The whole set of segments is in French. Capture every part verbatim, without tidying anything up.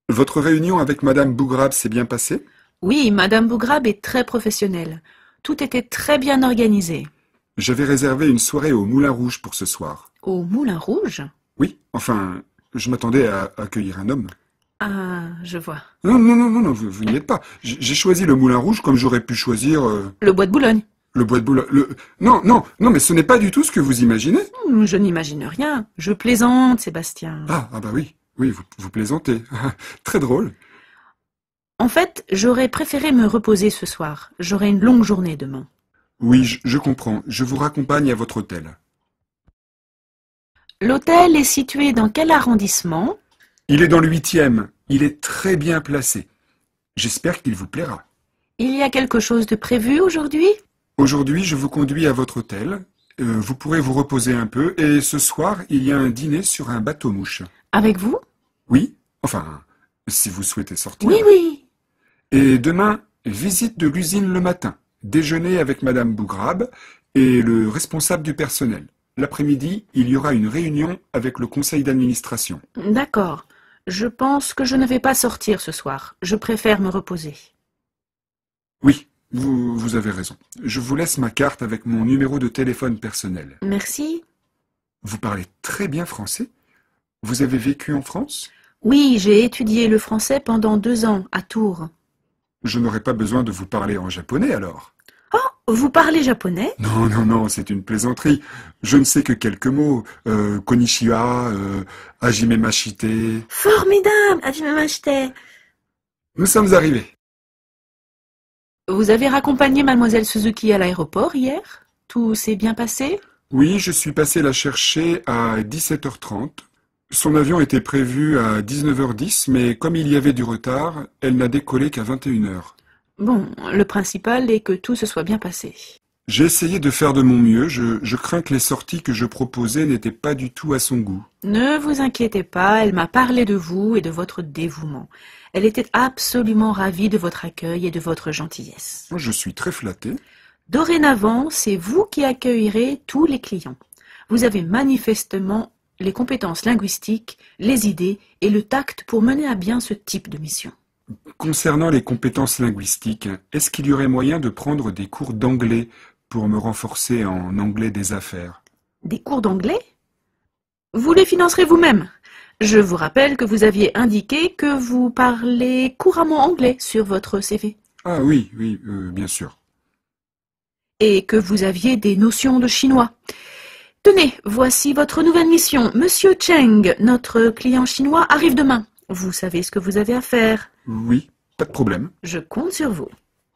Votre réunion avec Madame Bougrab s'est bien passée? Oui, Madame Bougrab est très professionnelle. Tout était très bien organisé. J'avais réservé une soirée au Moulin Rouge pour ce soir. Au Moulin Rouge? Oui, enfin, je m'attendais à accueillir un homme. Ah, je vois. Non, non, non, non, non, vous, vous n'y êtes pas. J- J'ai choisi le Moulin Rouge comme j'aurais pu choisir euh, Le bois de Boulogne. le Bois de Boulogne. Le... Non, non, non, mais ce n'est pas du tout ce que vous imaginez. Hmm, Je n'imagine rien. Je plaisante, Sébastien. Ah, ah bah oui, oui, vous, vous plaisantez. Très drôle. En fait, j'aurais préféré me reposer ce soir. J'aurai une longue journée demain. Oui, je, je comprends. Je vous raccompagne à votre hôtel. L'hôtel est situé dans quel arrondissement? Il est dans le huitième. Il est très bien placé. J'espère qu'il vous plaira. Il y a quelque chose de prévu aujourd'hui? Aujourd'hui, je vous conduis à votre hôtel. Euh, vous pourrez vous reposer un peu. Et ce soir, il y a un dîner sur un bateau-mouche. Avec vous? Oui, enfin, si vous souhaitez sortir. Oui, oui. Et demain, visite de l'usine le matin. Déjeuner avec Madame Bougrab et le responsable du personnel. L'après-midi, il y aura une réunion avec le conseil d'administration. D'accord. Je pense que je ne vais pas sortir ce soir. Je préfère me reposer. Oui, vous, vous avez raison. Je vous laisse ma carte avec mon numéro de téléphone personnel. Merci. Vous parlez très bien français? Vous avez vécu en France? Oui, j'ai étudié le français pendant deux ans à Tours. Je n'aurai pas besoin de vous parler en japonais alors. Oh, vous parlez japonais? Non, non, non, c'est une plaisanterie. Je ne sais que quelques mots. Euh, konnichiwa, euh, hajime mashite. Formidable, hajime. Nous sommes arrivés. Vous avez raccompagné mademoiselle Suzuki à l'aéroport hier? Tout s'est bien passé? Oui, je suis passé la chercher à dix-sept heures trente. Son avion était prévu à dix-neuf heures dix, mais comme il y avait du retard, elle n'a décollé qu'à vingt et une heures. Bon, le principal est que tout se soit bien passé. J'ai essayé de faire de mon mieux. Je, je crains que les sorties que je proposais n'étaient pas du tout à son goût. Ne vous inquiétez pas, elle m'a parlé de vous et de votre dévouement. Elle était absolument ravie de votre accueil et de votre gentillesse. Je suis très flatté. Dorénavant, c'est vous qui accueillerez tous les clients. Vous avez manifestement les compétences linguistiques, les idées et le tact pour mener à bien ce type de mission. Concernant les compétences linguistiques, est-ce qu'il y aurait moyen de prendre des cours d'anglais pour me renforcer en anglais des affaires? Des cours d'anglais? Vous les financerez vous-même. Je vous rappelle que vous aviez indiqué que vous parlez couramment anglais sur votre C V Ah oui, oui, euh, bien sûr. et que vous aviez des notions de chinois. Tenez, voici votre nouvelle mission. Monsieur Cheng, notre client chinois, arrive demain. Vous savez ce que vous avez à faire. Oui, pas de problème. Je compte sur vous.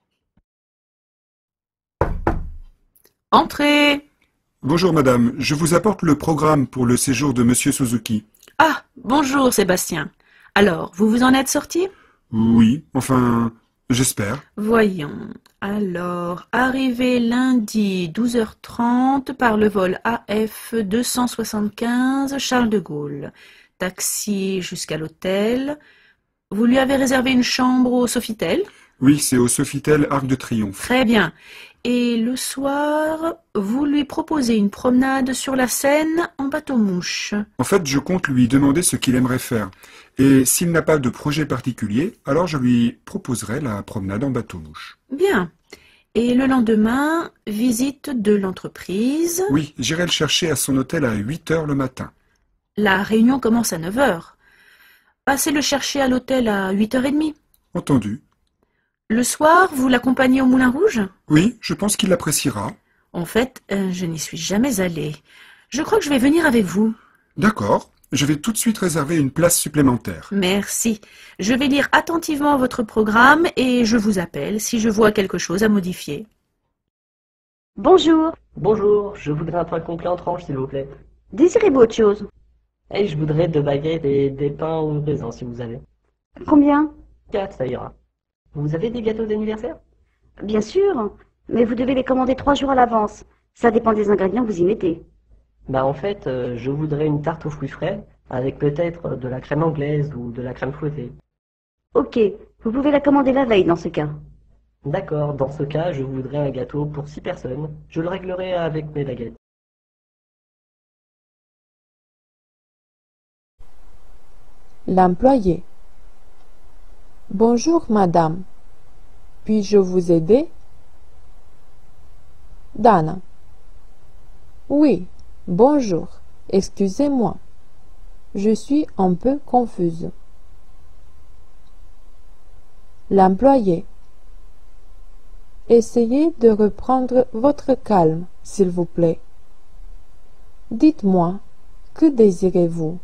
Entrez. Bonjour madame, je vous apporte le programme pour le séjour de monsieur Suzuki. Ah, bonjour Sébastien. Alors, vous vous en êtes sorti? Oui, enfin, j'espère. Voyons. Alors, arrivé lundi douze heures trente par le vol A F deux cent soixante-quinze Charles de Gaulle. Taxi jusqu'à l'hôtel. Vous lui avez réservé une chambre au Sofitel? Oui, c'est au Sofitel Arc de Triomphe. Très bien. Et le soir, vous lui proposez une promenade sur la Seine en bateau-mouche. En fait, je compte lui demander ce qu'il aimerait faire. Et s'il n'a pas de projet particulier, alors je lui proposerai la promenade en bateau-mouche. Bien. Et le lendemain, visite de l'entreprise. Oui, j'irai le chercher à son hôtel à huit heures le matin. La réunion commence à neuf heures. Passez le chercher à l'hôtel à huit heures trente. Entendu. Le soir, vous l'accompagnez au Moulin Rouge? Oui, je pense qu'il l'appréciera. En fait, euh, je n'y suis jamais allée. Je crois que je vais venir avec vous. D'accord. Je vais tout de suite réserver une place supplémentaire. Merci. Je vais lire attentivement votre programme et je vous appelle si je vois quelque chose à modifier. Bonjour. Bonjour, je voudrais un pain complet en tranches, s'il vous plaît. Désirez-vous autre chose? Et je voudrais deux baguettes et des pains ou raisins, si vous avez. Combien? Quatre, ça ira. Vous avez des gâteaux d'anniversaire? Bien sûr, mais vous devez les commander trois jours à l'avance. Ça dépend des ingrédients que vous y mettez. Bah en fait, euh, je voudrais une tarte aux fruits frais, avec peut-être de la crème anglaise ou de la crème fouettée. Ok, vous pouvez la commander la veille dans ce cas. D'accord, dans ce cas, je voudrais un gâteau pour six personnes. Je le réglerai avec mes baguettes. L'employé. Bonjour, madame. Puis-je vous aider? Dana. Oui, bonjour. Excusez-moi. Je suis un peu confuse. L'employé. Essayez de reprendre votre calme, s'il vous plaît. Dites-moi, que désirez-vous?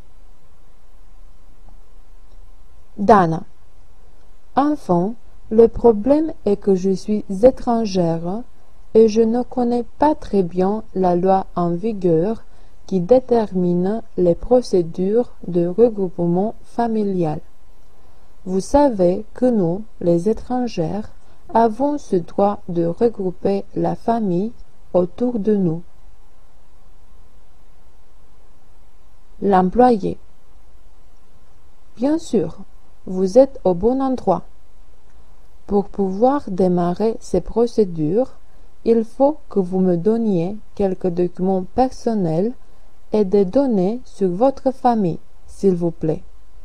Dana. Enfin, le problème est que je suis étrangère et je ne connais pas très bien la loi en vigueur qui détermine les procédures de regroupement familial. Vous savez que nous, les étrangères, avons ce droit de regrouper la famille autour de nous. L'employé. Bien sûr, vous êtes au bon endroit. Pour pouvoir démarrer ces procédures, il faut que vous me donniez quelques documents personnels et des données sur votre famille, s'il vous plaît.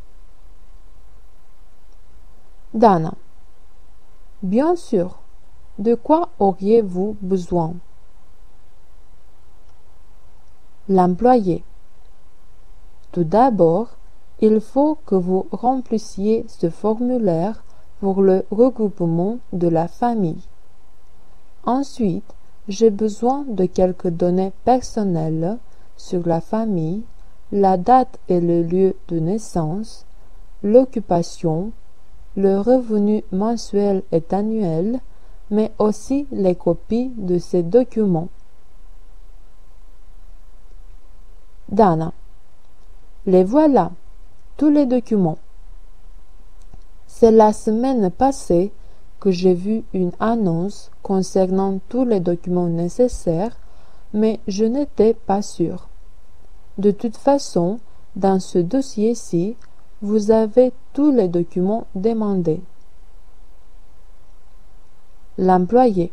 Dana. Bien sûr. De quoi auriez-vous besoin? L'employé. Tout d'abord, il faut que vous remplissiez ce formulaire pour le regroupement de la famille. Ensuite, j'ai besoin de quelques données personnelles sur la famille, la date et le lieu de naissance, l'occupation, le revenu mensuel et annuel, mais aussi les copies de ces documents. Dana. Les voilà, tous les documents. C'est la semaine passée que j'ai vu une annonce concernant tous les documents nécessaires, mais je n'étais pas sûre. De toute façon, dans ce dossier-ci, vous avez tous les documents demandés. L'employé.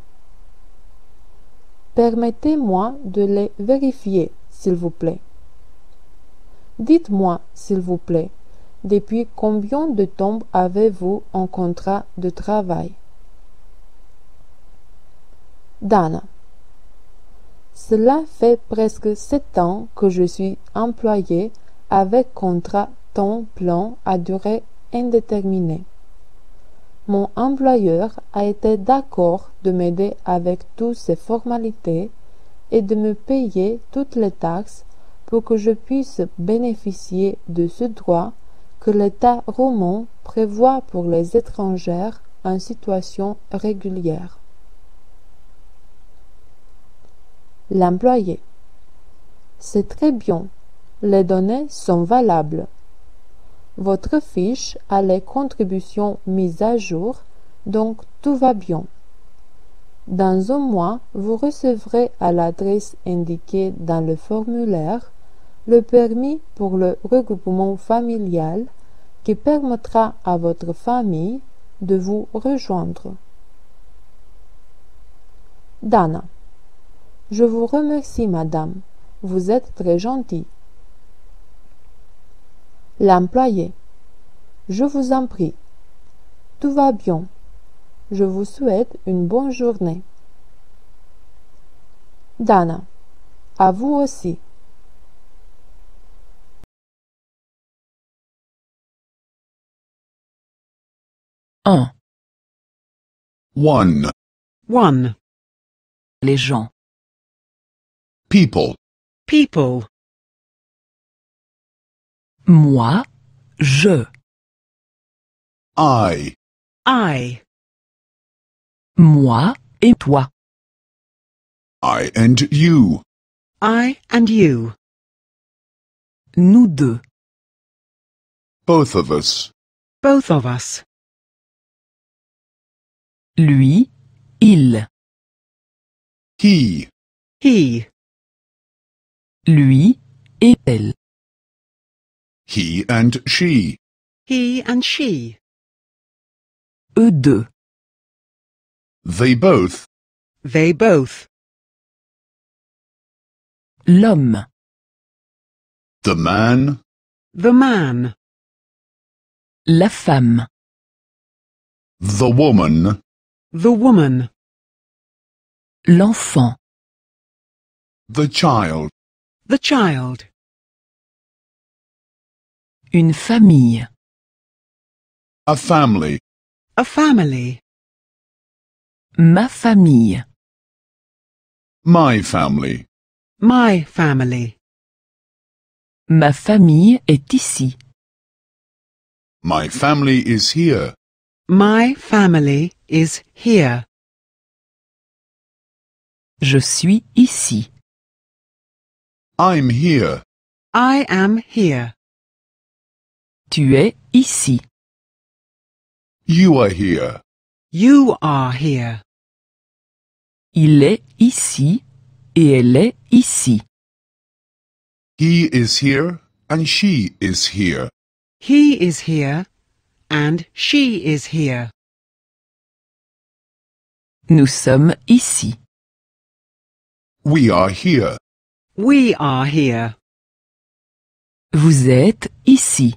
Permettez-moi de les vérifier, s'il vous plaît. Dites-moi, s'il vous plaît, depuis combien de temps avez-vous un contrat de travail? Dana. Cela fait presque sept ans que je suis employée avec contrat temps plein à durée indéterminée. Mon employeur a été d'accord de m'aider avec toutes ces formalités et de me payer toutes les taxes pour que je puisse bénéficier de ce droit que l'État roman prévoit pour les étrangères en situation régulière. L'employé. C'est très bien. Les données sont valables. Votre fiche a les contributions mises à jour, donc tout va bien. Dans un mois, vous recevrez à l'adresse indiquée dans le formulaire le permis pour le regroupement familial qui permettra à votre famille de vous rejoindre. Dana. Je vous remercie, madame. Vous êtes très gentille. L'employé. Je vous en prie. Tout va bien. Je vous souhaite une bonne journée. Dana. À vous aussi. Un. One. One. Les gens. People. People. Moi, je. I. I. Moi et toi. I and you. I and you. Nous deux. Both of us. Both of us. Lui, il. He. He. Lui et elle. He and she. He and she. Eux deux. They both. They both. L'homme. The man. The man. La femme. The woman. The woman. L'enfant. The child. The child. Une famille. A family. A family. Ma famille. My family. My family. Ma famille est ici. My family is here. My family is here. Je suis ici. I'm here. I am here. Tu es ici. You are here. You are here. Il est ici et elle est ici. He is here and she is here. He is here and she is here. Nous sommes ici. We are here. We are here. Vous êtes ici.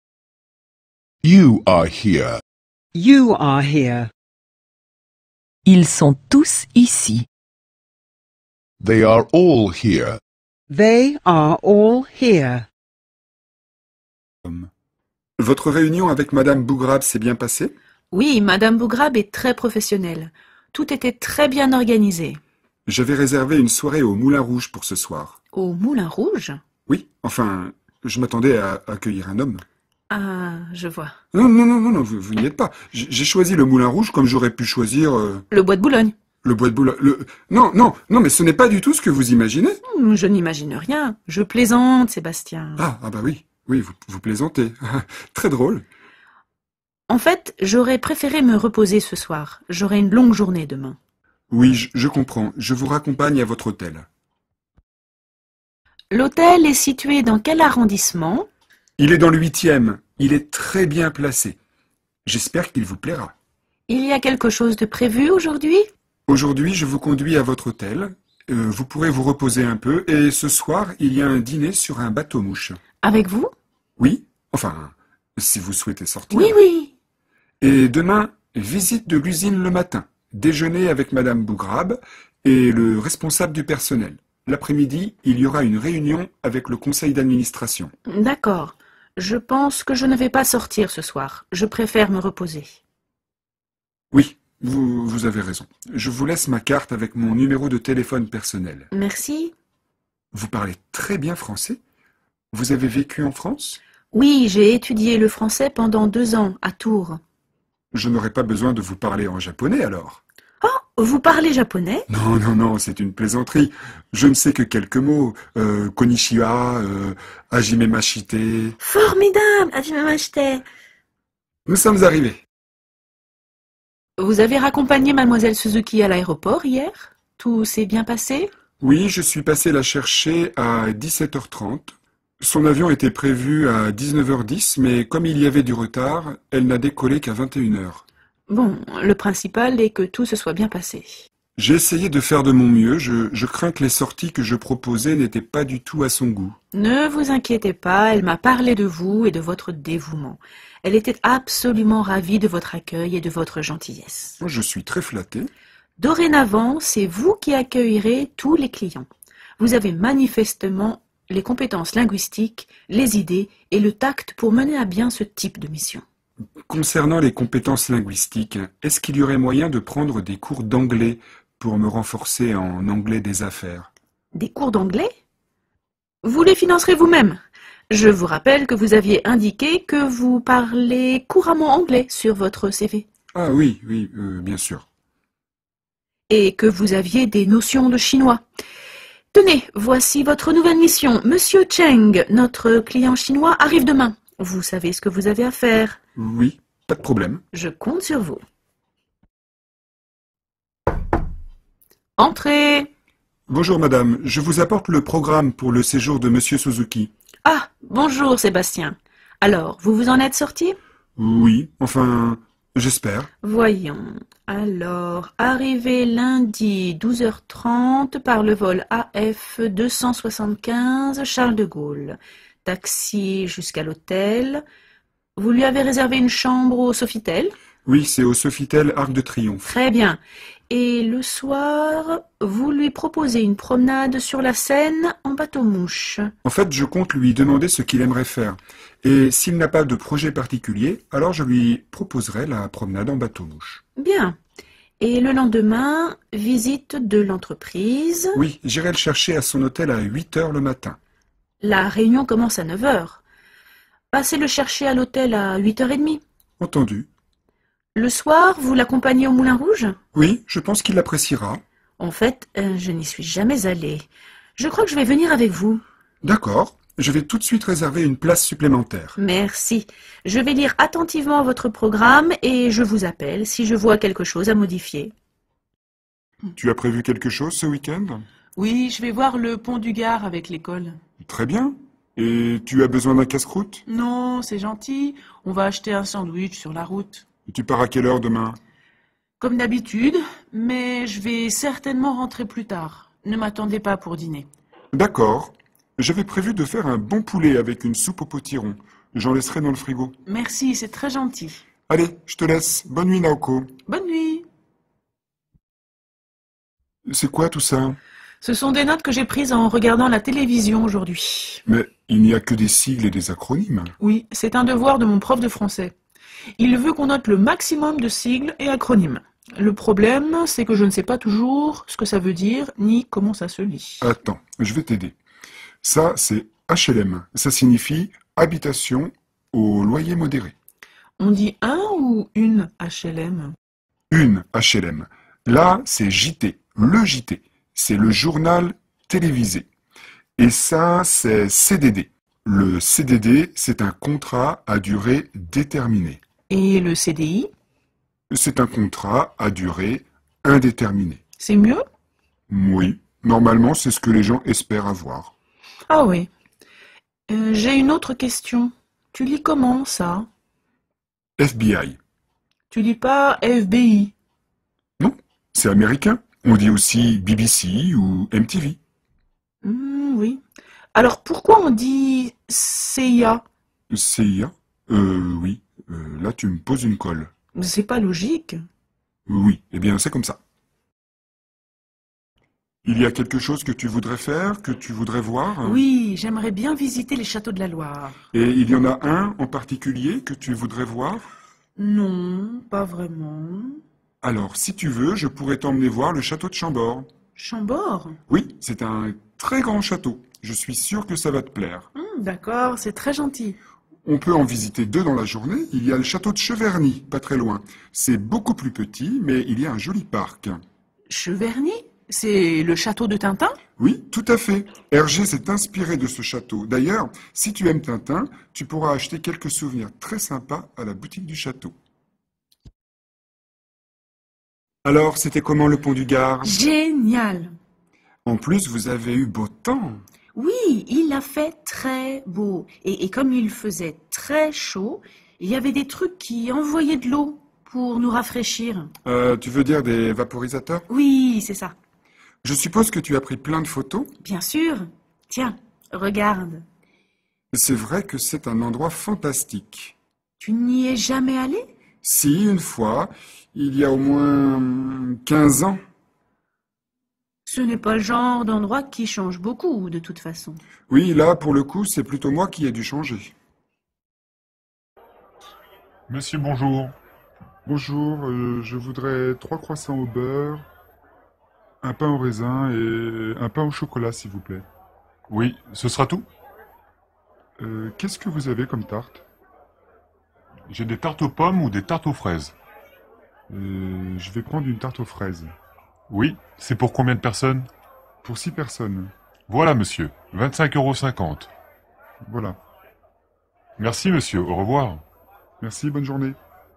You are here. You are here. Ils sont tous ici. They are all here. They are all here. Votre réunion avec Madame Bougrab s'est bien passée? Oui, Madame Bougrab est très professionnelle. Tout était très bien organisé. J'avais réservé une soirée au Moulin Rouge pour ce soir. Au Moulin Rouge? Oui, enfin, je m'attendais à accueillir un homme. Ah, je vois. Non, non, non, non, non vous, vous n'y êtes pas. J- J'ai choisi le Moulin Rouge comme j'aurais pu choisir euh, Le Bois de Boulogne. le Bois de Boulogne. Le... Non, non, non, mais ce n'est pas du tout ce que vous imaginez. Hmm, Je n'imagine rien. Je plaisante, Sébastien. Ah, ah bah oui, oui, vous, vous plaisantez. Très drôle. En fait, j'aurais préféré me reposer ce soir. J'aurai une longue journée demain. Oui, je, je comprends. Je vous raccompagne à votre hôtel. L'hôtel est situé dans quel arrondissement? Il est dans le huitième. Il est très bien placé. J'espère qu'il vous plaira. Il y a quelque chose de prévu aujourd'hui? Aujourd'hui, je vous conduis à votre hôtel. Euh, vous pourrez vous reposer un peu. Et ce soir, il y a un dîner sur un bateau-mouche. Avec vous? Oui, enfin, si vous souhaitez sortir. Oui, oui. Et demain, visite de l'usine le matin. Déjeuner avec Madame Bougrab et le responsable du personnel. L'après-midi, il y aura une réunion avec le conseil d'administration. D'accord. Je pense que je ne vais pas sortir ce soir. Je préfère me reposer. Oui, vous, vous avez raison. Je vous laisse ma carte avec mon numéro de téléphone personnel. Merci. Vous parlez très bien français? Vous avez vécu en France? Oui, j'ai étudié le français pendant deux ans à Tours. Je n'aurai pas besoin de vous parler en japonais alors. Oh, vous parlez japonais? Non, non, non, c'est une plaisanterie. Je ne sais que quelques mots. Euh, konnichiwa, euh, hajime mashite. Formidable, hajimemashite. Nous sommes arrivés. Vous avez raccompagné Mademoiselle Suzuki à l'aéroport hier? Tout s'est bien passé? Oui, je suis passé la chercher à dix-sept heures trente. Son avion était prévu à dix-neuf heures dix, mais comme il y avait du retard, elle n'a décollé qu'à vingt et une heures. Bon, le principal est que tout se soit bien passé. J'ai essayé de faire de mon mieux. Je, je crains que les sorties que je proposais n'étaient pas du tout à son goût. Ne vous inquiétez pas, elle m'a parlé de vous et de votre dévouement. Elle était absolument ravie de votre accueil et de votre gentillesse. Je suis très flatté. Dorénavant, c'est vous qui accueillerez tous les clients. Vous avez manifestement les compétences linguistiques, les idées et le tact pour mener à bien ce type de mission. Concernant les compétences linguistiques, est-ce qu'il y aurait moyen de prendre des cours d'anglais pour me renforcer en anglais des affaires? Des cours d'anglais? Vous les financerez vous-même. Je vous rappelle que vous aviez indiqué que vous parlez couramment anglais sur votre C V. Ah oui, oui, euh, bien sûr. Et que vous aviez des notions de chinois. Tenez, voici votre nouvelle mission. Monsieur Cheng, notre client chinois, arrive demain. Vous savez ce que vous avez à faire. Oui, pas de problème. Je compte sur vous. Entrez. Bonjour madame, je vous apporte le programme pour le séjour de monsieur Suzuki. Ah, bonjour Sébastien. Alors, vous vous en êtes sorti? Oui, enfin, j'espère. Voyons. Alors, arrivé lundi douze heures trente par le vol A F deux cent soixante-quinze Charles de Gaulle. Taxi jusqu'à l'hôtel. Vous lui avez réservé une chambre au Sofitel? Oui, c'est au Sofitel Arc de Triomphe. Très bien. Et le soir, vous lui proposez une promenade sur la Seine en bateau-mouche. En fait, je compte lui demander ce qu'il aimerait faire. Et s'il n'a pas de projet particulier, alors je lui proposerai la promenade en bateau-mouche. Bien. Et le lendemain, visite de l'entreprise. Oui, j'irai le chercher à son hôtel à huit heures le matin. La réunion commence à neuf heures. Passez le chercher à l'hôtel à huit heures trente. Entendu. Le soir, vous l'accompagnez au Moulin Rouge? Oui, je pense qu'il l'appréciera. En fait, euh, je n'y suis jamais allée. Je crois que je vais venir avec vous. D'accord. Je vais tout de suite réserver une place supplémentaire. Merci. Je vais lire attentivement votre programme et je vous appelle si je vois quelque chose à modifier. Tu as prévu quelque chose ce week-end? Oui, je vais voir le pont du Gard avec l'école. Très bien. Et tu as besoin d'un casse-croûte? Non, c'est gentil. On va acheter un sandwich sur la route. Et tu pars à quelle heure demain? Comme d'habitude, mais je vais certainement rentrer plus tard. Ne m'attendez pas pour dîner. D'accord. J'avais prévu de faire un bon poulet avec une soupe au potiron. J'en laisserai dans le frigo. Merci, c'est très gentil. Allez, je te laisse. Bonne nuit, Naoko. Bonne nuit. C'est quoi tout ça? Ce sont des notes que j'ai prises en regardant la télévision aujourd'hui. Mais il n'y a que des sigles et des acronymes. Oui, c'est un devoir de mon prof de français. Il veut qu'on note le maximum de sigles et acronymes. Le problème, c'est que je ne sais pas toujours ce que ça veut dire, ni comment ça se lit. Attends, je vais t'aider. Ça, c'est H L M. Ça signifie habitation au loyer modéré. On dit un ou une H L M? Une H L M. Là, c'est J T. Le J T. C'est le journal télévisé. Et ça, c'est C D D. Le C D D, c'est un contrat à durée déterminée. Et le C D I? C'est un contrat à durée indéterminée. C'est mieux? Oui, normalement, c'est ce que les gens espèrent avoir. Ah oui. Euh, j'ai une autre question. Tu lis comment, ça? F B I. Tu lis pas F B I? Non, c'est américain. On dit aussi B B C ou M T V. Mmh, oui. Alors pourquoi on dit C I A? C I A? Euh, oui. Euh, là, tu me poses une colle. C'est pas logique. Oui, eh bien, c'est comme ça. Il y a quelque chose que tu voudrais faire, que tu voudrais voir? Oui, j'aimerais bien visiter les châteaux de la Loire. Et il y en a un en particulier que tu voudrais voir? Non, pas vraiment. Alors, si tu veux, je pourrais t'emmener voir le château de Chambord. Chambord? Oui, c'est un très grand château. Je suis sûr que ça va te plaire. Hum, d'accord, c'est très gentil. On peut en visiter deux dans la journée. Il y a le château de Cheverny, pas très loin. C'est beaucoup plus petit, mais il y a un joli parc. Cheverny? C'est le château de Tintin? Oui, tout à fait. Hergé s'est inspiré de ce château. D'ailleurs, si tu aimes Tintin, tu pourras acheter quelques souvenirs très sympas à la boutique du château. Alors, c'était comment le pont du Gard? Génial! En plus, vous avez eu beau temps. Oui, il a fait très beau. Et, et comme il faisait très chaud, il y avait des trucs qui envoyaient de l'eau pour nous rafraîchir. Euh, tu veux dire des vaporisateurs? Oui, c'est ça. Je suppose que tu as pris plein de photos? Bien sûr. Tiens, regarde. C'est vrai que c'est un endroit fantastique. Tu n'y es jamais allé? Si, une fois, il y a au moins quinze ans. Ce n'est pas le genre d'endroit qui change beaucoup, de toute façon. Oui, là, pour le coup, c'est plutôt moi qui ai dû changer. Monsieur, bonjour. Bonjour, euh, je voudrais trois croissants au beurre, un pain au raisin et un pain au chocolat, s'il vous plaît. Oui, ce sera tout? Euh, qu'est-ce que vous avez comme tarte? J'ai des tartes aux pommes ou des tartes aux fraises? Euh, je vais prendre une tarte aux fraises. Oui, c'est pour combien de personnes? Pour six personnes. Voilà, monsieur, vingt-cinq euros cinquante. Voilà. Merci, monsieur, au revoir. Merci, bonne journée.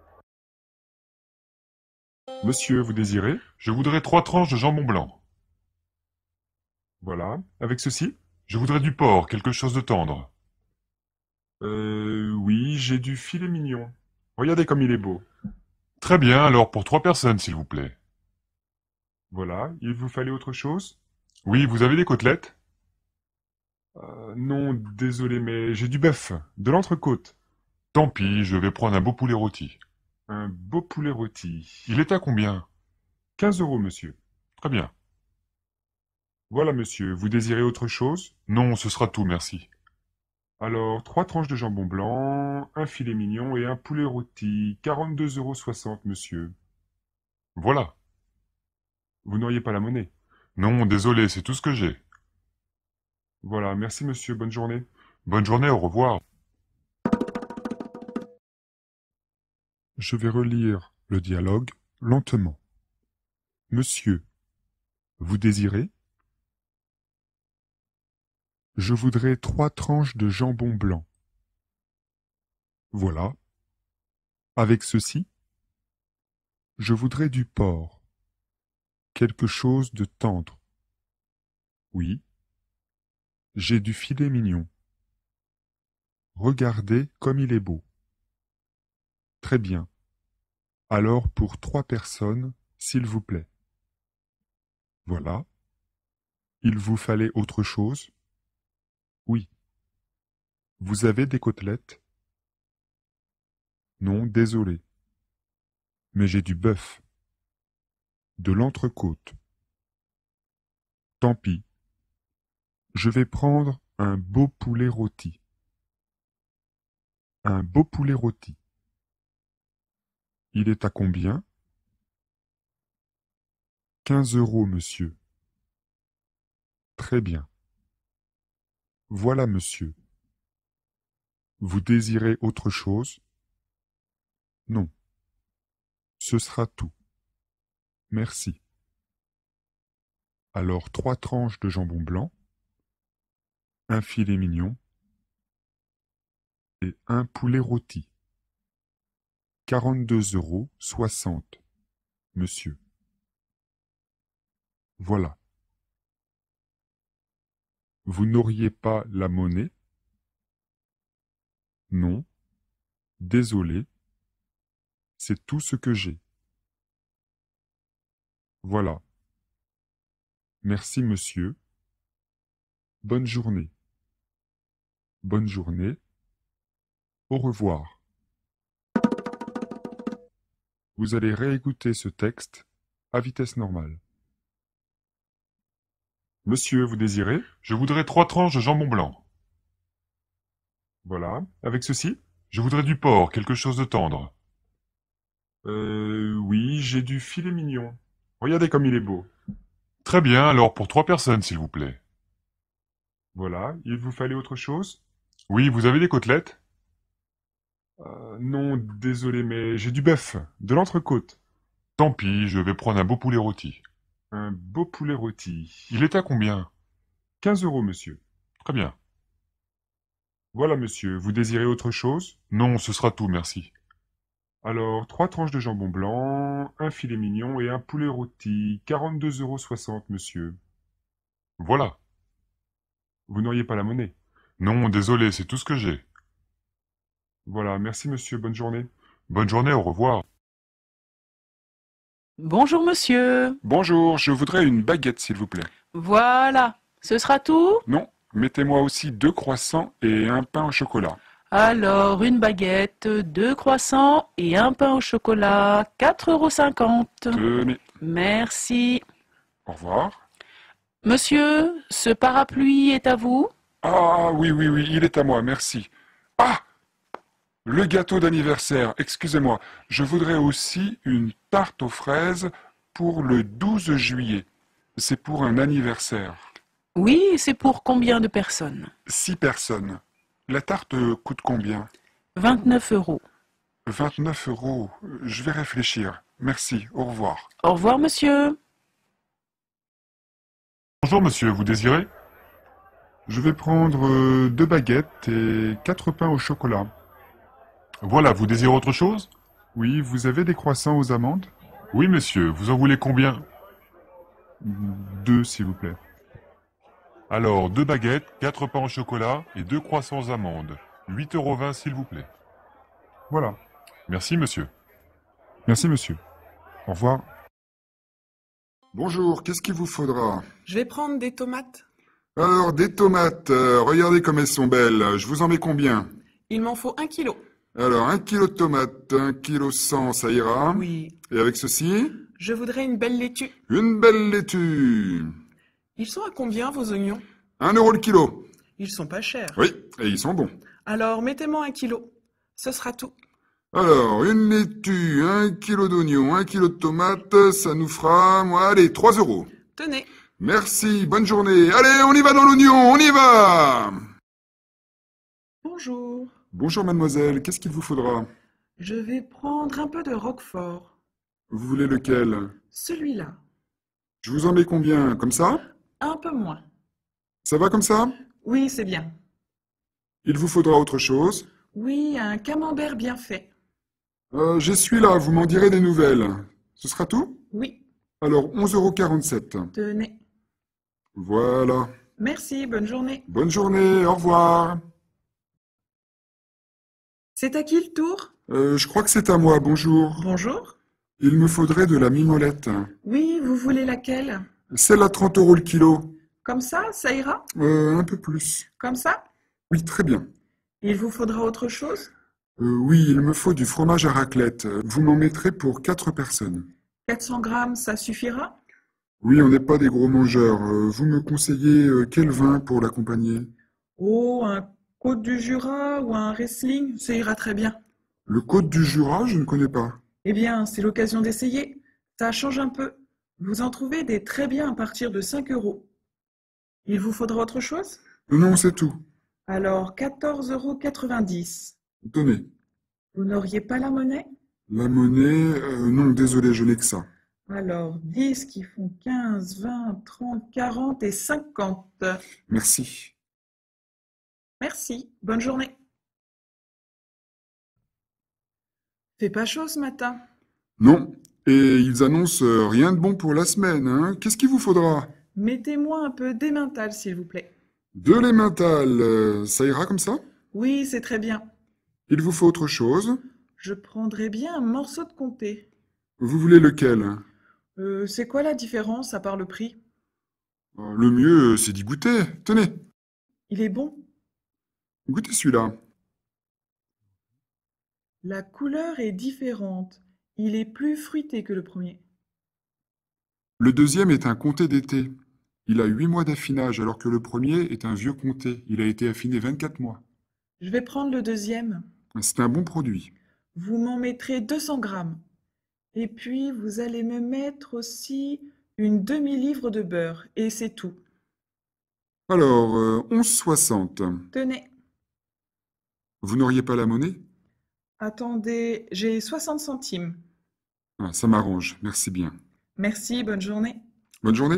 Monsieur, vous désirez? Je voudrais trois tranches de jambon blanc. Voilà. Avec ceci? Je voudrais du porc, quelque chose de tendre. Euh, oui, j'ai du filet mignon. Regardez comme il est beau. Très bien, alors pour trois personnes, s'il vous plaît. Voilà. Il vous fallait autre chose? Oui, vous avez des côtelettes? Euh, non, désolé, mais j'ai du bœuf, de l'entrecôte. Tant pis, je vais prendre un beau poulet rôti. Un beau poulet rôti. Il est à combien? quinze euros, monsieur. Très bien. Voilà, monsieur. Vous désirez autre chose? Non, ce sera tout, merci. Alors, trois tranches de jambon blanc, un filet mignon et un poulet rôti. quarante-deux euros soixante, monsieur. Voilà. Vous n'auriez pas la monnaie? Non, désolé, c'est tout ce que j'ai. Voilà, merci, monsieur. Bonne journée. Bonne journée, au revoir. Je vais relire le dialogue lentement. Monsieur, vous désirez? Je voudrais trois tranches de jambon blanc. Voilà. Avec ceci, je voudrais du porc. Quelque chose de tendre. Oui. J'ai du filet mignon. Regardez comme il est beau. Très bien. Alors pour trois personnes, s'il vous plaît. Voilà. Il vous fallait autre chose? Oui. Vous avez des côtelettes? Non, désolé. Mais j'ai du bœuf. De l'entrecôte. Tant pis. Je vais prendre un beau poulet rôti. Un beau poulet rôti. Il est à combien? Quinze euros, monsieur. Très bien. Voilà, monsieur. Vous désirez autre chose? Non. Ce sera tout. Merci. Alors trois tranches de jambon blanc, un filet mignon et un poulet rôti. quarante-deux euros soixante, monsieur. Voilà. Vous n'auriez pas la monnaie? Non. Désolé. C'est tout ce que j'ai. Voilà. Merci, monsieur. Bonne journée. Bonne journée. Au revoir. Vous allez réécouter ce texte à vitesse normale. Monsieur, vous désirez? Je voudrais trois tranches de jambon blanc. Voilà. Avec ceci? Je voudrais du porc, quelque chose de tendre. Euh, oui, j'ai du filet mignon. Regardez comme il est beau. Très bien, alors pour trois personnes, s'il vous plaît. Voilà. Il vous fallait autre chose? Oui, vous avez des côtelettes? Euh, non, désolé, mais j'ai du bœuf, de l'entrecôte. Tant pis, je vais prendre un beau poulet rôti. Un beau poulet rôti. Il est à combien? quinze euros, monsieur. Très bien. Voilà, monsieur. Vous désirez autre chose? Non, ce sera tout, merci. Alors, trois tranches de jambon blanc, un filet mignon et un poulet rôti. quarante-deux euros soixante, monsieur. Voilà. Vous n'auriez pas la monnaie? Non, désolé, c'est tout ce que j'ai. Voilà, merci, monsieur. Bonne journée. Bonne journée, au revoir. Bonjour monsieur. Bonjour, je voudrais une baguette, s'il vous plaît. Voilà. Ce sera tout? Non, mettez-moi aussi deux croissants et un pain au chocolat. Alors, une baguette, deux croissants et un pain au chocolat, quatre euros cinquante. Tenez. Merci. Au revoir. Monsieur, ce parapluie est à vous? Ah oui, oui, oui, il est à moi, merci. Ah! Le gâteau d'anniversaire, excusez-moi. Je voudrais aussi une tarte aux fraises pour le douze juillet. C'est pour un anniversaire. Oui, c'est pour combien de personnes? Six personnes. La tarte coûte combien? vingt-neuf euros. vingt-neuf euros. Je vais réfléchir. Merci, au revoir. Au revoir monsieur. Bonjour monsieur, vous désirez? Je vais prendre euh, deux baguettes et quatre pains au chocolat. Voilà, vous désirez autre chose? Oui, vous avez des croissants aux amandes? Oui monsieur, vous en voulez combien? Deux, s'il vous plaît. Alors, deux baguettes, quatre pains au chocolat et deux croissants aux amandes. huit euros vingt s'il vous plaît. Voilà. Merci monsieur. Merci, monsieur. Au revoir. Bonjour, qu'est-ce qu'il vous faudra? Je vais prendre des tomates. Alors, des tomates, euh, regardez comme elles sont belles. Je vous en mets combien? Il m'en faut un kilo. Alors, un kilo de tomates, un kilo cent, ça ira. Oui. Et avec ceci? Je voudrais une belle laitue. Une belle laitue. Ils sont à combien, vos oignons? Un euro le kilo. Ils sont pas chers. Oui, et ils sont bons. Alors, mettez-moi un kilo. Ce sera tout. Alors, une laitue, un kilo d'oignons, un kilo de tomates, ça nous fera, moi, allez, trois euros. Tenez. Merci, bonne journée. Allez, on y va dans l'oignon, on y va! Bonjour. Bonjour mademoiselle, qu'est-ce qu'il vous faudra? Je vais prendre un peu de roquefort. Vous voulez lequel? Celui-là. Je vous en mets combien? Comme ça? Un peu moins. Ça va comme ça? Oui, c'est bien. Il vous faudra autre chose? Oui, un camembert bien fait. Euh, j'ai celui-là, vous m'en direz des nouvelles. Ce sera tout? Oui. Alors, onze euros quarante-sept. Tenez. Voilà. Merci, bonne journée. Bonne journée, au revoir. C'est à qui le tour? Euh, je crois que c'est à moi, bonjour. Bonjour. Il me faudrait de la mimolette. Oui, vous voulez laquelle? Celle à trente euros le kilo. Comme ça, ça ira? Euh, un peu plus. Comme ça? Oui, très bien. Il vous faudra autre chose? Euh, oui, il me faut du fromage à raclette. Vous m'en mettrez pour quatre personnes. quatre cents grammes, ça suffira? Oui, on n'est pas des gros mangeurs. Euh, vous me conseillez euh, quel vin pour l'accompagner? Oh, un Côte du Jura ou un Riesling, ça ira très bien. Le Côte du Jura, je ne connais pas. Eh bien, c'est l'occasion d'essayer. Ça change un peu. Vous en trouvez des très bien à partir de cinq euros. Il vous faudra autre chose? Non, c'est tout. Alors, quatorze euros quatre-vingt-dix. Tenez. Vous n'auriez pas la monnaie? La monnaie, euh, non, désolé, je n'ai que ça. Alors, dix qui font quinze, vingt, trente, quarante et cinquante. Merci. Merci, bonne journée. Fait pas chaud ce matin? Non, et ils annoncent euh, rien de bon pour la semaine, hein. Qu'est-ce qu'il vous faudra? Mettez-moi un peu d'emmental, s'il vous plaît. De l'emmental, euh, ça ira comme ça? Oui, c'est très bien. Il vous faut autre chose? Je prendrais bien un morceau de comté. Vous voulez lequel? Euh, c'est quoi la différence à part le prix? Euh, Le mieux, c'est d'y goûter. Tenez, Il est bon. goûtez celui-là. La couleur est différente. Il est plus fruité que le premier. Le deuxième est un comté d'été. Il a huit mois d'affinage, alors que le premier est un vieux comté. Il a été affiné vingt-quatre mois. Je vais prendre le deuxième. C'est un bon produit. Vous m'en mettrez deux cents grammes. Et puis, vous allez me mettre aussi une demi-livre de beurre. Et c'est tout. Alors, euh, onze soixante. Tenez. Vous n'auriez pas la monnaie? Attendez, j'ai soixante centimes. Ah, ça m'arrange, merci bien. Merci, bonne journée. Bonne journée.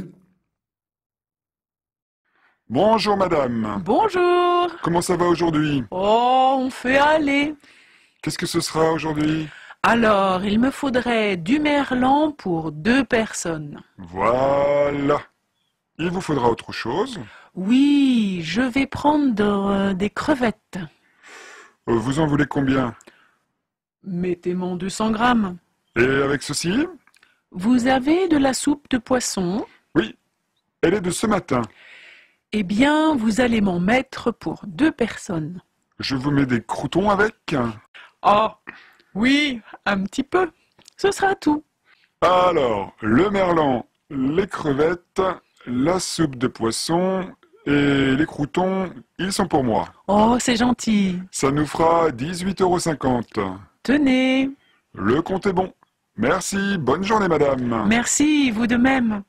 Bonjour madame. Bonjour. Comment ça va aujourd'hui? Oh, on fait aller. Qu'est-ce que ce sera aujourd'hui? Alors, il me faudrait du merlan pour deux personnes. Voilà. Il vous faudra autre chose? Oui, je vais prendre euh, des crevettes. Euh, Vous en voulez combien? Mettez-moi deux cents grammes. Et avec ceci? Vous avez de la soupe de poisson? Oui, elle est de ce matin. Eh bien, vous allez m'en mettre pour deux personnes. Je vous mets des croûtons avec. Oh, oui, un petit peu. Ce sera tout. Alors, le merlan, les crevettes, la soupe de poisson et les croûtons, ils sont pour moi. Oh, c'est gentil. Ça nous fera dix-huit euros cinquante. Tenez. Le compte est bon. Merci, bonne journée madame. Merci, vous de même.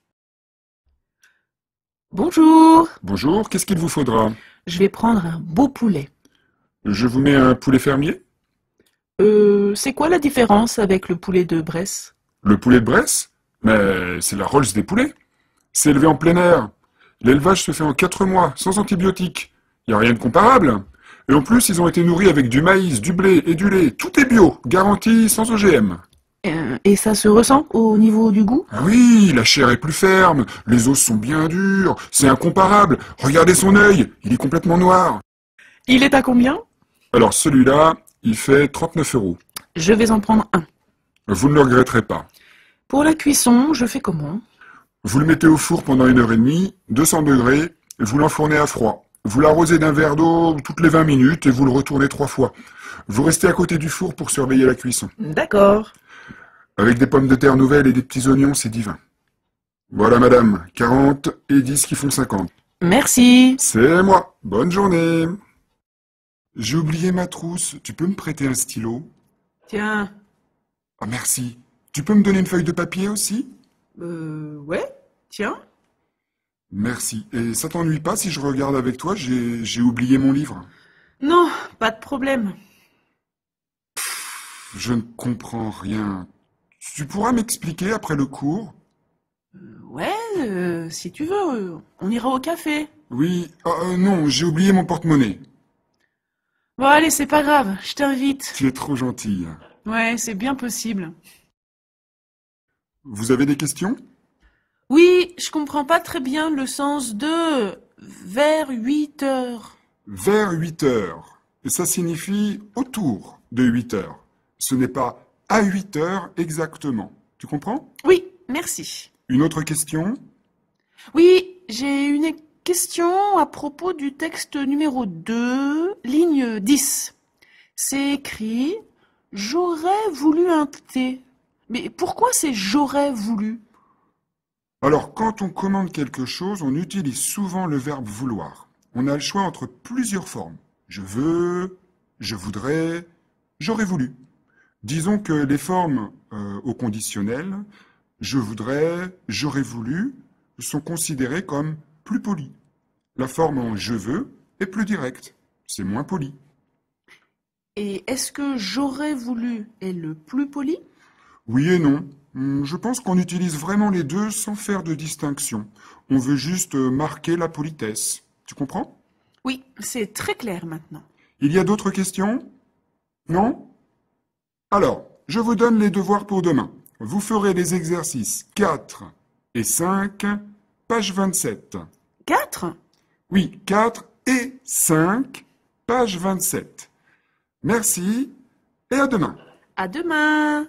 Bonjour. Bonjour, qu'est-ce qu'il vous faudra? Je vais prendre un beau poulet. Je vous mets un poulet fermier? Euh, c'est quoi la différence avec le poulet de Bresse? Le poulet de Bresse? Mais c'est la Rolls des poulets. C'est élevé en plein air. L'élevage se fait en quatre mois, sans antibiotiques. Il n'y a rien de comparable. Et en plus, ils ont été nourris avec du maïs, du blé et du lait. Tout est bio, garanti sans O G M. Euh, et ça se ressent au niveau du goût? Ah oui, la chair est plus ferme, les os sont bien durs, c'est incomparable. Regardez son œil, il est complètement noir. Il est à combien? Alors celui-là, il fait trente-neuf euros. Je vais en prendre un. Vous ne le regretterez pas. Pour la cuisson, je fais comment? Vous le mettez au four pendant une heure et demie, deux cents degrés, et vous l'enfournez à froid. Vous l'arrosez d'un verre d'eau toutes les vingt minutes et vous le retournez trois fois. Vous restez à côté du four pour surveiller la cuisson. D'accord. Avec des pommes de terre nouvelles et des petits oignons, c'est divin. Voilà, madame, quarante et dix qui font cinquante. Merci. C'est moi. Bonne journée. J'ai oublié ma trousse. Tu peux me prêter un stylo? Tiens. Ah, merci. Tu peux me donner une feuille de papier aussi? Euh, ouais, tiens. Merci. Et ça t'ennuie pas si je regarde avec toi? J'ai, j'ai oublié mon livre. Non, pas de problème. Pff, je ne comprends rien. Tu pourras m'expliquer après le cours? Euh, ouais, euh, si tu veux, euh, on ira au café. Oui. Euh, non, j'ai oublié mon porte-monnaie. Bon, allez, c'est pas grave, je t'invite. Tu es trop gentille. Ouais, c'est bien possible. Vous avez des questions? Oui, je comprends pas très bien le sens de vers huit heures. Vers huit heures. Et ça signifie autour de huit heures. Ce n'est pas à huit heures exactement. Tu comprends? Oui, merci. Une autre question? Oui, j'ai une question à propos du texte numéro deux, ligne dix. C'est écrit « J'aurais voulu un thé ». Mais pourquoi c'est « j'aurais voulu » ? Alors, quand on commande quelque chose, on utilise souvent le verbe vouloir. On a le choix entre plusieurs formes. Je veux, je voudrais, j'aurais voulu. Disons que les formes euh, au conditionnel, je voudrais, j'aurais voulu, sont considérées comme plus polies. La forme en je veux est plus directe. C'est moins poli. Et est-ce que j'aurais voulu est le plus poli ? Oui et non. Je pense qu'on utilise vraiment les deux sans faire de distinction. On veut juste marquer la politesse. Tu comprends? Oui, c'est très clair maintenant. Il y a d'autres questions? Non? Alors, je vous donne les devoirs pour demain. Vous ferez les exercices quatre et cinq, page vingt-sept. quatre? Oui, quatre et cinq, page vingt-sept. Merci et à demain. À demain.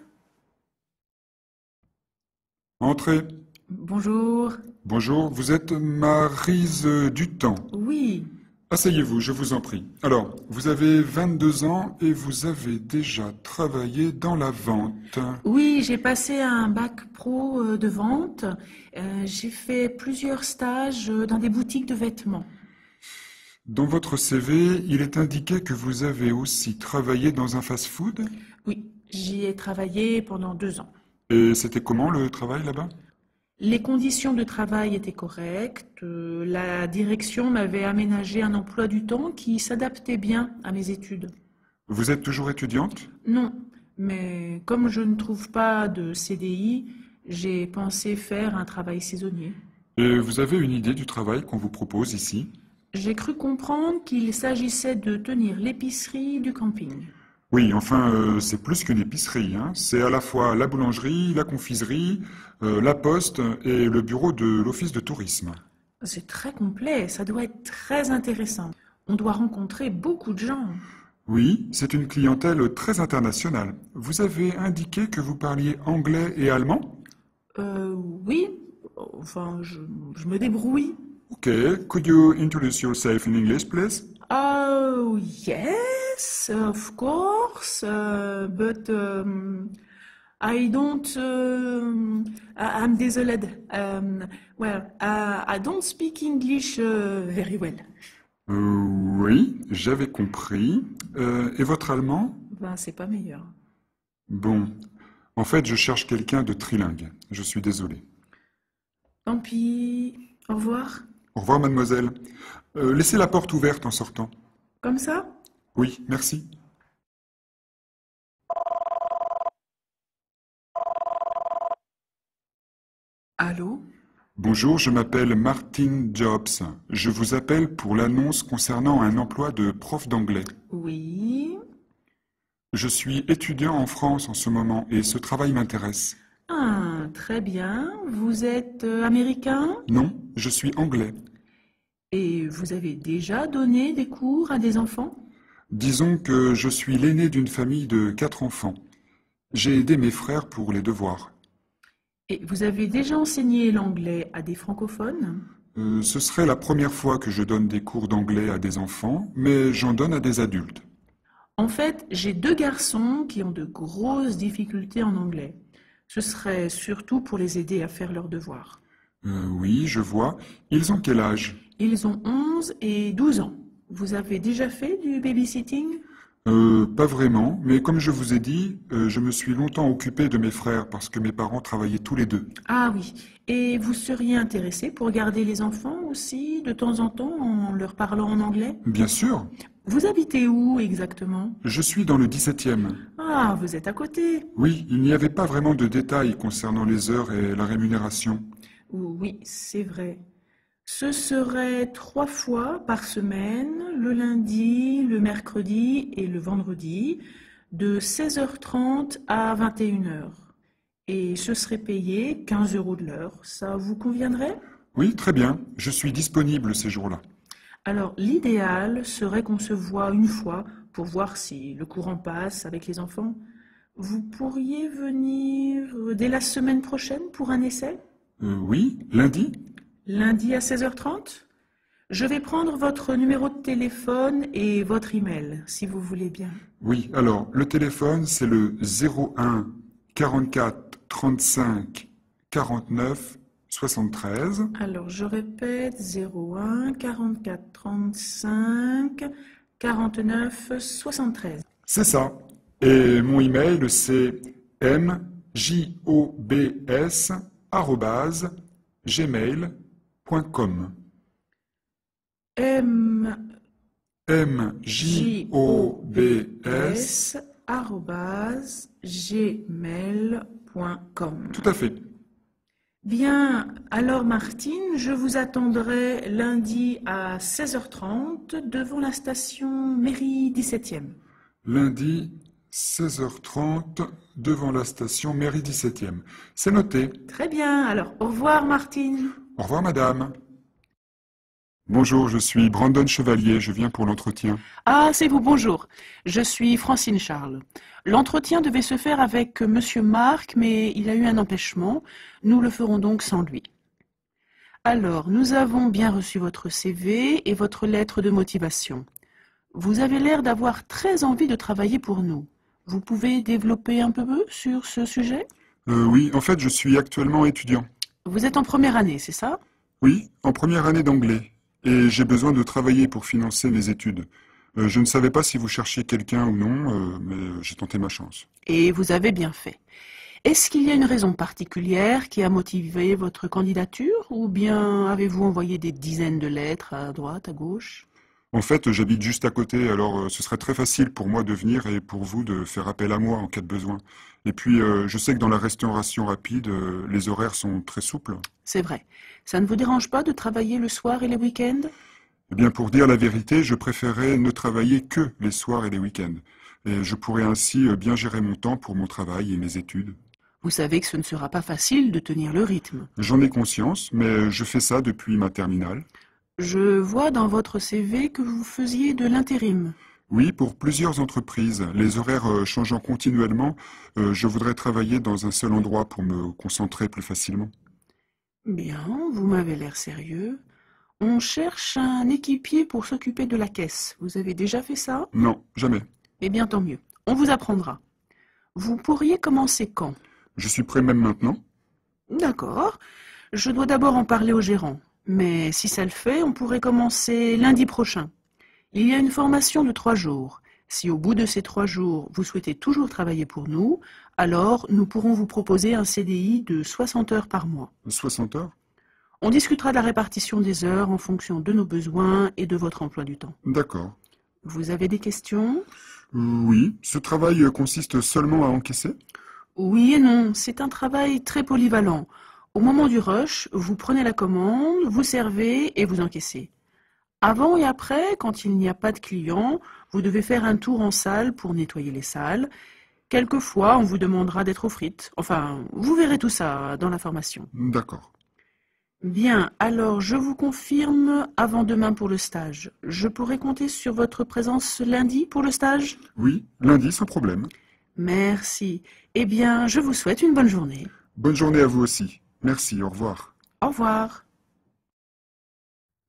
Entrez. Bonjour. Bonjour, vous êtes Maryse Dutemps. Oui. Asseyez-vous, je vous en prie. Alors, vous avez vingt-deux ans et vous avez déjà travaillé dans la vente. Oui, j'ai passé un bac pro euh, de vente. Euh, j'ai fait plusieurs stages euh, dans des boutiques de vêtements. Dans votre C V, il est indiqué que vous avez aussi travaillé dans un fast-food? Oui, j'y ai travaillé pendant deux ans. Et c'était comment le travail là-bas? Les conditions de travail étaient correctes. Euh, la direction m'avait aménagé un emploi du temps qui s'adaptait bien à mes études. Vous êtes toujours étudiante? Non, mais comme je ne trouve pas de C D I, j'ai pensé faire un travail saisonnier. Et vous avez une idée du travail qu'on vous propose ici? J'ai cru comprendre qu'il s'agissait de tenir l'épicerie du camping. Oui, enfin, euh, c'est plus qu'une épicerie, hein. C'est à la fois la boulangerie, la confiserie, euh, la poste et le bureau de l'office de tourisme. C'est très complet, ça doit être très intéressant. On doit rencontrer beaucoup de gens. Oui, c'est une clientèle très internationale. Vous avez indiqué que vous parliez anglais et allemand? Euh, oui, enfin, je, je me débrouille. Ok, could you introduce yourself in English, please? Oh, yes, of course, uh, but um, I don't, um, I- I'm désolée. Um, well, uh, I don't speak English uh, very well. Euh, oui, j'avais compris. Euh, et votre allemand? Ben, c'est pas meilleur. Bon, en fait, je cherche quelqu'un de trilingue. Je suis désolé. Tant pis, au revoir. Au revoir, mademoiselle. Euh, laissez la porte ouverte en sortant. Comme ça? Oui, merci. Allô? Bonjour, je m'appelle Martin Jobs. Je vous appelle pour l'annonce concernant un emploi de prof d'anglais. Oui. Je suis étudiant en France en ce moment et ce travail m'intéresse. Ah, très bien. Vous êtes euh, américain? Non, je suis anglais. Et vous avez déjà donné des cours à des enfants? Disons que je suis l'aîné d'une famille de quatre enfants. J'ai aidé mes frères pour les devoirs. Et vous avez déjà enseigné l'anglais à des francophones? Euh, ce serait la première fois que je donne des cours d'anglais à des enfants, mais j'en donne à des adultes. En fait, j'ai deux garçons qui ont de grosses difficultés en anglais. Ce serait surtout pour les aider à faire leurs devoirs. Euh, oui, je vois. Ils ont quel âge? Ils ont onze et douze ans. Vous avez déjà fait du babysitting? Euh, pas vraiment, mais comme je vous ai dit, euh, je me suis longtemps occupé de mes frères parce que mes parents travaillaient tous les deux. Ah oui. Et vous seriez intéressé pour garder les enfants aussi, de temps en temps, en leur parlant en anglais? Bien sûr. Vous habitez où exactement? Je suis dans le dix-septième. Ah, vous êtes à côté. Oui, il n'y avait pas vraiment de détails concernant les heures et la rémunération. Oui, c'est vrai. Ce serait trois fois par semaine, le lundi, le mercredi et le vendredi, de seize heures trente à vingt et une heures. Et ce serait payé quinze euros de l'heure. Ça vous conviendrait? Oui, très bien. Je suis disponible ces jours-là. Alors, l'idéal serait qu'on se voie une fois pour voir si le courant passe avec les enfants. Vous pourriez venir dès la semaine prochaine pour un essai? Euh, oui, lundi? Lundi à seize heures trente? Je vais prendre votre numéro de téléphone et votre email, si vous voulez bien. Oui, alors, le téléphone, c'est le zéro un quarante-quatre trente-cinq quarante-neuf soixante-treize. Alors, je répète, zéro un quarante-quatre trente-cinq quarante-neuf soixante-treize. C'est ça. Et mon email, c'est mjobs arobase gmail point com. M mjobs arobase gmail point com. Tout à fait. Bien, alors Martine, je vous attendrai lundi à seize heures trente devant la station mairie dix-septième. Lundi, seize heures trente, devant la station mairie dix-septième. C'est noté. Très bien, alors au revoir Martine. Au revoir madame. Bonjour, je suis Brandon Chevalier, je viens pour l'entretien. Ah, c'est vous, bonjour. Je suis Francine Charles. L'entretien devait se faire avec monsieur Marc, mais il a eu un empêchement. Nous le ferons donc sans lui. Alors, nous avons bien reçu votre C V et votre lettre de motivation. Vous avez l'air d'avoir très envie de travailler pour nous. Vous pouvez développer un peu sur ce sujet? euh, Oui, en fait, je suis actuellement étudiant. Vous êtes en première année, c'est ça? Oui, en première année d'anglais. Et j'ai besoin de travailler pour financer mes études. Euh, je ne savais pas si vous cherchiez quelqu'un ou non, euh, mais j'ai tenté ma chance. Et vous avez bien fait. Est-ce qu'il y a une raison particulière qui a motivé votre candidature, ou bien avez-vous envoyé des dizaines de lettres à droite, à gauche? En fait, j'habite juste à côté, alors euh, ce serait très facile pour moi de venir et pour vous de faire appel à moi en cas de besoin. Et puis, euh, je sais que dans la restauration rapide, euh, les horaires sont très souples. C'est vrai. Ça ne vous dérange pas de travailler le soir et les week-ends? Eh bien, pour dire la vérité, je préférais ne travailler que les soirs et les week-ends. Et je pourrais ainsi euh, bien gérer mon temps pour mon travail et mes études. Vous savez que ce ne sera pas facile de tenir le rythme. J'en ai conscience, mais je fais ça depuis ma terminale. Je vois dans votre C V que vous faisiez de l'intérim. Oui, pour plusieurs entreprises. Les horaires euh, changeant continuellement, euh, je voudrais travailler dans un seul endroit pour me concentrer plus facilement. Bien, vous m'avez l'air sérieux. On cherche un équipier pour s'occuper de la caisse. Vous avez déjà fait ça? Non, jamais. Eh bien, tant mieux. On vous apprendra. Vous pourriez commencer quand? Je suis prêt même maintenant. D'accord. Je dois d'abord en parler au gérant. Mais si ça le fait, on pourrait commencer lundi prochain. Il y a une formation de trois jours. Si au bout de ces trois jours, vous souhaitez toujours travailler pour nous, alors nous pourrons vous proposer un C D I de soixante heures par mois. soixante heures? On discutera de la répartition des heures en fonction de nos besoins et de votre emploi du temps. D'accord. Vous avez des questions? Oui. Ce travail consiste seulement à encaisser? Oui et non. C'est un travail très polyvalent. Au moment du rush, vous prenez la commande, vous servez et vous encaissez. Avant et après, quand il n'y a pas de clients, vous devez faire un tour en salle pour nettoyer les salles. Quelquefois, on vous demandera d'être aux frites. Enfin, vous verrez tout ça dans la formation. D'accord. Bien, alors je vous confirme avant demain pour le stage. Je pourrai compter sur votre présence lundi pour le stage? Oui, lundi sans problème. Merci. Eh bien, je vous souhaite une bonne journée. Bonne journée à vous aussi. Merci, au revoir. Au revoir.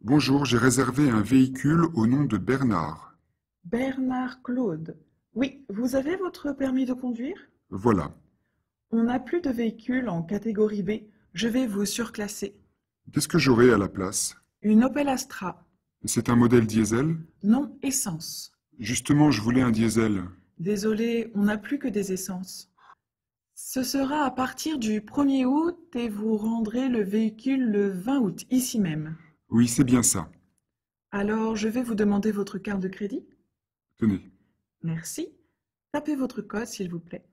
Bonjour, j'ai réservé un véhicule au nom de Bernard. Bernard Claude. Oui, vous avez votre permis de conduire? Voilà. On n'a plus de véhicule en catégorie B. Je vais vous surclasser. Qu'est-ce que j'aurai à la place? Une Opel Astra. C'est un modèle diesel? Non, essence. Justement, je voulais un diesel. Désolé, on n'a plus que des essences. Ce sera à partir du premier août et vous rendrez le véhicule le vingt août, ici même. Oui, c'est bien ça. Alors, je vais vous demander votre carte de crédit. Tenez. Merci. Tapez votre code, s'il vous plaît.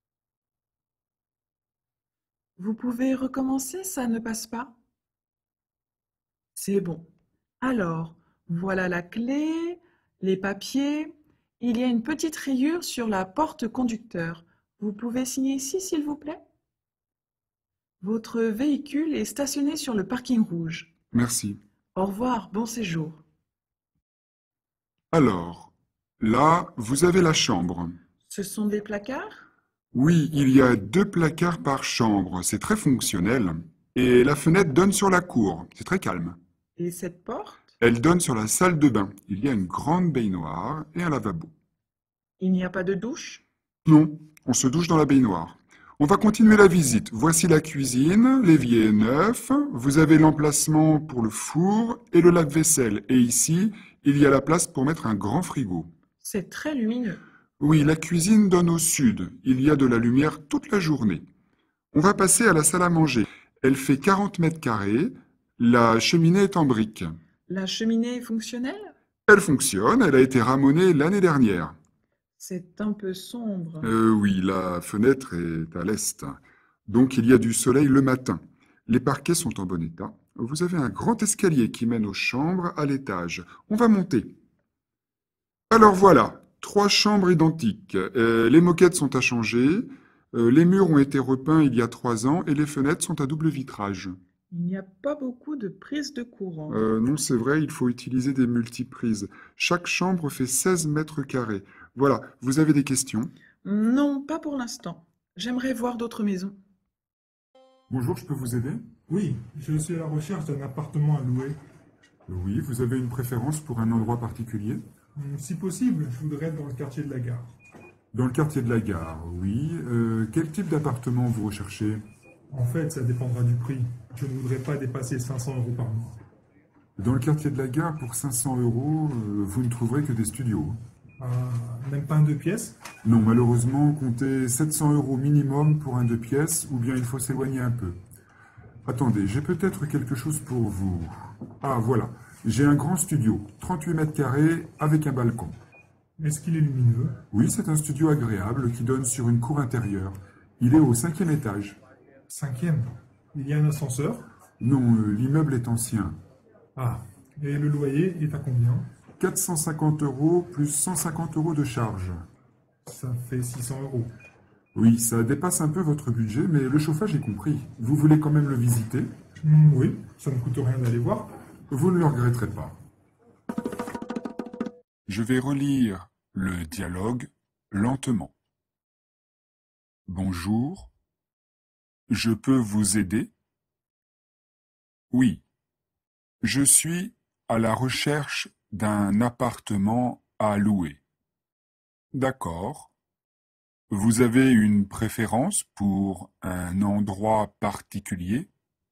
Vous pouvez recommencer, ça ne passe pas? C'est bon. Alors, voilà la clé, les papiers. Il y a une petite rayure sur la porte conducteur. Vous pouvez signer ici, s'il vous plaît? Votre véhicule est stationné sur le parking rouge. Merci. Au revoir, bon séjour. Alors, là, vous avez la chambre. Ce sont des placards? Oui, il y a deux placards par chambre. C'est très fonctionnel. Et la fenêtre donne sur la cour. C'est très calme. Et cette porte? Elle donne sur la salle de bain. Il y a une grande baignoire et un lavabo. Il n'y a pas de douche? Non, on se douche dans la baignoire. On va continuer la visite. Voici la cuisine, l'évier est neuf, vous avez l'emplacement pour le four et le lave-vaisselle. Et ici, il y a la place pour mettre un grand frigo. C'est très lumineux. Oui, la cuisine donne au sud. Il y a de la lumière toute la journée. On va passer à la salle à manger. Elle fait quarante mètres carrés. La cheminée est en briques. La cheminée est fonctionnelle? Elle fonctionne, elle a été ramonée l'année dernière. C'est un peu sombre. Euh, oui, la fenêtre est à l'est. Donc il y a du soleil le matin. Les parquets sont en bon état. Vous avez un grand escalier qui mène aux chambres à l'étage. On va monter. Alors voilà, trois chambres identiques. Euh, les moquettes sont à changer. Euh, les murs ont été repeints il y a trois ans et les fenêtres sont à double vitrage. Il n'y a pas beaucoup de prises de courant. Euh, non, c'est vrai, il faut utiliser des multiprises. Chaque chambre fait seize mètres carrés. Voilà, vous avez des questions? Non, pas pour l'instant. J'aimerais voir d'autres maisons. Bonjour, je peux vous aider? Oui, je suis à la recherche d'un appartement à louer. Oui, vous avez une préférence pour un endroit particulier? Si possible, je voudrais être dans le quartier de la gare. Dans le quartier de la gare, oui. Euh, quel type d'appartement vous recherchez? En fait, ça dépendra du prix. Je ne voudrais pas dépasser cinq cents euros par mois. Dans le quartier de la gare, pour cinq cents euros, euh, vous ne trouverez que des studios. Ah, même pas un deux pièces? Non, malheureusement, comptez sept cents euros minimum pour un deux pièces, ou bien il faut s'éloigner un peu. Attendez, j'ai peut-être quelque chose pour vous. Ah, voilà. J'ai un grand studio, trente-huit mètres carrés, avec un balcon. Est-ce qu'il est lumineux? Oui, c'est un studio agréable qui donne sur une cour intérieure. Il est au cinquième étage. Cinquième? Il y a un ascenseur? Non, euh, l'immeuble est ancien. Ah, et le loyer est à combien? quatre cent cinquante euros plus cent cinquante euros de charge. Ça fait six cents euros. Oui, ça dépasse un peu votre budget, mais le chauffage est compris. Vous voulez quand même le visiter? Mm, oui, ça ne coûte rien d'aller voir. Vous ne le regretterez pas. Je vais relire le dialogue lentement. Bonjour. Je peux vous aider? Oui. Je suis à la recherche d'un appartement à louer. D'accord. Vous avez une préférence pour un endroit particulier?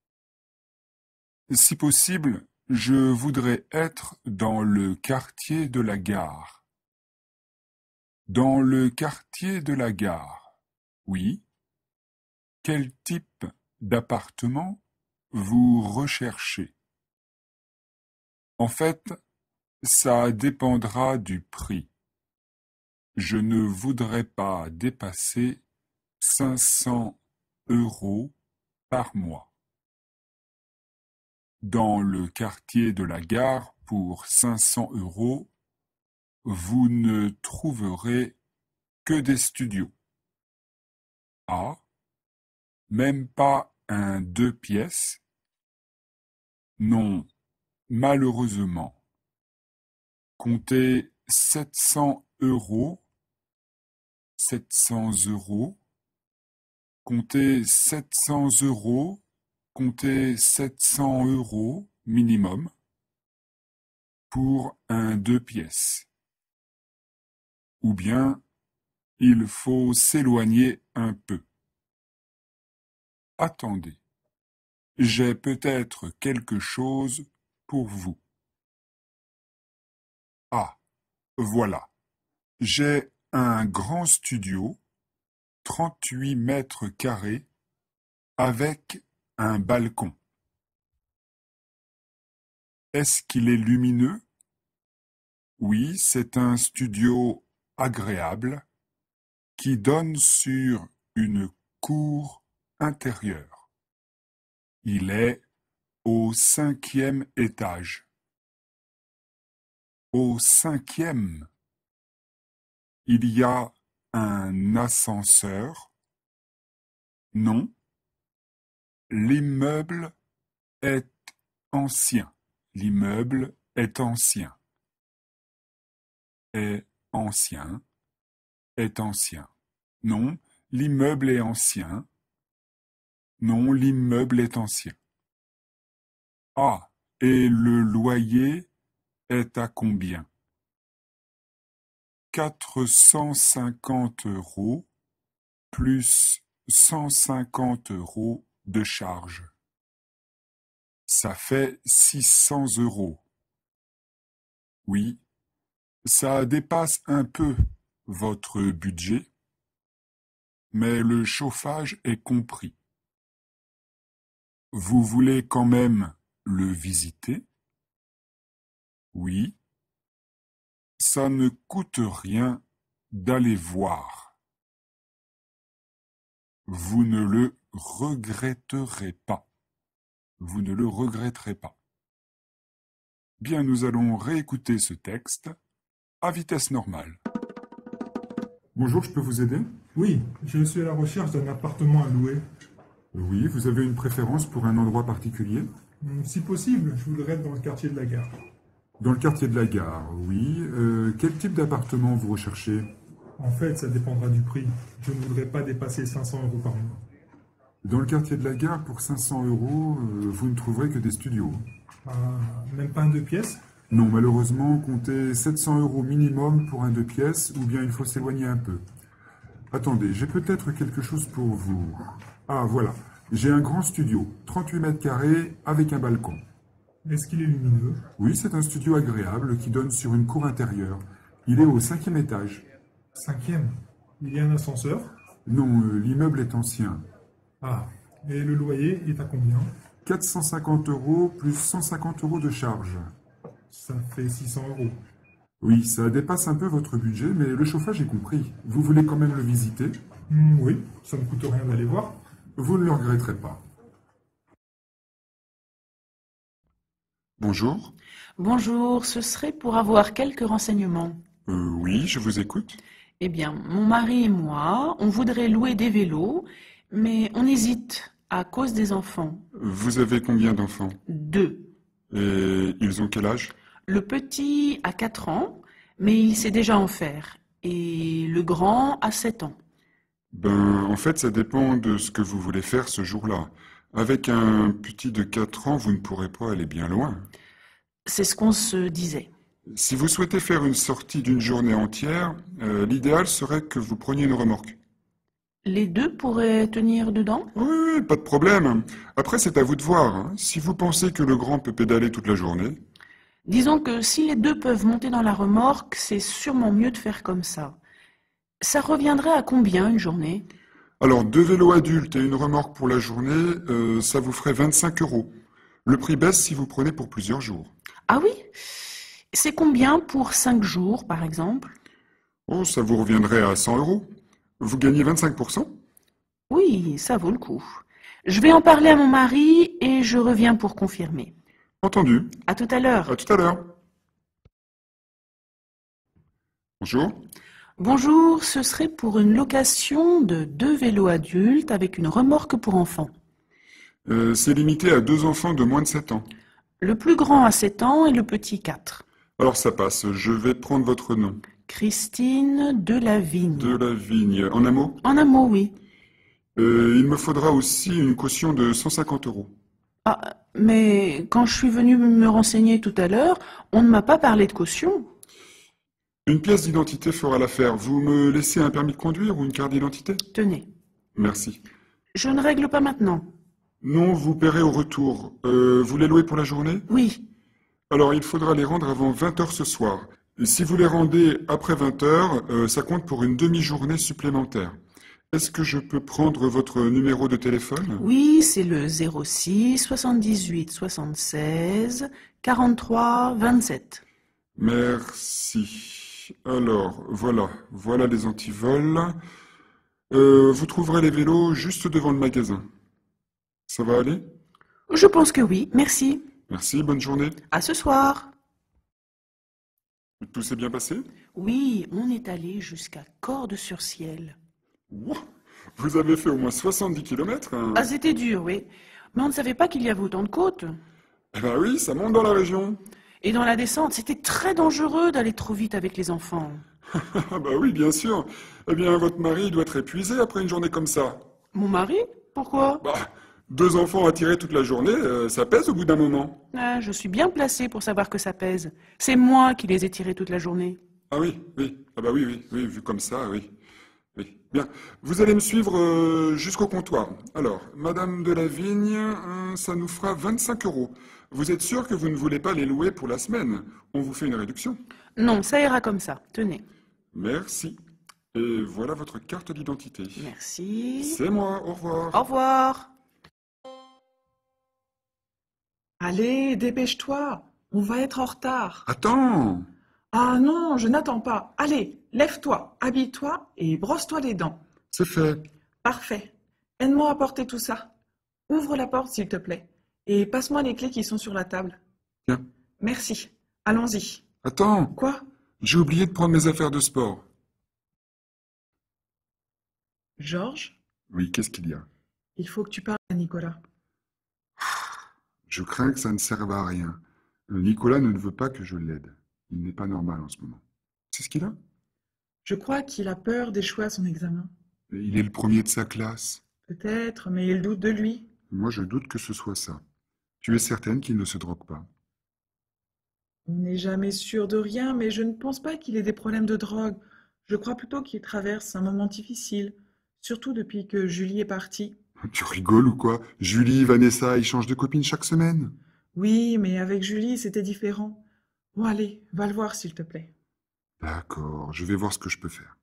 Si possible, je voudrais être dans le quartier de la gare. Dans le quartier de la gare, oui. Quel type d'appartement vous recherchez? En fait, ça dépendra du prix. Je ne voudrais pas dépasser cinq cents euros par mois. Dans le quartier de la gare, pour cinq cents euros, vous ne trouverez que des studios. Ah, même pas un deux pièces? Non, malheureusement. Comptez sept cents euros, sept cents euros, comptez sept cents euros, comptez sept cents euros minimum. pour un deux pièces. Ou bien, il faut s'éloigner un peu. Attendez, j'ai peut-être quelque chose pour vous. Ah, voilà, j'ai un grand studio, trente-huit mètres carrés, avec un balcon. Est-ce qu'il est lumineux? Oui, c'est un studio agréable qui donne sur une cour intérieure. Il est au cinquième étage. Au cinquième, il y a un ascenseur? Non, l'immeuble est ancien. L'immeuble est ancien. Est ancien. Est ancien. Non, l'immeuble est ancien. Non, l'immeuble est ancien. Ah, et le loyer est à combien? quatre cent cinquante euros plus cent cinquante euros de charge. Ça fait six cents euros. Oui, ça dépasse un peu votre budget, mais le chauffage est compris. Vous voulez quand même le visiter? Oui. Ça ne coûte rien d'aller voir. Vous ne le regretterez pas. Vous ne le regretterez pas. Bien, nous allons réécouter ce texte à vitesse normale. Bonjour, je peux vous aider? Oui, je suis à la recherche d'un appartement à louer. Oui, vous avez une préférence pour un endroit particulier? Si possible, je voudrais être dans le quartier de la gare. Dans le quartier de la gare, oui. Euh, quel type d'appartement vous recherchez? En fait, ça dépendra du prix. Je ne voudrais pas dépasser cinq cents euros par mois. Dans le quartier de la gare, pour cinq cents euros, euh, vous ne trouverez que des studios. Ah, même pas un deux pièces? Non, malheureusement, comptez sept cents euros minimum pour un deux pièces, ou bien il faut s'éloigner un peu. Attendez, j'ai peut-être quelque chose pour vous. Ah, voilà. J'ai un grand studio, trente-huit mètres carrés, avec un balcon. Est-ce qu'il est lumineux? Oui, c'est un studio agréable qui donne sur une cour intérieure. Il est au cinquième étage. Cinquième? Il y a un ascenseur? Non, euh, l'immeuble est ancien. Ah, et le loyer est à combien? quatre cent cinquante euros plus cent cinquante euros de charge. Ça fait six cents euros. Oui, ça dépasse un peu votre budget, mais le chauffage est compris. Vous voulez quand même le visiter? Mmh, oui, ça ne coûte rien d'aller voir. Vous ne le regretterez pas. Bonjour. Bonjour, ce serait pour avoir quelques renseignements. Euh, oui, je vous écoute. Eh bien, mon mari et moi, on voudrait louer des vélos, mais on hésite à cause des enfants. Vous avez combien d'enfants? Deux. Et ils ont quel âge? Le petit a quatre ans, mais il sait déjà en faire. Et le grand a sept ans. Ben, en fait, ça dépend de ce que vous voulez faire ce jour-là. Avec un petit de quatre ans, vous ne pourrez pas aller bien loin. C'est ce qu'on se disait. Si vous souhaitez faire une sortie d'une journée entière, euh, l'idéal serait que vous preniez une remorque. Les deux pourraient tenir dedans? Oui, oui, pas de problème. Après, c'est à vous de voir. Hein. Si vous pensez que le grand peut pédaler toute la journée... Disons que si les deux peuvent monter dans la remorque, c'est sûrement mieux de faire comme ça. Ça reviendrait à combien une journée? Alors, deux vélos adultes et une remorque pour la journée, euh, ça vous ferait vingt-cinq euros. Le prix baisse si vous prenez pour plusieurs jours. Ah oui? C'est combien pour cinq jours, par exemple? Oh, ça vous reviendrait à cent euros. Vous gagnez vingt-cinq pour cent? Oui, ça vaut le coup. Je vais en parler à mon mari et je reviens pour confirmer. Entendu. À tout à l'heure. À tout à l'heure. Bonjour. Bonjour, ce serait pour une location de deux vélos adultes avec une remorque pour enfants. Euh, c'est limité à deux enfants de moins de sept ans. Le plus grand a sept ans et le petit quatre. Alors ça passe, je vais prendre votre nom. Christine Delavigne. Delavigne. En un mot? En un mot, oui. Euh, il me faudra aussi une caution de cent cinquante euros. Ah, Mais quand je suis venue me renseigner tout à l'heure, on ne m'a pas parlé de caution. Une pièce d'identité fera l'affaire. Vous me laissez un permis de conduire ou une carte d'identité? Tenez. Merci. Je ne règle pas maintenant. Non, vous paierez au retour. Euh, vous les louez pour la journée? Oui. Alors, il faudra les rendre avant vingt heures ce soir. Et si vous les rendez après vingt heures, euh, ça compte pour une demi-journée supplémentaire. Est-ce que je peux prendre votre numéro de téléphone? Oui, c'est le zéro six soixante-dix-huit soixante-seize quarante-trois vingt-sept. Merci. Alors, voilà. Voilà les antivols. Euh, vous trouverez les vélos juste devant le magasin. Ça va aller? Je pense que oui, merci. Merci, bonne journée. À ce soir. Tout s'est bien passé? Oui, on est allé jusqu'à Cordes-sur-Ciel. Wow. Vous avez fait au moins soixante-dix kilomètres, hein? Ah, c'était dur, oui. Mais on ne savait pas qu'il y avait autant de côtes. Eh ben oui, ça monte dans la région. Et dans la descente, c'était très dangereux d'aller trop vite avec les enfants. Ah bah oui, bien sûr. Eh bien, votre mari doit être épuisé après une journée comme ça. Mon mari? Pourquoi? Bah, deux enfants à tirer toute la journée, euh, ça pèse au bout d'un moment. Ah, je suis bien placée pour savoir que ça pèse. C'est moi qui les ai tirés toute la journée. Ah oui, oui. Ah bah oui, oui, oui, vu comme ça, oui. Oui, bien. Vous allez me suivre euh, jusqu'au comptoir. Alors, Madame de la Vigne, euh, ça nous fera vingt-cinq euros. Vous êtes sûr que vous ne voulez pas les louer pour la semaine? On vous fait une réduction. Non, ça ira comme ça. Tenez. Merci. Et voilà votre carte d'identité. Merci. C'est moi, au revoir. Au revoir. Allez, dépêche-toi. On va être en retard. Attends. Ah non, je n'attends pas. Allez, lève-toi, habille-toi et brosse-toi les dents. C'est fait. Parfait. Aide-moi à porter tout ça. Ouvre la porte, s'il te plaît. Et passe-moi les clés qui sont sur la table. Tiens. Merci. Allons-y. Attends. Quoi? J'ai oublié de prendre mes affaires de sport. Georges? Oui, qu'est-ce qu'il y a? Il faut que tu parles à Nicolas. Je crains que ça ne serve à rien. Nicolas ne veut pas que je l'aide. Il n'est pas normal en ce moment. C'est ce qu'il a? Je crois qu'il a peur d'échouer à son examen. Il est le premier de sa classe. Peut-être, mais il doute de lui. Moi, je doute que ce soit ça. Tu es certaine qu'il ne se drogue pas? On n'est jamais sûr de rien, mais je ne pense pas qu'il ait des problèmes de drogue. Je crois plutôt qu'il traverse un moment difficile, surtout depuis que Julie est partie. Tu rigoles ou quoi? Julie, Vanessa, ils changent de copine chaque semaine. Oui, mais avec Julie, c'était différent. Bon, allez, va le voir, s'il te plaît. D'accord, je vais voir ce que je peux faire.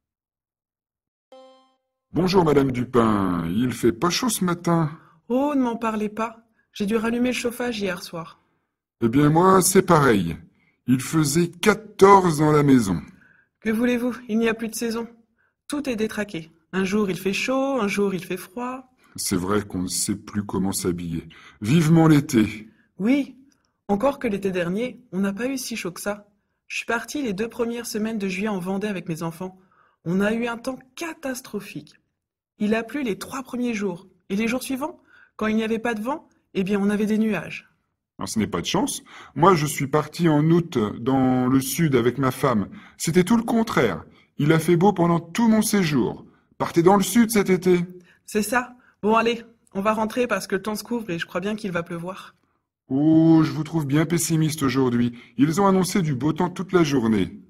Bonjour, Madame Dupin. Il fait pas chaud ce matin? Oh, ne m'en parlez pas. J'ai dû rallumer le chauffage hier soir. Eh bien, moi, c'est pareil. Il faisait quatorze dans la maison. Que voulez-vous? Il n'y a plus de saison. Tout est détraqué. Un jour, il fait chaud, un jour, il fait froid. C'est vrai qu'on ne sait plus comment s'habiller. Vivement l'été. Oui, encore que l'été dernier, on n'a pas eu si chaud que ça. Je suis partie les deux premières semaines de juillet en Vendée avec mes enfants. On a eu un temps catastrophique. Il a plu les trois premiers jours. Et les jours suivants, quand il n'y avait pas de vent, eh bien on avait des nuages. Alors, ce n'est pas de chance. Moi, je suis parti en août dans le sud avec ma femme. C'était tout le contraire. Il a fait beau pendant tout mon séjour. Partez dans le sud cet été. C'est ça. Bon, allez, on va rentrer parce que le temps se couvre et je crois bien qu'il va pleuvoir. Oh, je vous trouve bien pessimiste aujourd'hui. Ils ont annoncé du beau temps toute la journée.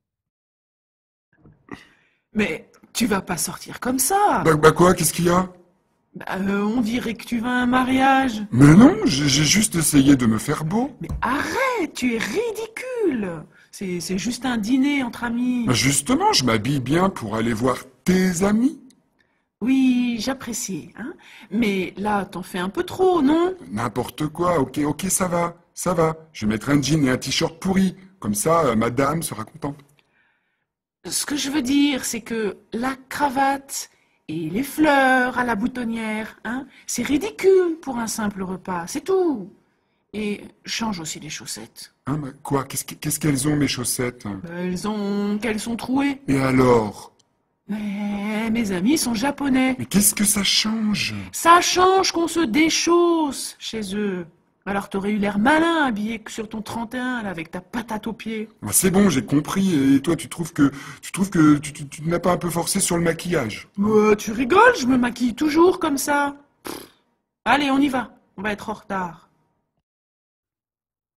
Mais tu vas pas sortir comme ça. Bah, bah quoi, qu'est-ce qu'il y a? Bah, euh, on dirait que tu vas à un mariage. Mais non, j'ai j'ai juste essayé de me faire beau. Mais arrête, tu es ridicule. C'est c'est juste un dîner entre amis. Bah justement, je m'habille bien pour aller voir tes amis. Oui, j'apprécie, hein. Mais là, t'en fais un peu trop, non? N'importe quoi, ok, ok, ça va, ça va. Je vais mettre un jean et un t-shirt pourri. Comme ça, euh, madame sera contente. Ce que je veux dire, c'est que la cravate et les fleurs à la boutonnière, hein, c'est ridicule pour un simple repas, c'est tout. Et change aussi les chaussettes. Hein, mais quoi? Qu'est-ce que- qu'est-ce qu'elles ont, mes chaussettes? Elles ont... qu'elles sont trouées. Et alors? Mais mes amis sont japonais. Mais qu'est-ce que ça change? Ça change qu'on se déchausse chez eux. Alors t'aurais eu l'air malin habillé que sur ton trente et un, là, avec ta patate aux pieds. Ah, c'est bon, j'ai compris. Et toi, tu trouves que tu trouves que tu, tu- tu n'as pas un peu forcé sur le maquillage? Euh, tu rigoles, je me maquille toujours comme ça. Pff. Allez, on y va. On va être en retard.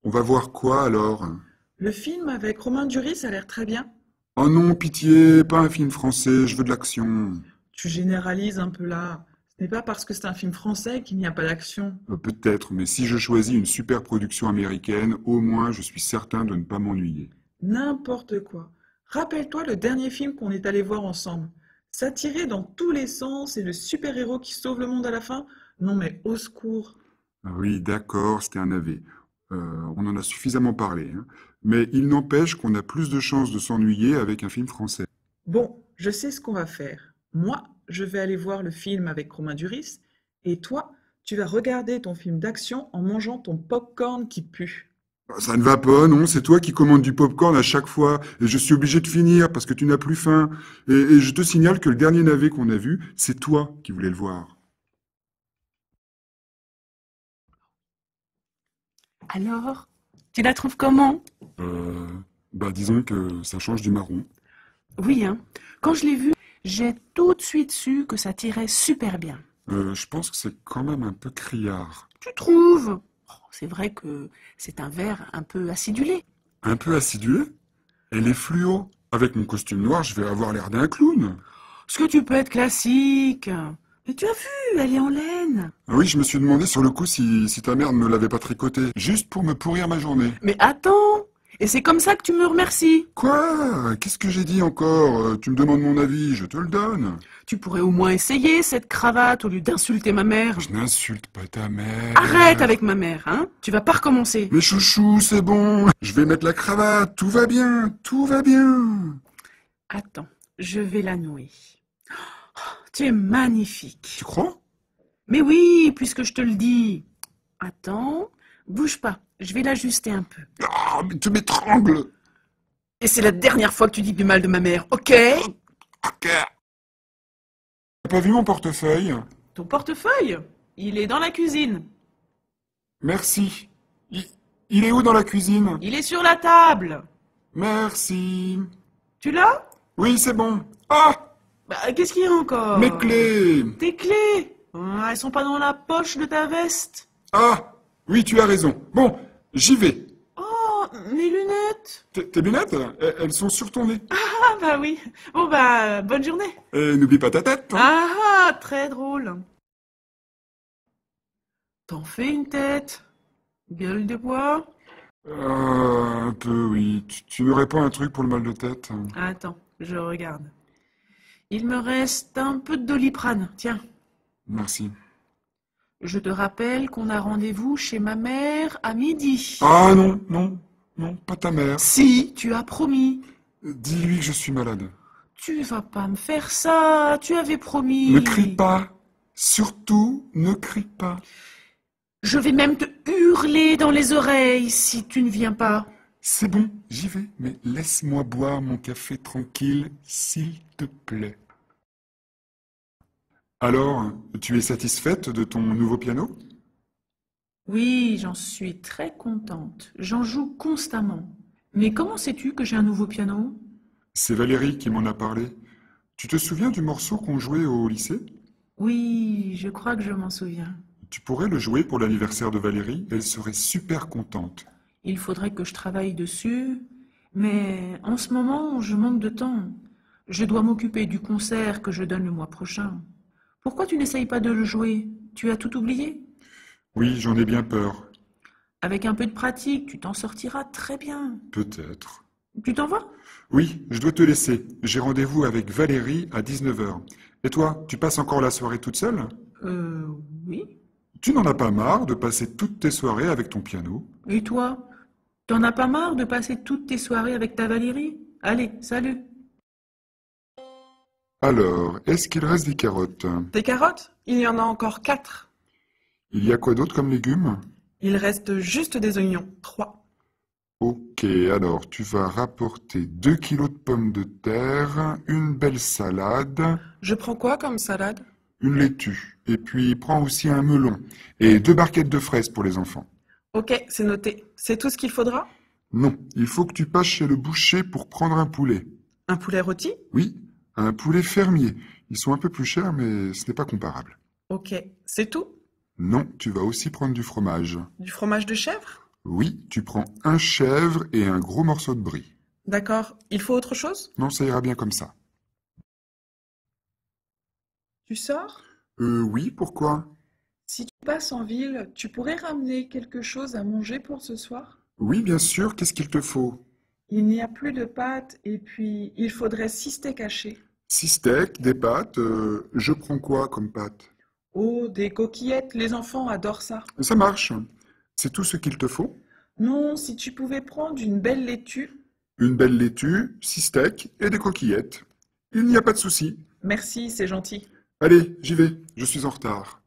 On va voir quoi alors? Le film avec Romain Duris a l'air très bien. Oh non, pitié, pas un film français, je veux de l'action. Tu généralises un peu là. Ce n'est pas parce que c'est un film français qu'il n'y a pas d'action. Euh, Peut-être, mais si je choisis une super production américaine, au moins je suis certain de ne pas m'ennuyer. N'importe quoi. Rappelle-toi le dernier film qu'on est allé voir ensemble. Ça tirait dans tous les sens et le super-héros qui sauve le monde à la fin. Non mais au secours. Ah oui, d'accord, c'était un navet. Euh, on en a suffisamment parlé, hein. Mais il n'empêche qu'on a plus de chances de s'ennuyer avec un film français. Bon, je sais ce qu'on va faire. Moi, je vais aller voir le film avec Romain Duris, et toi, tu vas regarder ton film d'action en mangeant ton pop-corn qui pue. Ça ne va pas, non, c'est toi qui commandes du popcorn à chaque fois, et je suis obligé de finir parce que tu n'as plus faim. Et, et je te signale que le dernier navet qu'on a vu, c'est toi qui voulais le voir. Alors, tu la trouves comment? Euh, bah disons que ça change du marron. Oui, hein. Quand je l'ai vu, j'ai tout de suite su que ça tirait super bien. Euh, je pense que c'est quand même un peu criard. Tu trouves? Oh, c'est vrai que c'est un verre un peu acidulé. Un peu acidulé? Elle est fluo. Avec mon costume noir, je vais avoir l'air d'un clown. Est-ce que tu peux être classique? Mais tu as vu, elle est en laine. Ah oui, je me suis demandé sur le coup si, si ta mère ne me l'avait pas tricoté, juste pour me pourrir ma journée. Mais attends! Et c'est comme ça que tu me remercies. Quoi? Qu'est-ce que j'ai dit encore? Euh, Tu me demandes mon avis, je te le donne. Tu pourrais au moins essayer cette cravate au lieu d'insulter ma mère. Je n'insulte pas ta mère. Arrête avec ma mère, hein? Tu vas pas recommencer. Mais chouchou, c'est bon. Je vais mettre la cravate, tout va bien, tout va bien. Attends, je vais la nouer. Oh, tu es magnifique. Tu crois? Mais oui, puisque je te le dis. Attends, bouge pas, je vais l'ajuster un peu. Ah, mais tu m'étrangles. Et c'est la dernière fois que tu dis du mal de ma mère, ok? Ok. T'as pas vu mon portefeuille? Ton portefeuille? Il est dans la cuisine. Merci. Il, il est où dans la cuisine? Il est sur la table. Merci. Tu l'as? Oui, c'est bon. Ah! Bah, qu'est-ce qu'il y a encore? Mes clés. Tes clés? Ah, elles sont pas dans la poche de ta veste. Ah! Oui, tu as raison. Bon, j'y vais. Oh, mes lunettes. Tes tes lunettes, elles, elles sont sur ton nez. Ah, bah oui. Bon, bah, bonne journée. Et n'oublie pas ta tête. Hein. Ah, ah, très drôle. T'en fais une tête. Gueule de bois. Euh, un peu, oui. Tu, tu n'aurais pas un truc pour le mal de tête? Attends, je regarde. Il me reste un peu de Doliprane, tiens. Merci. Je te rappelle qu'on a rendez-vous chez ma mère à midi. Ah non, non, non, pas ta mère. Si, tu as promis. Dis-lui que je suis malade. Tu vas pas me faire ça, tu avais promis. Ne crie pas. Surtout, ne crie pas. Je vais même te hurler dans les oreilles si tu ne viens pas. C'est bon, j'y vais, mais laisse-moi boire mon café tranquille, s'il te plaît. Alors, tu es satisfaite de ton nouveau piano? Oui, j'en suis très contente. J'en joue constamment. Mais comment sais-tu que j'ai un nouveau piano? C'est Valérie qui m'en a parlé. Tu te souviens du morceau qu'on jouait au lycée? Oui, je crois que je m'en souviens. Tu pourrais le jouer pour l'anniversaire de Valérie, elle serait super contente. Il faudrait que je travaille dessus, mais en ce moment, je manque de temps. Je dois m'occuper du concert que je donne le mois prochain. Pourquoi tu n'essayes pas de le jouer? Tu as tout oublié? Oui, j'en ai bien peur. Avec un peu de pratique, tu t'en sortiras très bien. Peut-être. Tu t'en vas? Oui, je dois te laisser. J'ai rendez-vous avec Valérie à dix-neuf heures. Et toi, tu passes encore la soirée toute seule? Euh, oui. Tu n'en as pas marre de passer toutes tes soirées avec ton piano? Et toi? T'en as pas marre de passer toutes tes soirées avec ta Valérie? Allez, salut. Alors, est-ce qu'il reste des carottes? Des carottes? Il y en a encore quatre. Il y a quoi d'autre comme légumes? Il reste juste des oignons, trois. Ok, alors tu vas rapporter deux kilos de pommes de terre, une belle salade, Je prends quoi comme salade? une laitue, et puis prends aussi un melon, et deux barquettes de fraises pour les enfants. Ok, c'est noté. C'est tout ce qu'il faudra? Non, il faut que tu passes chez le boucher pour prendre un poulet. Un poulet rôti? Oui, un poulet fermier. Ils sont un peu plus chers, mais ce n'est pas comparable. Ok, c'est tout? Non, tu vas aussi prendre du fromage. Du fromage de chèvre? Oui, tu prends un chèvre et un gros morceau de brie. D'accord. Il faut autre chose? Non, ça ira bien comme ça. Tu sors? Euh, oui, pourquoi? Si tu passes en ville, tu pourrais ramener quelque chose à manger pour ce soir? Oui, bien sûr, qu'est-ce qu'il te faut? Il n'y a plus de pâtes et puis il faudrait six steaks hachés. Six steaks, des pâtes, euh, je prends quoi comme pâtes? Oh, des coquillettes, les enfants adorent ça. Ça marche. C'est tout ce qu'il te faut? Non, si tu pouvais prendre une belle laitue. Une belle laitue, six steaks et des coquillettes. Il n'y a pas de souci. Merci, c'est gentil. Allez, j'y vais, je suis en retard.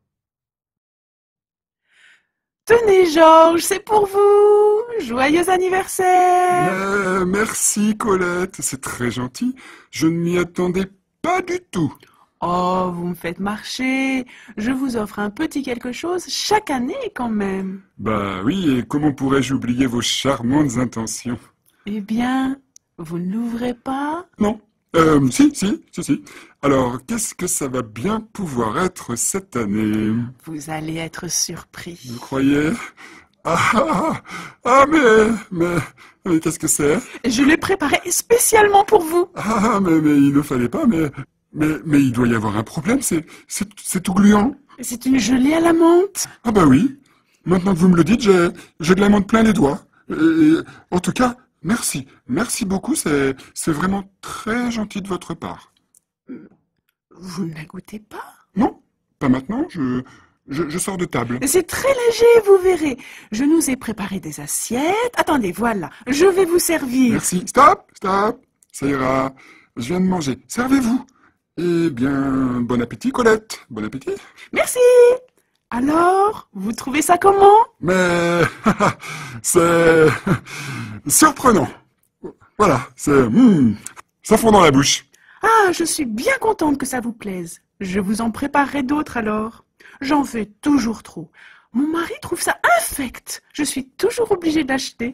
Tenez, Georges, c'est pour vous. Joyeux anniversaire. Euh, merci, Colette, c'est très gentil. Je ne m'y attendais pas du tout. Oh, vous me faites marcher. Je vous offre un petit quelque chose chaque année quand même. Bah oui, et comment pourrais-je oublier vos charmantes intentions? Eh bien, vous ne l'ouvrez pas? Non. Euh, si, si, si, si. Alors, qu'est-ce que ça va bien pouvoir être cette année? Vous allez être surpris. Vous croyez? Ah, ah, ah, mais, mais, mais qu'est-ce que c'est? Je l'ai préparé spécialement pour vous. Ah, mais, mais il ne fallait pas, mais, mais, mais il doit y avoir un problème, c'est, c'est, c'est tout gluant. C'est une gelée à la menthe. Ah bah oui. Maintenant que vous me le dites, j'ai, j'ai de la menthe plein les doigts. Et, en tout cas, merci, merci beaucoup, c'est, c'est vraiment très gentil de votre part. Vous ne la goûtez pas? Non, pas maintenant, je, je, je sors de table. C'est très léger, vous verrez. Je nous ai préparé des assiettes. Attendez, voilà, je vais vous servir. Merci, stop, stop, ça ira, je viens de manger, servez-vous. Eh bien, bon appétit, Colette, bon appétit. Merci. Alors, vous trouvez ça comment? Mais, c'est surprenant. Voilà, c'est, mm, ça fond dans la bouche. Ah, je suis bien contente que ça vous plaise. Je vous en préparerai d'autres alors. J'en fais toujours trop. Mon mari trouve ça infect. Je suis toujours obligée d'acheter.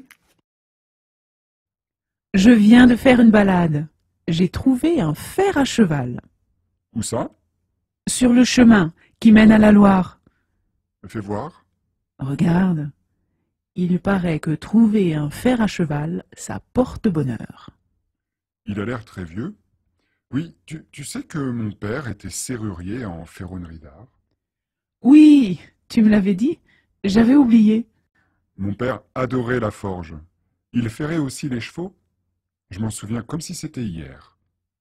Je viens de faire une balade. J'ai trouvé un fer à cheval. Où ça? Sur le chemin qui mène à la Loire. Fais voir. Regarde. Il paraît que trouver un fer à cheval, ça porte bonheur. Il a l'air très vieux. Oui, tu, tu sais que mon père était serrurier en ferronnerie d'art. Oui, tu me l'avais dit. J'avais oublié. Mon père adorait la forge. Il ferrait aussi les chevaux. Je m'en souviens comme si c'était hier.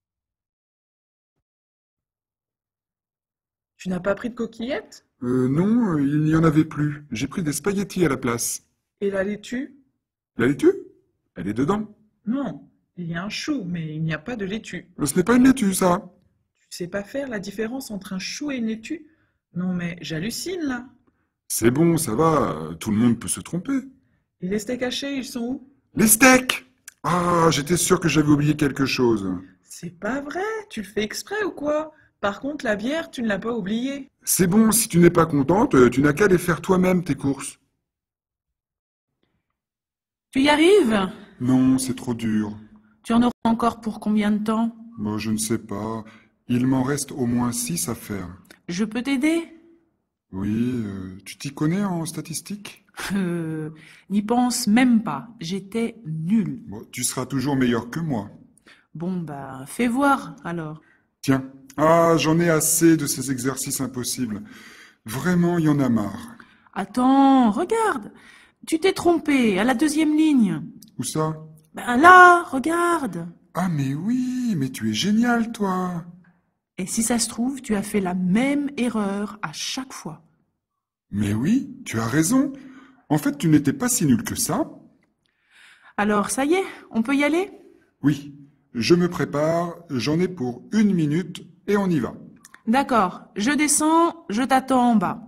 Tu n'as pas pris de coquillettes? Euh, non, il n'y en avait plus. J'ai pris des spaghettis à la place. Et la laitue? La laitue? Elle est dedans. Non, il y a un chou, mais il n'y a pas de laitue. Ce n'est pas une laitue, ça. Tu sais pas faire la différence entre un chou et une laitue? Non mais j'hallucine là. C'est bon, ça va, tout le monde peut se tromper. Et les steaks hachés, ils sont où? Les steaks! Ah, j'étais sûr que j'avais oublié quelque chose. C'est pas vrai, tu le fais exprès ou quoi? Par contre, la bière, tu ne l'as pas oubliée. C'est bon, si tu n'es pas contente, tu n'as qu'à les faire toi-même, tes courses. Tu y arrives? Non, c'est trop dur. Tu en auras encore pour combien de temps? Moi, je ne sais pas. Il m'en reste au moins six à faire. Je peux t'aider? Oui, euh, tu t'y connais en statistique? Euh, n'y pense même pas. J'étais nulle. Bon, tu seras toujours meilleur que moi. Bon, bah, fais voir, alors. Tiens. Ah, j'en ai assez de ces exercices impossibles. Vraiment, il y en a marre. Attends, regarde. Tu t'es trompé, à la deuxième ligne. Où ça? Ben là, regarde. Ah, mais oui, mais tu es génial, toi. Et si ça se trouve, tu as fait la même erreur à chaque fois. Mais oui, tu as raison. En fait, tu n'étais pas si nul que ça. Alors, ça y est, on peut y aller? Oui, je me prépare, j'en ai pour une minute et on y va. D'accord, je descends, je t'attends en bas.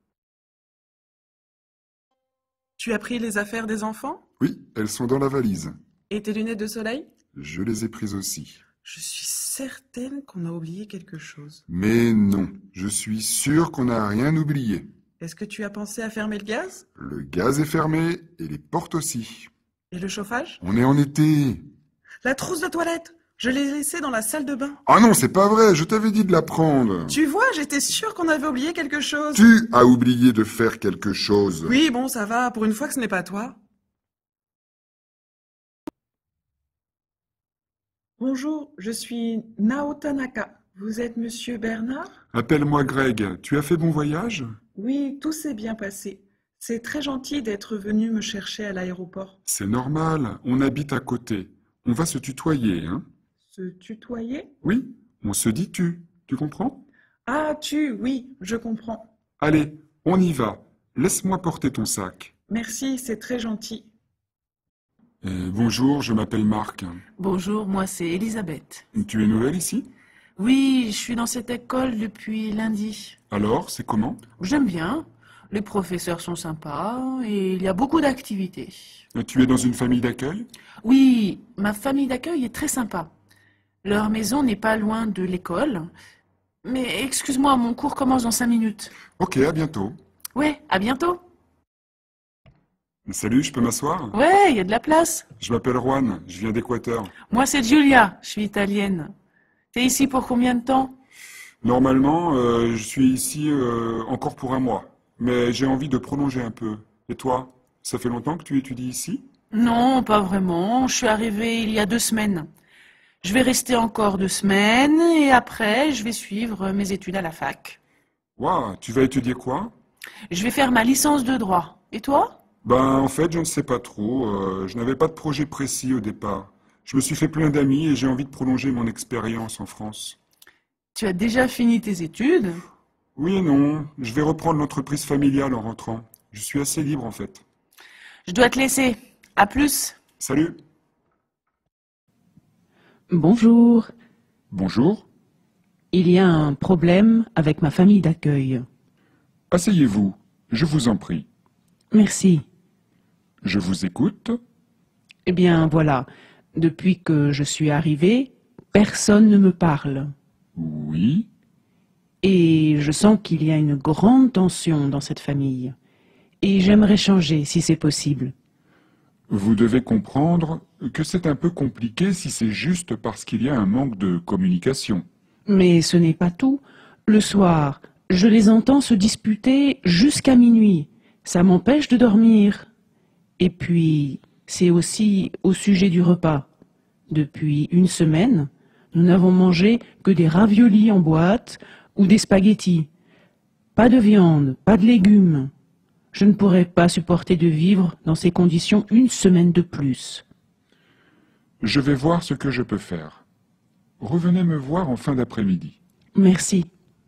Tu as pris les affaires des enfants? Oui, elles sont dans la valise. Et tes lunettes de soleil? Je les ai prises aussi. Je suis certaine qu'on a oublié quelque chose. Mais non, je suis sûr qu'on n'a rien oublié. Est-ce que tu as pensé à fermer le gaz? Le gaz est fermé et les portes aussi. Et le chauffage? On est en été. La trousse de toilette? Je l'ai laissée dans la salle de bain. Ah non, c'est pas vrai, je t'avais dit de la prendre. Tu vois, j'étais sûre qu'on avait oublié quelque chose. Tu as oublié de faire quelque chose. Oui, bon, ça va, pour une fois que ce n'est pas toi. Bonjour, je suis Nao Tanaka. Vous êtes Monsieur Bernard? Appelle-moi Greg. Tu as fait bon voyage? Oui, tout s'est bien passé. C'est très gentil d'être venu me chercher à l'aéroport. C'est normal, on habite à côté. On va se tutoyer, hein? Se tutoyer? Oui, on se dit tu. Tu comprends? Ah, tu, oui, je comprends. Allez, on y va. Laisse-moi porter ton sac. Merci, c'est très gentil. Euh, bonjour, je m'appelle Marc. Bonjour, moi c'est Elisabeth. Tu es nouvelle ici? Oui, je suis dans cette école depuis lundi. Alors, c'est comment? J'aime bien. Les professeurs sont sympas et il y a beaucoup d'activités. Tu es dans une famille d'accueil? Oui, ma famille d'accueil est très sympa. Leur maison n'est pas loin de l'école. Mais excuse-moi, mon cours commence dans cinq minutes. Ok, à bientôt. Ouais, à bientôt. Salut, je peux m'asseoir? Ouais, il y a de la place. Je m'appelle Juan, je viens d'Équateur. Moi c'est Giulia, je suis italienne. T'es ici pour combien de temps? Normalement, euh, je suis ici euh, encore pour un mois. Mais j'ai envie de prolonger un peu. Et toi, ça fait longtemps que tu étudies ici? Non, pas vraiment. Je suis arrivée il y a deux semaines. Je vais rester encore deux semaines et après, je vais suivre mes études à la fac. Waouh, tu vas étudier quoi? Je vais faire ma licence de droit. Et toi? Ben, en fait, je ne sais pas trop. Euh, je n'avais pas de projet précis au départ. Je me suis fait plein d'amis et j'ai envie de prolonger mon expérience en France. Tu as déjà fini tes études? Oui et non. Je vais reprendre l'entreprise familiale en rentrant. Je suis assez libre en fait. Je dois te laisser. À plus. Salut. Bonjour. Bonjour. Il y a un problème avec ma famille d'accueil. Asseyez-vous. Je vous en prie. Merci. Je vous écoute. Eh bien, voilà. Depuis que je suis arrivée, personne ne me parle. Oui. Et je sens qu'il y a une grande tension dans cette famille. Et j'aimerais changer si c'est possible. Vous devez comprendre que c'est un peu compliqué si c'est juste parce qu'il y a un manque de communication. Mais ce n'est pas tout. Le soir, je les entends se disputer jusqu'à minuit. Ça m'empêche de dormir. Et puis, c'est aussi au sujet du repas. Depuis une semaine, nous n'avons mangé que des raviolis en boîte ou des spaghettis. Pas de viande, pas de légumes. Je ne pourrais pas supporter de vivre dans ces conditions une semaine de plus. Je vais voir ce que je peux faire. Revenez me voir en fin d'après-midi. Merci.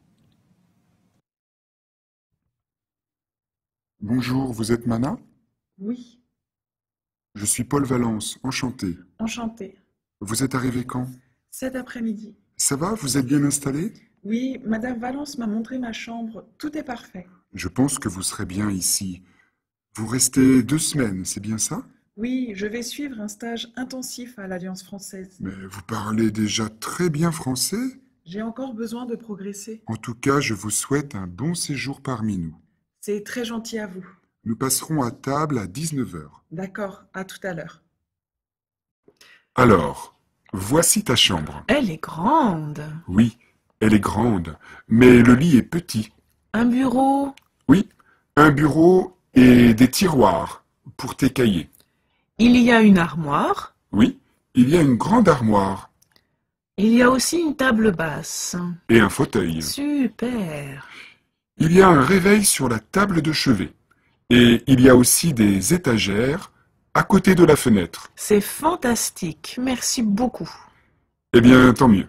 Bonjour, vous êtes Mana? Oui, Je suis Paul Valence, enchanté. enchanté. Vous êtes arrivé quand? Cet après-midi. Ça va, vous êtes bien installé? Oui, Madame Valence m'a montré ma chambre. Tout est parfait. Je pense que vous serez bien ici. Vous restez deux semaines, c'est bien ça? Oui, je vais suivre un stage intensif à l'Alliance française. Mais vous parlez déjà très bien français? J'ai encore besoin de progresser. En tout cas, je vous souhaite un bon séjour parmi nous. C'est très gentil à vous. Nous passerons à table à dix-neuf heures. D'accord, à tout à l'heure. Alors, voici ta chambre. Elle est grande. Oui, elle est grande, mais le lit est petit. Un bureau. Oui, un bureau et des tiroirs pour tes cahiers. Il y a une armoire. Oui, il y a une grande armoire. Il y a aussi une table basse. Et un fauteuil. Super. Il y a un réveil sur la table de chevet. Et il y a aussi des étagères à côté de la fenêtre. C'est fantastique. Merci beaucoup. Eh bien, tant mieux.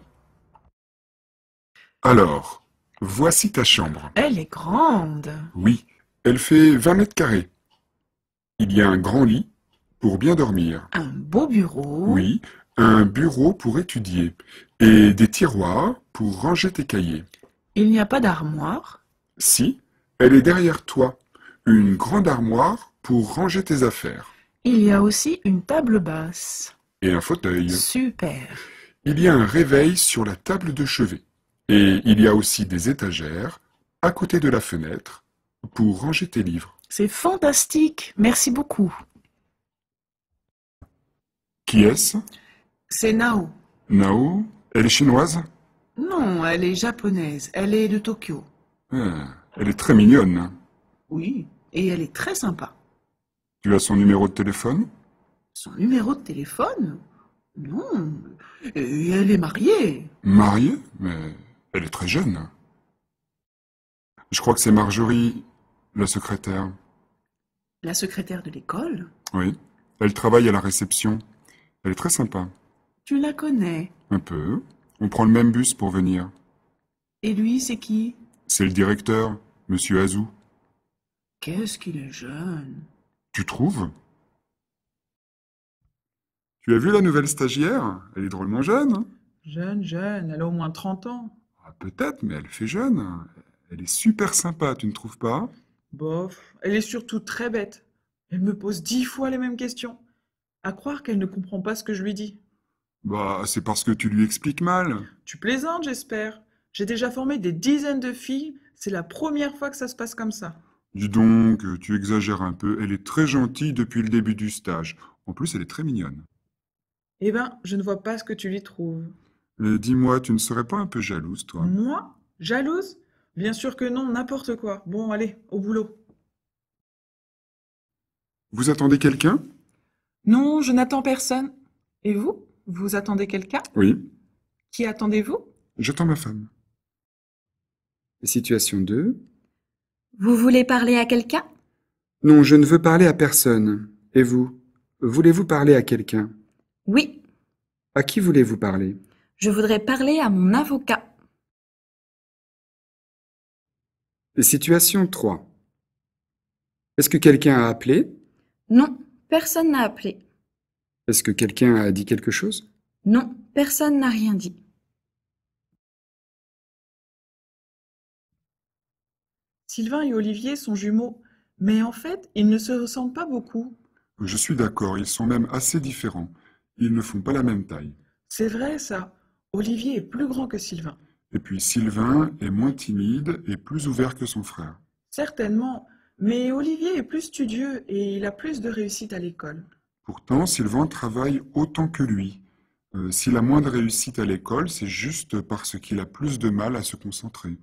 Alors, voici ta chambre. Elle est grande. Oui, elle fait vingt mètres carrés. Il y a un grand lit pour bien dormir. Un beau bureau. Oui, un bureau pour étudier. Et des tiroirs pour ranger tes cahiers. Il n'y a pas d'armoire. Si, elle est derrière toi. Une grande armoire pour ranger tes affaires. Il y a aussi une table basse. Et un fauteuil. Super. Il y a un réveil sur la table de chevet. Et il y a aussi des étagères à côté de la fenêtre pour ranger tes livres. C'est fantastique. Merci beaucoup. Qui est-ce? C'est Nao. Nao? Elle est chinoise? Non, elle est japonaise. Elle est de Tokyo. Ah, elle est très mignonne. Oui, et elle est très sympa. Tu as son numéro de téléphone? Son numéro de téléphone? Non, et elle est mariée. Mariée? Mais elle est très jeune. Je crois que c'est Marjorie, la secrétaire. La secrétaire de l'école? Oui. Elle travaille à la réception. Elle est très sympa. Tu la connais. Un peu. On prend le même bus pour venir. Et lui, c'est qui? C'est le directeur, Monsieur Azou. Qu'est-ce qu'il est jeune. Tu trouves? Tu as vu la nouvelle stagiaire? Elle est drôlement jeune. Hein? Jeune, jeune, elle a au moins trente ans. Ah, peut-être, mais elle fait jeune. Elle est super sympa, tu ne trouves pas? Bof, elle est surtout très bête. Elle me pose dix fois les mêmes questions. À croire qu'elle ne comprend pas ce que je lui dis. Bah, c'est parce que tu lui expliques mal. Tu plaisantes, j'espère. J'ai déjà formé des dizaines de filles. C'est la première fois que ça se passe comme ça. Dis donc, tu exagères un peu. Elle est très gentille depuis le début du stage. En plus, elle est très mignonne. Eh ben, je ne vois pas ce que tu lui trouves. Mais dis-moi, tu ne serais pas un peu jalouse, toi? Moi? Jalouse? Bien sûr que non, n'importe quoi. Bon, allez, au boulot. Vous attendez quelqu'un? Non, je n'attends personne. Et vous? Vous attendez quelqu'un? Oui. Qui attendez-vous? J'attends ma femme. Situation deux. Vous voulez parler à quelqu'un? Non, je ne veux parler à personne. Et vous? Voulez-vous parler à quelqu'un? Oui. À qui voulez-vous parler? Je voudrais parler à mon avocat. Situation trois. Est-ce que quelqu'un a appelé? Non, personne n'a appelé. Est-ce que quelqu'un a dit quelque chose? Non, personne n'a rien dit. Sylvain et Olivier sont jumeaux, mais en fait, ils ne se ressemblent pas beaucoup. Je suis d'accord, ils sont même assez différents. Ils ne font pas la même taille. C'est vrai, ça. Olivier est plus grand que Sylvain. Et puis Sylvain est moins timide et plus ouvert que son frère. Certainement, mais Olivier est plus studieux et il a plus de réussite à l'école. Pourtant, Sylvain travaille autant que lui. Euh, s'il a moins de réussite à l'école, c'est juste parce qu'il a plus de mal à se concentrer.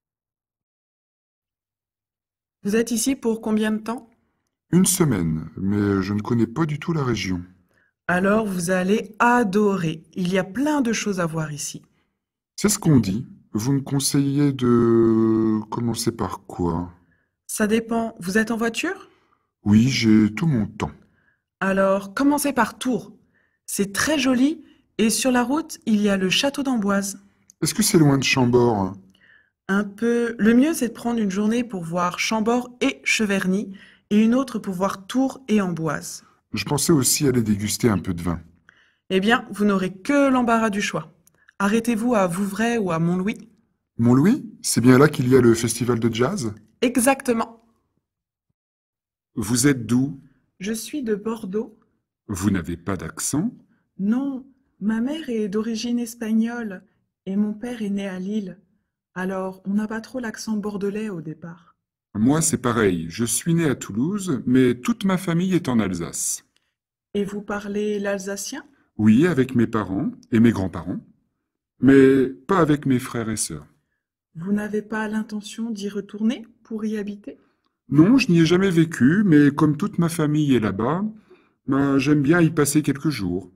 Vous êtes ici pour combien de temps? Une semaine, mais je ne connais pas du tout la région. Alors vous allez adorer. Il y a plein de choses à voir ici. C'est ce qu'on dit. Vous me conseillez de commencer par quoi? Ça dépend. Vous êtes en voiture? Oui, j'ai tout mon temps. Alors, commencez par Tours. C'est très joli et sur la route, il y a le château d'Amboise. Est-ce que c'est loin de Chambord? Un peu. Le mieux, c'est de prendre une journée pour voir Chambord et Cheverny et une autre pour voir Tours et Amboise. Je pensais aussi aller déguster un peu de vin. Eh bien, vous n'aurez que l'embarras du choix. Arrêtez-vous à Vouvray ou à Montlouis. Montlouis? C'est bien là qu'il y a le festival de jazz? Exactement. Vous êtes d'où? Je suis de Bordeaux. Vous n'avez pas d'accent? Non, ma mère est d'origine espagnole et mon père est né à Lille. Alors, on n'a pas trop l'accent bordelais au départ. Moi, c'est pareil. Je suis né à Toulouse, mais toute ma famille est en Alsace. Et vous parlez l'alsacien? Oui, avec mes parents et mes grands-parents, mais pas avec mes frères et sœurs. Vous n'avez pas l'intention d'y retourner pour y habiter? Non, je n'y ai jamais vécu, mais comme toute ma famille est là-bas, ben, j'aime bien y passer quelques jours.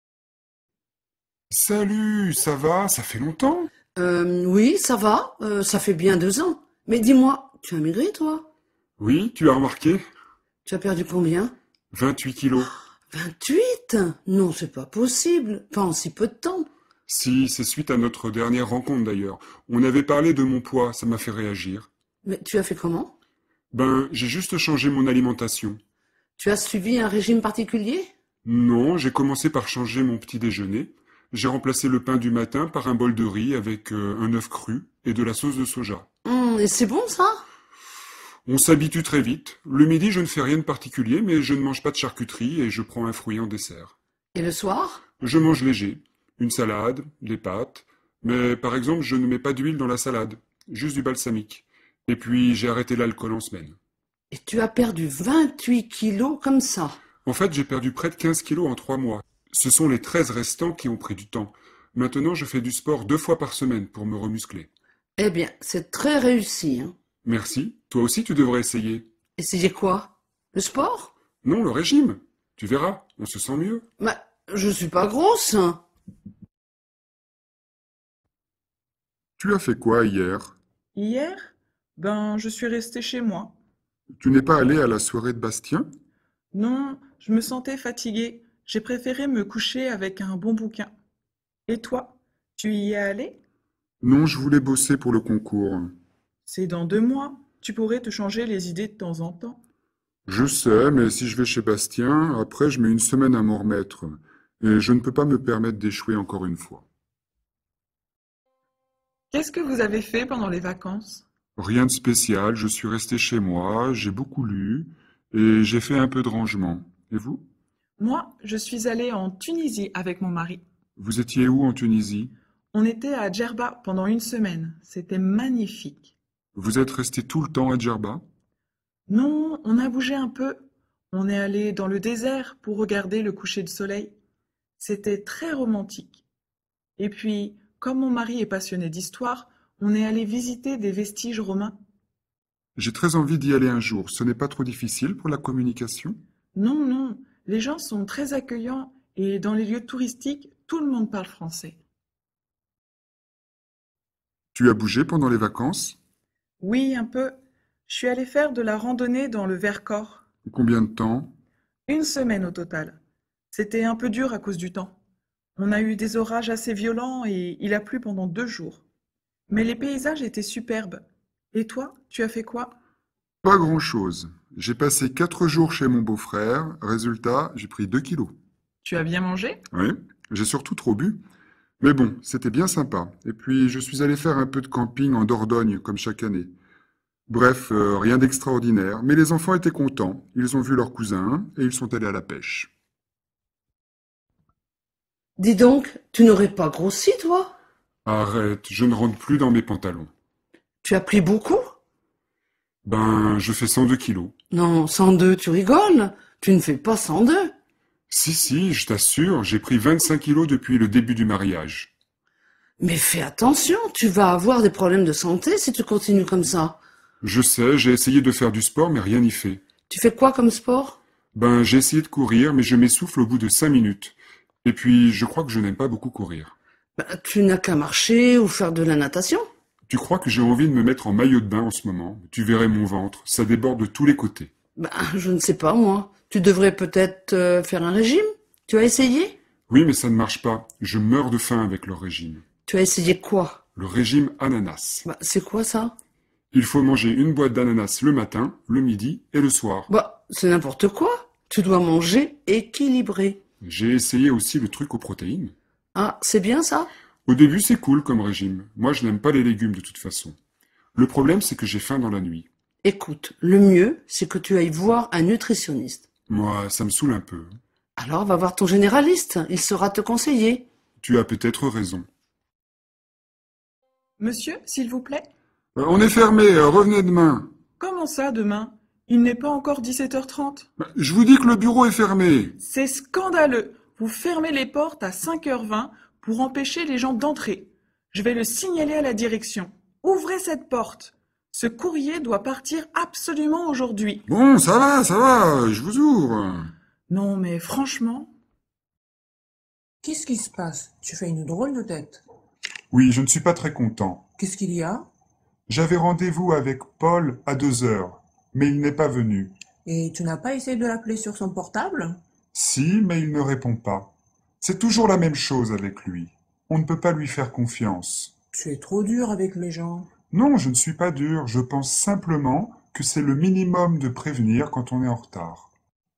Salut, ça va? Ça fait longtemps? Euh, oui, ça va. Euh, ça fait bien deux ans. Mais dis-moi, tu as maigri, toi? Oui, tu as remarqué? Tu as perdu combien? vingt-huit kilos. vingt-huit? Non, c'est pas possible. Pas en si peu de temps. Si, c'est suite à notre dernière rencontre d'ailleurs. On avait parlé de mon poids, ça m'a fait réagir. Mais tu as fait comment? Ben, j'ai juste changé mon alimentation. Tu as suivi un régime particulier? Non, j'ai commencé par changer mon petit déjeuner. J'ai remplacé le pain du matin par un bol de riz avec euh, un œuf cru et de la sauce de soja. Hum, et c'est bon, ça? On s'habitue très vite. Le midi, je ne fais rien de particulier, mais je ne mange pas de charcuterie et je prends un fruit en dessert. Et le soir? Je mange léger. Une salade, des pâtes. Mais par exemple, je ne mets pas d'huile dans la salade. Juste du balsamique. Et puis, j'ai arrêté l'alcool en semaine. Et tu as perdu vingt-huit kilos comme ça? En fait, j'ai perdu près de quinze kilos en trois mois. Ce sont les treize restants qui ont pris du temps. Maintenant, je fais du sport deux fois par semaine pour me remuscler. Eh bien, c'est très réussi, hein. Merci. Toi aussi, tu devrais essayer. Essayer quoi? Le sport? Non, le régime. Tu verras, on se sent mieux. Bah, Je suis pas grosse. Tu as fait quoi hier? Hier? Ben, je suis restée chez moi. Tu n'es pas allé à la soirée de Bastien? Non, je me sentais fatiguée. J'ai préféré me coucher avec un bon bouquin. Et toi, tu y es allé? Non, je voulais bosser pour le concours. C'est dans deux mois. Tu pourrais te changer les idées de temps en temps. Je sais, mais si je vais chez Bastien, après je mets une semaine à m'en remettre. Et je ne peux pas me permettre d'échouer encore une fois. Qu'est-ce que vous avez fait pendant les vacances? Rien de spécial, je suis resté chez moi, j'ai beaucoup lu, et j'ai fait un peu de rangement. Et vous? Moi, je suis allée en Tunisie avec mon mari. Vous étiez où en Tunisie? On était à Djerba pendant une semaine. C'était magnifique. Vous êtes resté tout le temps à Djerba? Non, on a bougé un peu. On est allé dans le désert pour regarder le coucher de soleil. C'était très romantique. Et puis, comme mon mari est passionné d'histoire, on est allé visiter des vestiges romains. J'ai très envie d'y aller un jour. Ce n'est pas trop difficile pour la communication? Non, non, les gens sont très accueillants et dans les lieux touristiques, tout le monde parle français. Tu as bougé pendant les vacances? Oui, un peu. Je suis allée faire de la randonnée dans le Vercors. Combien de temps? Une semaine au total. C'était un peu dur à cause du temps. On a eu des orages assez violents et il a plu pendant deux jours. Mais les paysages étaient superbes. Et toi, tu as fait quoi? Pas grand-chose. J'ai passé quatre jours chez mon beau-frère. Résultat, j'ai pris deux kilos. Tu as bien mangé? Oui, j'ai surtout trop bu. Mais bon, c'était bien sympa. Et puis, je suis allé faire un peu de camping en Dordogne, comme chaque année. Bref, euh, rien d'extraordinaire. Mais les enfants étaient contents. Ils ont vu leurs cousins et ils sont allés à la pêche. Dis donc, tu n'aurais pas grossi, toi? Arrête, je ne rentre plus dans mes pantalons. Tu as pris beaucoup? Ben, je fais cent deux kilos. Non, cent deux, tu rigoles? Tu ne fais pas cent deux. Si, si, je t'assure, j'ai pris vingt-cinq kilos depuis le début du mariage. Mais fais attention, tu vas avoir des problèmes de santé si tu continues comme ça. Je sais, j'ai essayé de faire du sport, mais rien n'y fait. Tu fais quoi comme sport? Ben, j'ai essayé de courir, mais je m'essouffle au bout de cinq minutes. Et puis, je crois que je n'aime pas beaucoup courir. Ben, tu n'as qu'à marcher ou faire de la natation. Tu crois que j'ai envie de me mettre en maillot de bain en ce moment? Tu verrais mon ventre, ça déborde de tous les côtés. Ben, je ne sais pas, moi. Tu devrais peut-être euh, faire un régime. Tu as essayé? Oui, mais ça ne marche pas. Je meurs de faim avec le régime. Tu as essayé quoi? Le régime ananas. Ben, c'est quoi ça? Il faut manger une boîte d'ananas le matin, le midi et le soir. Bah, c'est n'importe quoi. Tu dois manger équilibré. J'ai essayé aussi le truc aux protéines. Ah, c'est bien ça? Au début, c'est cool comme régime. Moi, je n'aime pas les légumes de toute façon. Le problème, c'est que j'ai faim dans la nuit. Écoute, le mieux, c'est que tu ailles voir un nutritionniste. Moi, ça me saoule un peu. Alors, va voir ton généraliste. Il saura te conseiller. Tu as peut-être raison. Monsieur, s'il vous plaît? Euh, on est fermé, euh, revenez demain. Comment ça, demain? Il n'est pas encore dix-sept heures trente. Bah, je vous dis que le bureau est fermé. C'est scandaleux. Vous fermez les portes à cinq heures vingt pour empêcher les gens d'entrer. Je vais le signaler à la direction. Ouvrez cette porte. Ce courrier doit partir absolument aujourd'hui. Bon, ça va, ça va, je vous ouvre. Non, mais franchement... Qu'est-ce qui se passe? Tu fais une drôle de tête. Oui, je ne suis pas très content. Qu'est-ce qu'il y a? J'avais rendez-vous avec Paul à deux heures, mais il n'est pas venu. Et tu n'as pas essayé de l'appeler sur son portable? Si, mais il ne répond pas. C'est toujours la même chose avec lui. On ne peut pas lui faire confiance. Tu es trop dur avec les gens. Non, je ne suis pas dur. Je pense simplement que c'est le minimum de prévenir quand on est en retard.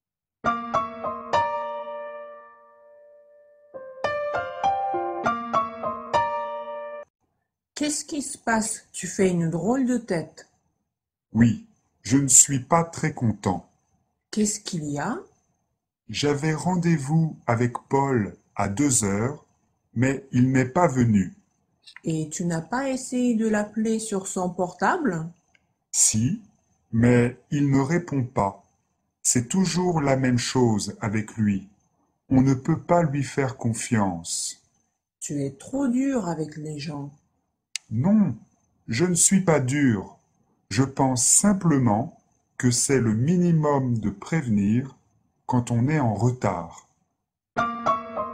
Qu'est-ce qui se passe? Tu fais une drôle de tête. Oui, je ne suis pas très content. Qu'est-ce qu'il y a? J'avais rendez-vous avec Paul à deux heures, mais il n'est pas venu. Et tu n'as pas essayé de l'appeler sur son portable? Si, mais il ne répond pas. C'est toujours la même chose avec lui. On ne peut pas lui faire confiance. Tu es trop dur avec les gens. Non, je ne suis pas dur. Je pense simplement que c'est le minimum de prévenir quand on est en retard.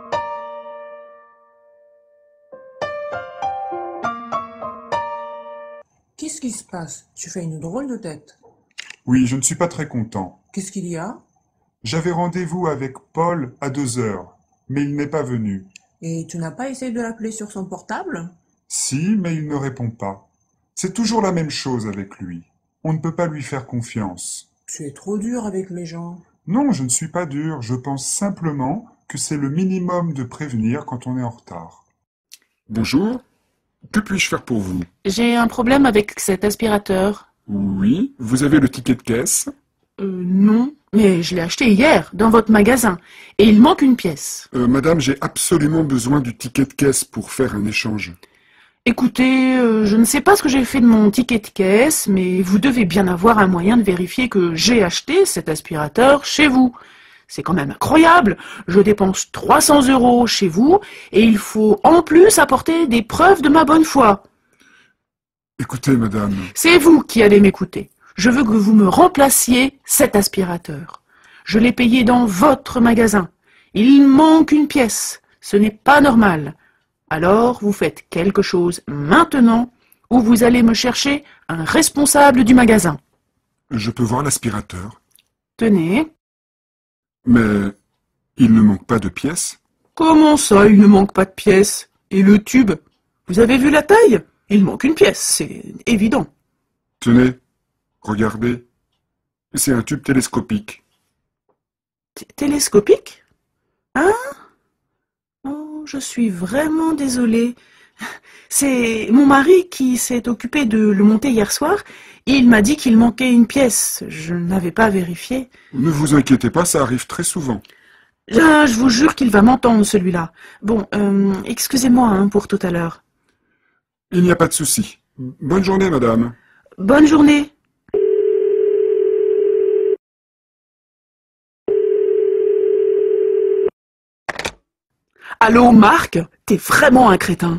Qu'est-ce qui se passe? Tu fais une drôle de tête. Oui, je ne suis pas très content. Qu'est-ce qu'il y a? J'avais rendez-vous avec Paul à deux heures, mais il n'est pas venu. Et tu n'as pas essayé de l'appeler sur son portable? Si, mais il ne répond pas. C'est toujours la même chose avec lui. On ne peut pas lui faire confiance. Tu es trop dur avec les gens. Non, je ne suis pas dur. Je pense simplement que c'est le minimum de prévenir quand on est en retard. Bonjour. Que puis-je faire pour vous? J'ai un problème avec cet aspirateur. Oui, vous avez le ticket de caisse? Euh, non, mais je l'ai acheté hier, dans votre magasin, et il manque une pièce. Euh, madame, j'ai absolument besoin du ticket de caisse pour faire un échange. Écoutez, euh, je ne sais pas ce que j'ai fait de mon ticket de caisse, mais vous devez bien avoir un moyen de vérifier que j'ai acheté cet aspirateur chez vous. C'est quand même incroyable. Je dépense trois cents euros chez vous, et il faut en plus apporter des preuves de ma bonne foi. Écoutez, madame. C'est vous qui allez m'écouter. Je veux que vous me remplaciez cet aspirateur. Je l'ai payé dans votre magasin. Il manque une pièce. Ce n'est pas normal. Alors, vous faites quelque chose maintenant ou vous allez me chercher un responsable du magasin. Je peux voir l'aspirateur. Tenez. Mais il ne manque pas de pièces. Comment ça, il ne manque pas de pièces? Et le tube? Vous avez vu la taille? Il manque une pièce, c'est évident. Tenez, regardez. C'est un tube télescopique. T- Télescopique? Hein? Oh, je suis vraiment désolée. C'est mon mari qui s'est occupé de le monter hier soir. Il m'a dit qu'il manquait une pièce. Je n'avais pas vérifié. Ne vous inquiétez pas, ça arrive très souvent. Ah, je vous jure qu'il va m'entendre, celui-là. Bon, euh, excusez-moi hein, pour tout à l'heure. Il n'y a pas de souci. Bonne journée, madame. Bonne journée. Allô, Marc? T'es vraiment un crétin.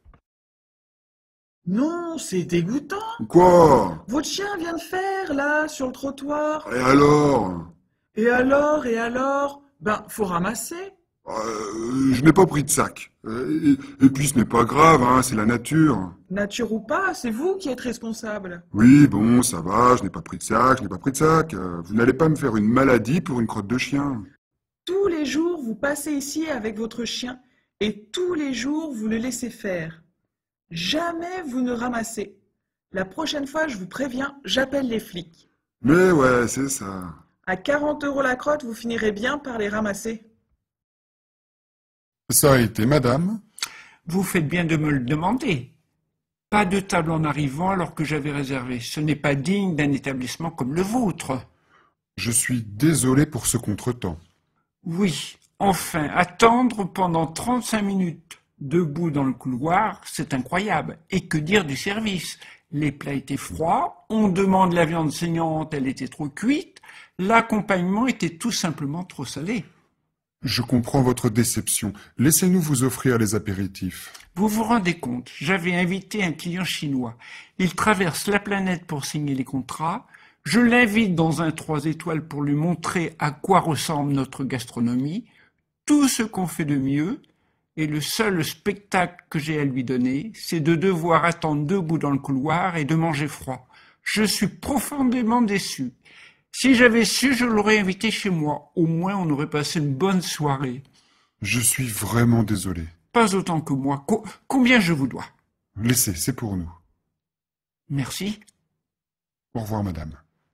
Non, c'est dégoûtant. Quoi? Votre chien vient de faire, là, sur le trottoir. Et alors? Et alors, et alors? Ben, faut ramasser. Euh, je n'ai pas pris de sac. Euh, et, et puis ce n'est pas grave, hein, c'est la nature. Nature ou pas, c'est vous qui êtes responsable. Oui, bon, ça va, je n'ai pas pris de sac, je n'ai pas pris de sac. Euh, vous n'allez pas me faire une maladie pour une crotte de chien. Tous les jours, vous passez ici avec votre chien et tous les jours, vous le laissez faire. Jamais vous ne ramassez. La prochaine fois, je vous préviens, j'appelle les flics. Mais ouais, c'est ça. À quarante euros la crotte, vous finirez bien par les ramasser. Ça a été, madame? Vous faites bien de me le demander. Pas de table en arrivant alors que j'avais réservé. Ce n'est pas digne d'un établissement comme le vôtre. Je suis désolé pour ce contretemps. Oui, enfin, attendre pendant trente-cinq minutes debout dans le couloir, c'est incroyable. Et que dire du service? Les plats étaient froids, on demande la viande saignante, elle était trop cuite, l'accompagnement était tout simplement trop salé. Je comprends votre déception. Laissez-nous vous offrir les apéritifs. Vous vous rendez compte, j'avais invité un client chinois. Il traverse la planète pour signer les contrats. Je l'invite dans un trois étoiles pour lui montrer à quoi ressemble notre gastronomie, tout ce qu'on fait de mieux, et le seul spectacle que j'ai à lui donner, c'est de devoir attendre debout dans le couloir et de manger froid. Je suis profondément déçu. Si j'avais su, je l'aurais invité chez moi. Au moins, on aurait passé une bonne soirée. Je suis vraiment désolé. Pas autant que moi. Co- combien je vous dois? Laissez, c'est pour nous. Merci. Au revoir, madame.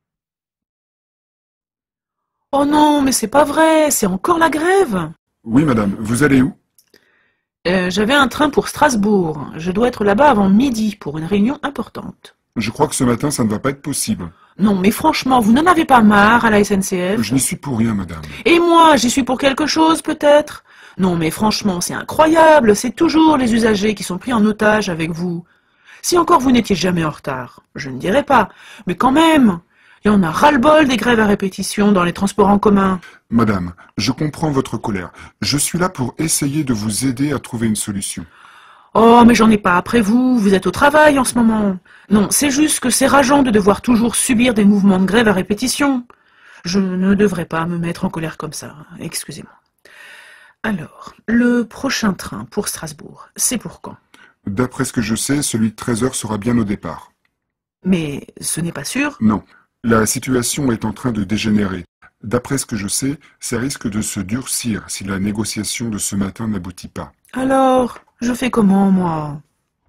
Oh non, mais c'est pas vrai, c'est encore la grève. Oui, madame, vous allez où? Euh, j'avais un train pour Strasbourg. Je dois être là-bas avant midi pour une réunion importante. Je crois que ce matin, ça ne va pas être possible. Non, mais franchement, vous n'en avez pas marre à la S N C F? Je n'y suis pour rien, madame. Et moi, j'y suis pour quelque chose, peut-être? Non, mais franchement, c'est incroyable. C'est toujours les usagers qui sont pris en otage avec vous. Si encore vous n'étiez jamais en retard, je ne dirais pas. Mais quand même, il y en a ras-le-bol des grèves à répétition dans les transports en commun. Madame, je comprends votre colère. Je suis là pour essayer de vous aider à trouver une solution. Oh, mais j'en ai pas après vous, vous êtes au travail en ce moment. Non, c'est juste que c'est rageant de devoir toujours subir des mouvements de grève à répétition. Je ne devrais pas me mettre en colère comme ça, excusez-moi. Alors, le prochain train pour Strasbourg, c'est pour quand? D'après ce que je sais, celui de treize heures sera bien au départ. Mais ce n'est pas sûr. Non, la situation est en train de dégénérer. D'après ce que je sais, ça risque de se durcir si la négociation de ce matin n'aboutit pas. Alors, je fais comment, moi?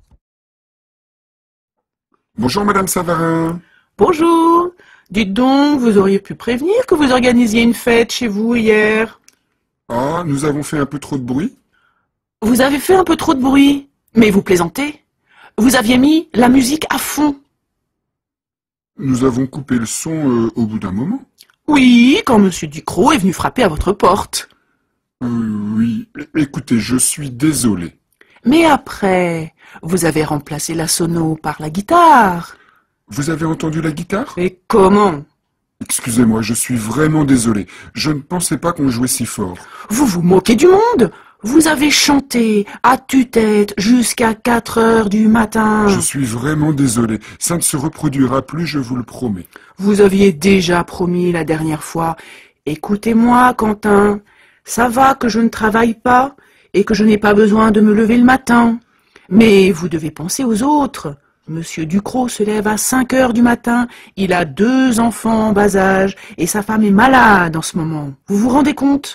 Bonjour, Madame Savarin. Bonjour. Dites donc, vous auriez pu prévenir que vous organisiez une fête chez vous hier. Ah, nous avons fait un peu trop de bruit? Vous avez fait un peu trop de bruit. Mais vous plaisantez. Vous aviez mis la musique à fond. Nous avons coupé le son euh, au bout d'un moment. Oui, quand Monsieur Ducrot est venu frapper à votre porte. Euh, oui, écoutez, je suis désolé. Mais après, vous avez remplacé la sono par la guitare. Vous avez entendu la guitare? Et comment? Excusez-moi, je suis vraiment désolé. Je ne pensais pas qu'on jouait si fort. Vous vous moquez du monde? Vous avez chanté à tue-tête jusqu'à quatre heures du matin. Je suis vraiment désolé. Ça ne se reproduira plus, je vous le promets. Vous aviez déjà promis la dernière fois. Écoutez-moi, Quentin. Ça va que je ne travaille pas et que je n'ai pas besoin de me lever le matin. Mais vous devez penser aux autres. Monsieur Ducrot se lève à cinq heures du matin. Il a deux enfants en bas âge et sa femme est malade en ce moment. Vous vous rendez compte?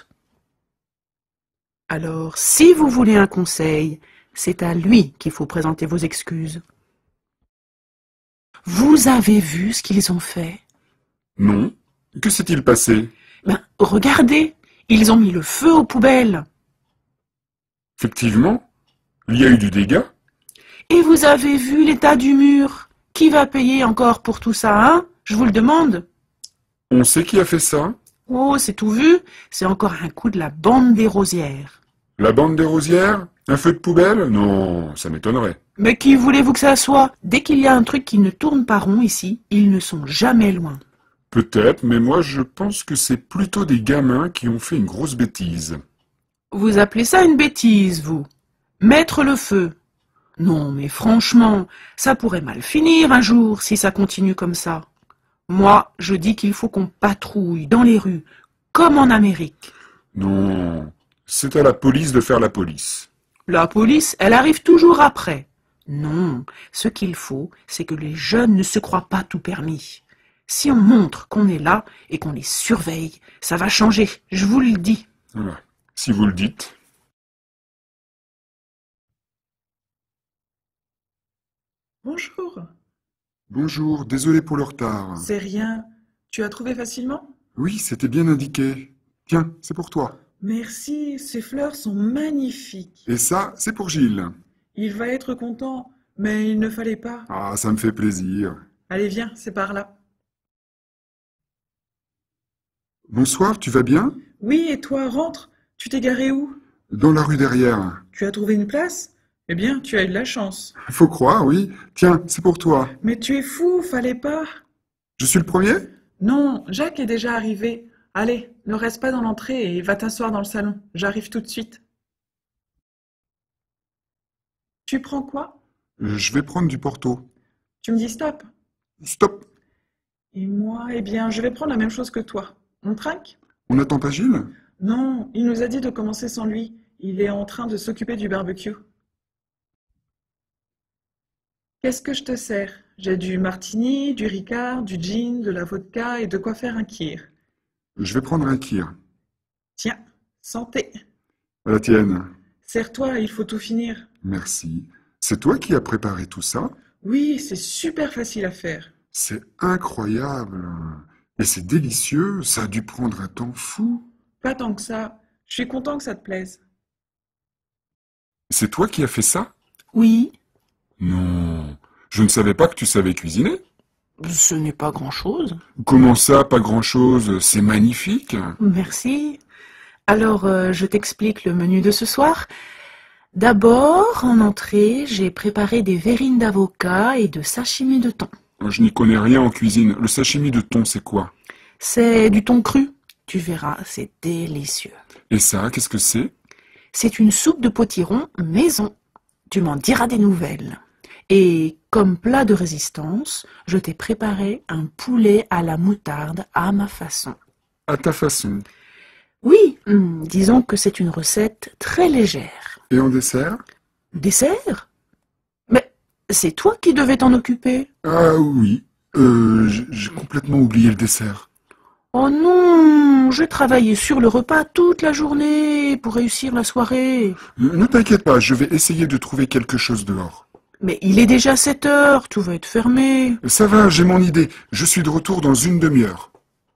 Alors, si vous voulez un conseil, c'est à lui qu'il faut présenter vos excuses. Vous avez vu ce qu'ils ont fait? Non. Que s'est-il passé? Ben, regardez, ils ont mis le feu aux poubelles. Effectivement, il y a eu du dégât. Et vous avez vu l'état du mur? Qui va payer encore pour tout ça, hein? Je vous le demande. On sait qui a fait ça? Oh, c'est tout vu. C'est encore un coup de la bande des Rosières. La bande des Rosières? Un feu de poubelle? Non, ça m'étonnerait. Mais qui voulez-vous que ça soit? Dès qu'il y a un truc qui ne tourne pas rond ici, ils ne sont jamais loin. Peut-être, mais moi je pense que c'est plutôt des gamins qui ont fait une grosse bêtise. Vous appelez ça une bêtise, vous? Mettre le feu? Non, mais franchement, ça pourrait mal finir un jour si ça continue comme ça. Moi, je dis qu'il faut qu'on patrouille dans les rues, comme en Amérique. Non, c'est à la police de faire la police. La police, elle arrive toujours après. Non, ce qu'il faut, c'est que les jeunes ne se croient pas tout permis. Si on montre qu'on est là et qu'on les surveille, ça va changer, je vous le dis. Voilà, si vous le dites. Bonjour. Bonjour, désolé pour le retard. C'est rien. Tu as trouvé facilement? Oui, c'était bien indiqué. Tiens, c'est pour toi. Merci, ces fleurs sont magnifiques. Et ça, c'est pour Gilles. Il va être content, mais il ne fallait pas. Ah, ça me fait plaisir. Allez, viens, c'est par là. Bonsoir, tu vas bien? Oui, et toi, rentre. Tu t'es garé où? Dans la rue derrière. Tu as trouvé une place? Eh bien, tu as eu de la chance. Faut croire, oui. Tiens, c'est pour toi. Mais tu es fou, fallait pas. Je suis le premier? Non, Jacques est déjà arrivé. Allez, ne reste pas dans l'entrée et va t'asseoir dans le salon. J'arrive tout de suite. Tu prends quoi? Euh, Je vais prendre du Porto. Tu me dis stop. Stop. Et moi, eh bien, je vais prendre la même chose que toi. On trinque? On n'attend pas Gilles? Non, il nous a dit de commencer sans lui. Il est en train de s'occuper du barbecue. Qu'est-ce que je te sers? J'ai du martini, du ricard, du gin, de la vodka et de quoi faire un kir. Je vais prendre un kir. Tiens, santé. À la tienne. Sers-toi, il faut tout finir. Merci. C'est toi qui as préparé tout ça? Oui, c'est super facile à faire. C'est incroyable. Et c'est délicieux. Ça a dû prendre un temps fou. Pas tant que ça. Je suis content que ça te plaise. C'est toi qui as fait ça? Oui. Non. Je ne savais pas que tu savais cuisiner. Ce n'est pas grand-chose. Comment ça, pas grand-chose? C'est magnifique. Merci. Alors, euh, je t'explique le menu de ce soir. D'abord, en entrée, j'ai préparé des verrines d'avocat et de sashimi de thon. Je n'y connais rien en cuisine. Le sashimi de thon, c'est quoi? C'est du thon cru. Tu verras, c'est délicieux. Et ça, qu'est-ce que c'est? C'est une soupe de potiron maison. Tu m'en diras des nouvelles. Et comme plat de résistance, je t'ai préparé un poulet à la moutarde à ma façon. À ta façon? Oui, hum, disons que c'est une recette très légère. Et en dessert? Dessert? Mais c'est toi qui devais t'en occuper. Ah oui, euh, j'ai j'ai complètement oublié le dessert. Oh non, j'ai travaillé sur le repas toute la journée pour réussir la soirée. Ne t'inquiète pas, je vais essayer de trouver quelque chose dehors. Mais il est déjà sept heures, tout va être fermé. Ça va, j'ai mon idée. Je suis de retour dans une demi-heure.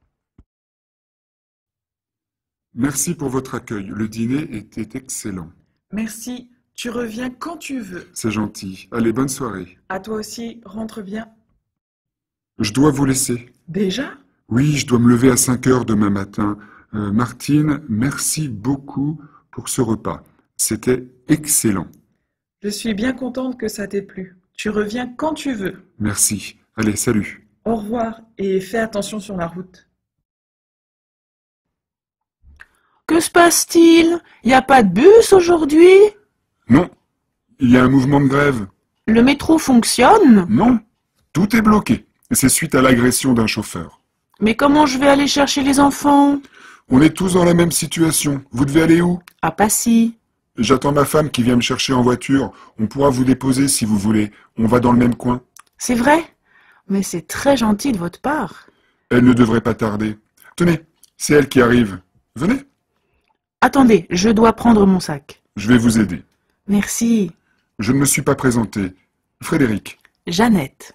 Merci pour votre accueil. Le dîner était excellent. Merci. Tu reviens quand tu veux. C'est gentil. Allez, bonne soirée. À toi aussi, rentre bien. Je dois vous laisser. Déjà? Oui, je dois me lever à cinq heures demain matin. Euh, Martine, merci beaucoup pour ce repas. C'était excellent. Je suis bien contente que ça t'ait plu. Tu reviens quand tu veux. Merci. Allez, salut. Au revoir et fais attention sur la route. Que se passe-t-il? Il n'y a pas de bus aujourd'hui? Non, il y a un mouvement de grève. Le métro fonctionne? Non, tout est bloqué. C'est suite à l'agression d'un chauffeur. Mais comment je vais aller chercher les enfants? On est tous dans la même situation. Vous devez aller où? À Passy. J'attends ma femme qui vient me chercher en voiture. On pourra vous déposer si vous voulez. On va dans le même coin. C'est vrai? Mais c'est très gentil de votre part. Elle ne devrait pas tarder. Tenez, c'est elle qui arrive. Venez. Attendez, je dois prendre mon sac. Je vais vous aider. Merci. Je ne me suis pas présenté. Frédéric. Jeannette.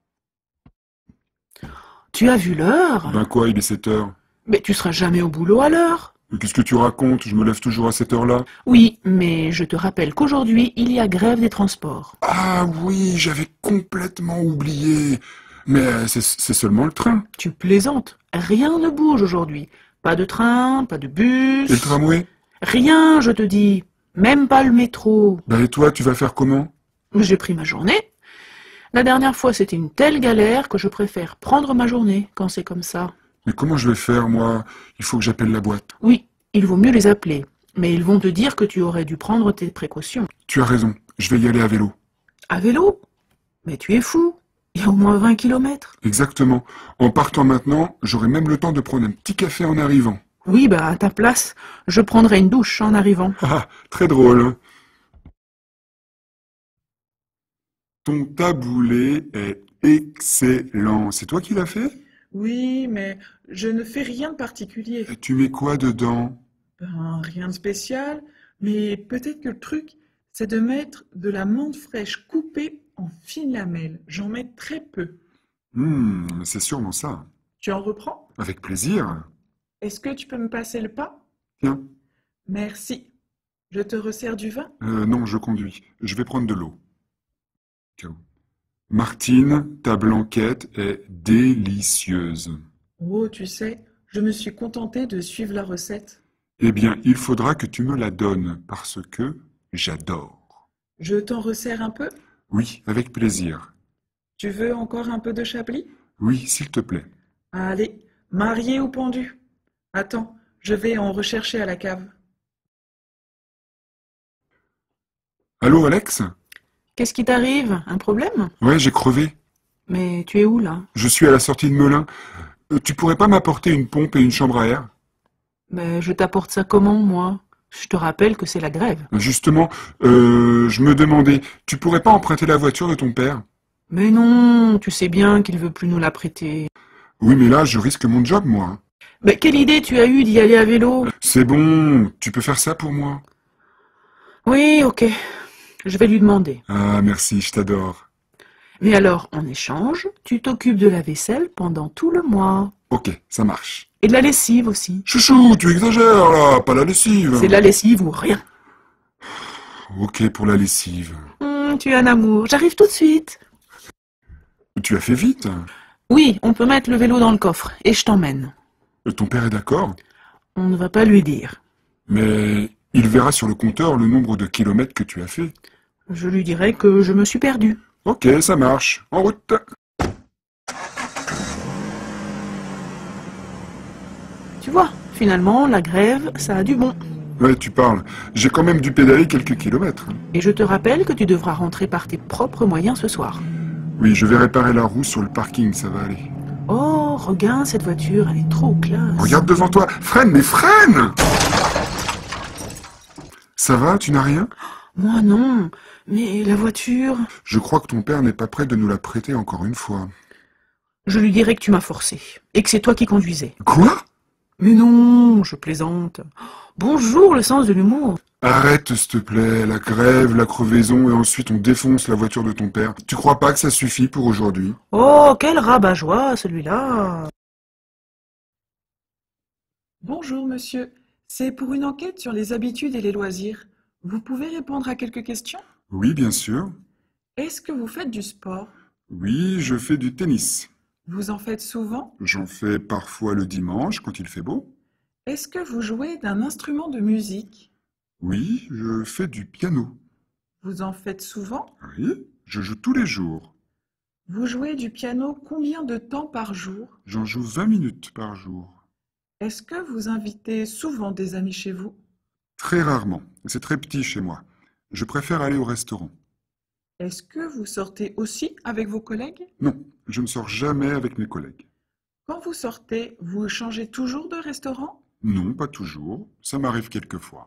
Tu as vu l'heure? Ben quoi, il est sept heures. Mais tu seras jamais au boulot à l'heure. Qu'est-ce que tu racontes? Je me lève toujours à cette heure-là. Oui, mais je te rappelle qu'aujourd'hui, il y a grève des transports. Ah oui, j'avais complètement oublié. Mais c'est c'est seulement le train. Tu plaisantes. Rien ne bouge aujourd'hui. Pas de train, pas de bus. Et le tramway? Rien, je te dis. Même pas le métro. Ben et toi, tu vas faire comment? J'ai pris ma journée. La dernière fois, c'était une telle galère que je préfère prendre ma journée quand c'est comme ça. Mais comment je vais faire, moi? Il faut que j'appelle la boîte. Oui, il vaut mieux les appeler. Mais ils vont te dire que tu aurais dû prendre tes précautions. Tu as raison, je vais y aller à vélo. À vélo? Mais tu es fou. Il y a au moins vingt kilomètres. Exactement. En partant maintenant, j'aurai même le temps de prendre un petit café en arrivant. Oui, bah à ta place, je prendrai une douche en arrivant. Ah, très drôle, hein? Ton taboulé est excellent. C'est toi qui l'as fait? Oui, mais je ne fais rien de particulier. Et tu mets quoi dedans? Ben, rien de spécial, mais peut-être que le truc, c'est de mettre de la menthe fraîche coupée en fines lamelles. J'en mets très peu. Hum, c'est sûrement ça. Tu en reprends? Avec plaisir. Est-ce que tu peux me passer le pain? Tiens. Merci. Je te resserre du vin? Euh, non, je conduis. Je vais prendre de l'eau. Martine, ta blanquette est délicieuse. Oh, tu sais, je me suis contentée de suivre la recette. Eh bien, il faudra que tu me la donnes, parce que j'adore. Je t'en resserre un peu? Oui, avec plaisir. Tu veux encore un peu de chablis? Oui, s'il te plaît. Allez, marié ou pendu? Attends, je vais en rechercher à la cave. Allô, Alex? Qu'est-ce qui t'arrive? Un problème? Ouais, j'ai crevé. Mais tu es où, là? Je suis à la sortie de Melun. Euh, tu pourrais pas m'apporter une pompe et une chambre à air? Mais je t'apporte ça comment, moi? Je te rappelle que c'est la grève. Justement, euh, je me demandais, tu pourrais pas emprunter la voiture de ton père? Mais non, tu sais bien qu'il veut plus nous la prêter. Oui, mais là, je risque mon job, moi. Mais quelle idée tu as eue d'y aller à vélo? C'est bon, tu peux faire ça pour moi? Oui, ok. Je vais lui demander. Ah, merci, je t'adore. Mais alors, en échange, tu t'occupes de la vaisselle pendant tout le mois. Ok, ça marche. Et de la lessive aussi. Chouchou, tu exagères là, pas la lessive. C'est de la lessive ou rien. Ok pour la lessive. Hum, tu es un amour, j'arrive tout de suite. Tu as fait vite. Oui, on peut mettre le vélo dans le coffre et je t'emmène. Ton père est d'accord? On ne va pas lui dire. Mais il verra sur le compteur le nombre de kilomètres que tu as fait. Je lui dirai que je me suis perdu. Ok, ça marche. En route. Tu vois, finalement, la grève, ça a du bon. Ouais, tu parles. J'ai quand même dû pédaler quelques kilomètres. Et je te rappelle que tu devras rentrer par tes propres moyens ce soir. Oui, je vais réparer la roue sur le parking, ça va aller. Oh, regarde cette voiture, elle est trop classe. Regarde devant toi. Freine, mais freine! Ça va, tu n'as rien? Moi non. Mais la voiture... Je crois que ton père n'est pas prêt de nous la prêter encore une fois. Je lui dirai que tu m'as forcé, et que c'est toi qui conduisais. Quoi? Mais non, je plaisante. Bonjour, le sens de l'humour. Arrête, s'il te plaît, la grève, la crevaison, et ensuite on défonce la voiture de ton père. Tu crois pas que ça suffit pour aujourd'hui? Oh, quel rabat-joie, celui-là. Bonjour, monsieur. C'est pour une enquête sur les habitudes et les loisirs. Vous pouvez répondre à quelques questions? Oui, bien sûr. Est-ce que vous faites du sport? Oui, je fais du tennis. Vous en faites souvent? J'en fais parfois le dimanche quand il fait beau. Est-ce que vous jouez d'un instrument de musique? Oui, je fais du piano. Vous en faites souvent? Oui, je joue tous les jours. Vous jouez du piano combien de temps par jour? J'en joue vingt minutes par jour. Est-ce que vous invitez souvent des amis chez vous? Très rarement. C'est très petit chez moi. Je préfère aller au restaurant. Est-ce que vous sortez aussi avec vos collègues? Non, je ne sors jamais avec mes collègues. Quand vous sortez, vous changez toujours de restaurant? Non, pas toujours. Ça m'arrive quelquefois.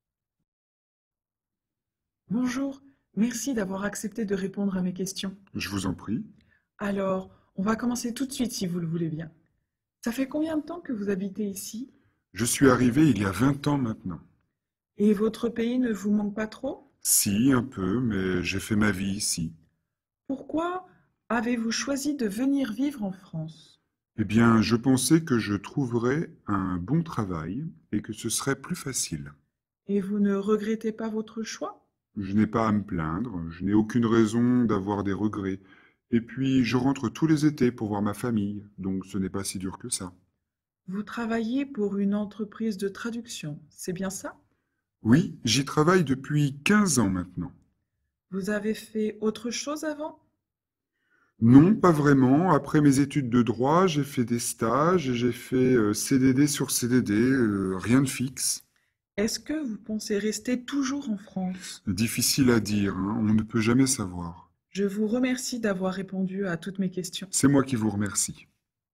Bonjour, merci d'avoir accepté de répondre à mes questions. Je vous en prie. Alors, on va commencer tout de suite si vous le voulez bien. Ça fait combien de temps que vous habitez ici? Je suis arrivé il y a vingt ans maintenant. Et votre pays ne vous manque pas trop? Si, un peu, mais j'ai fait ma vie ici. Pourquoi avez-vous choisi de venir vivre en France? Eh bien, je pensais que je trouverais un bon travail et que ce serait plus facile. Et vous ne regrettez pas votre choix? Je n'ai pas à me plaindre, je n'ai aucune raison d'avoir des regrets. Et puis, je rentre tous les étés pour voir ma famille, donc ce n'est pas si dur que ça. Vous travaillez pour une entreprise de traduction, c'est bien ça? Oui, j'y travaille depuis quinze ans maintenant. Vous avez fait autre chose avant? Non, pas vraiment. Après mes études de droit, j'ai fait des stages et j'ai fait euh, C D D sur C D D, euh, rien de fixe. Est-ce que vous pensez rester toujours en France? Difficile à dire, hein, on ne peut jamais savoir. Je vous remercie d'avoir répondu à toutes mes questions. C'est moi qui vous remercie.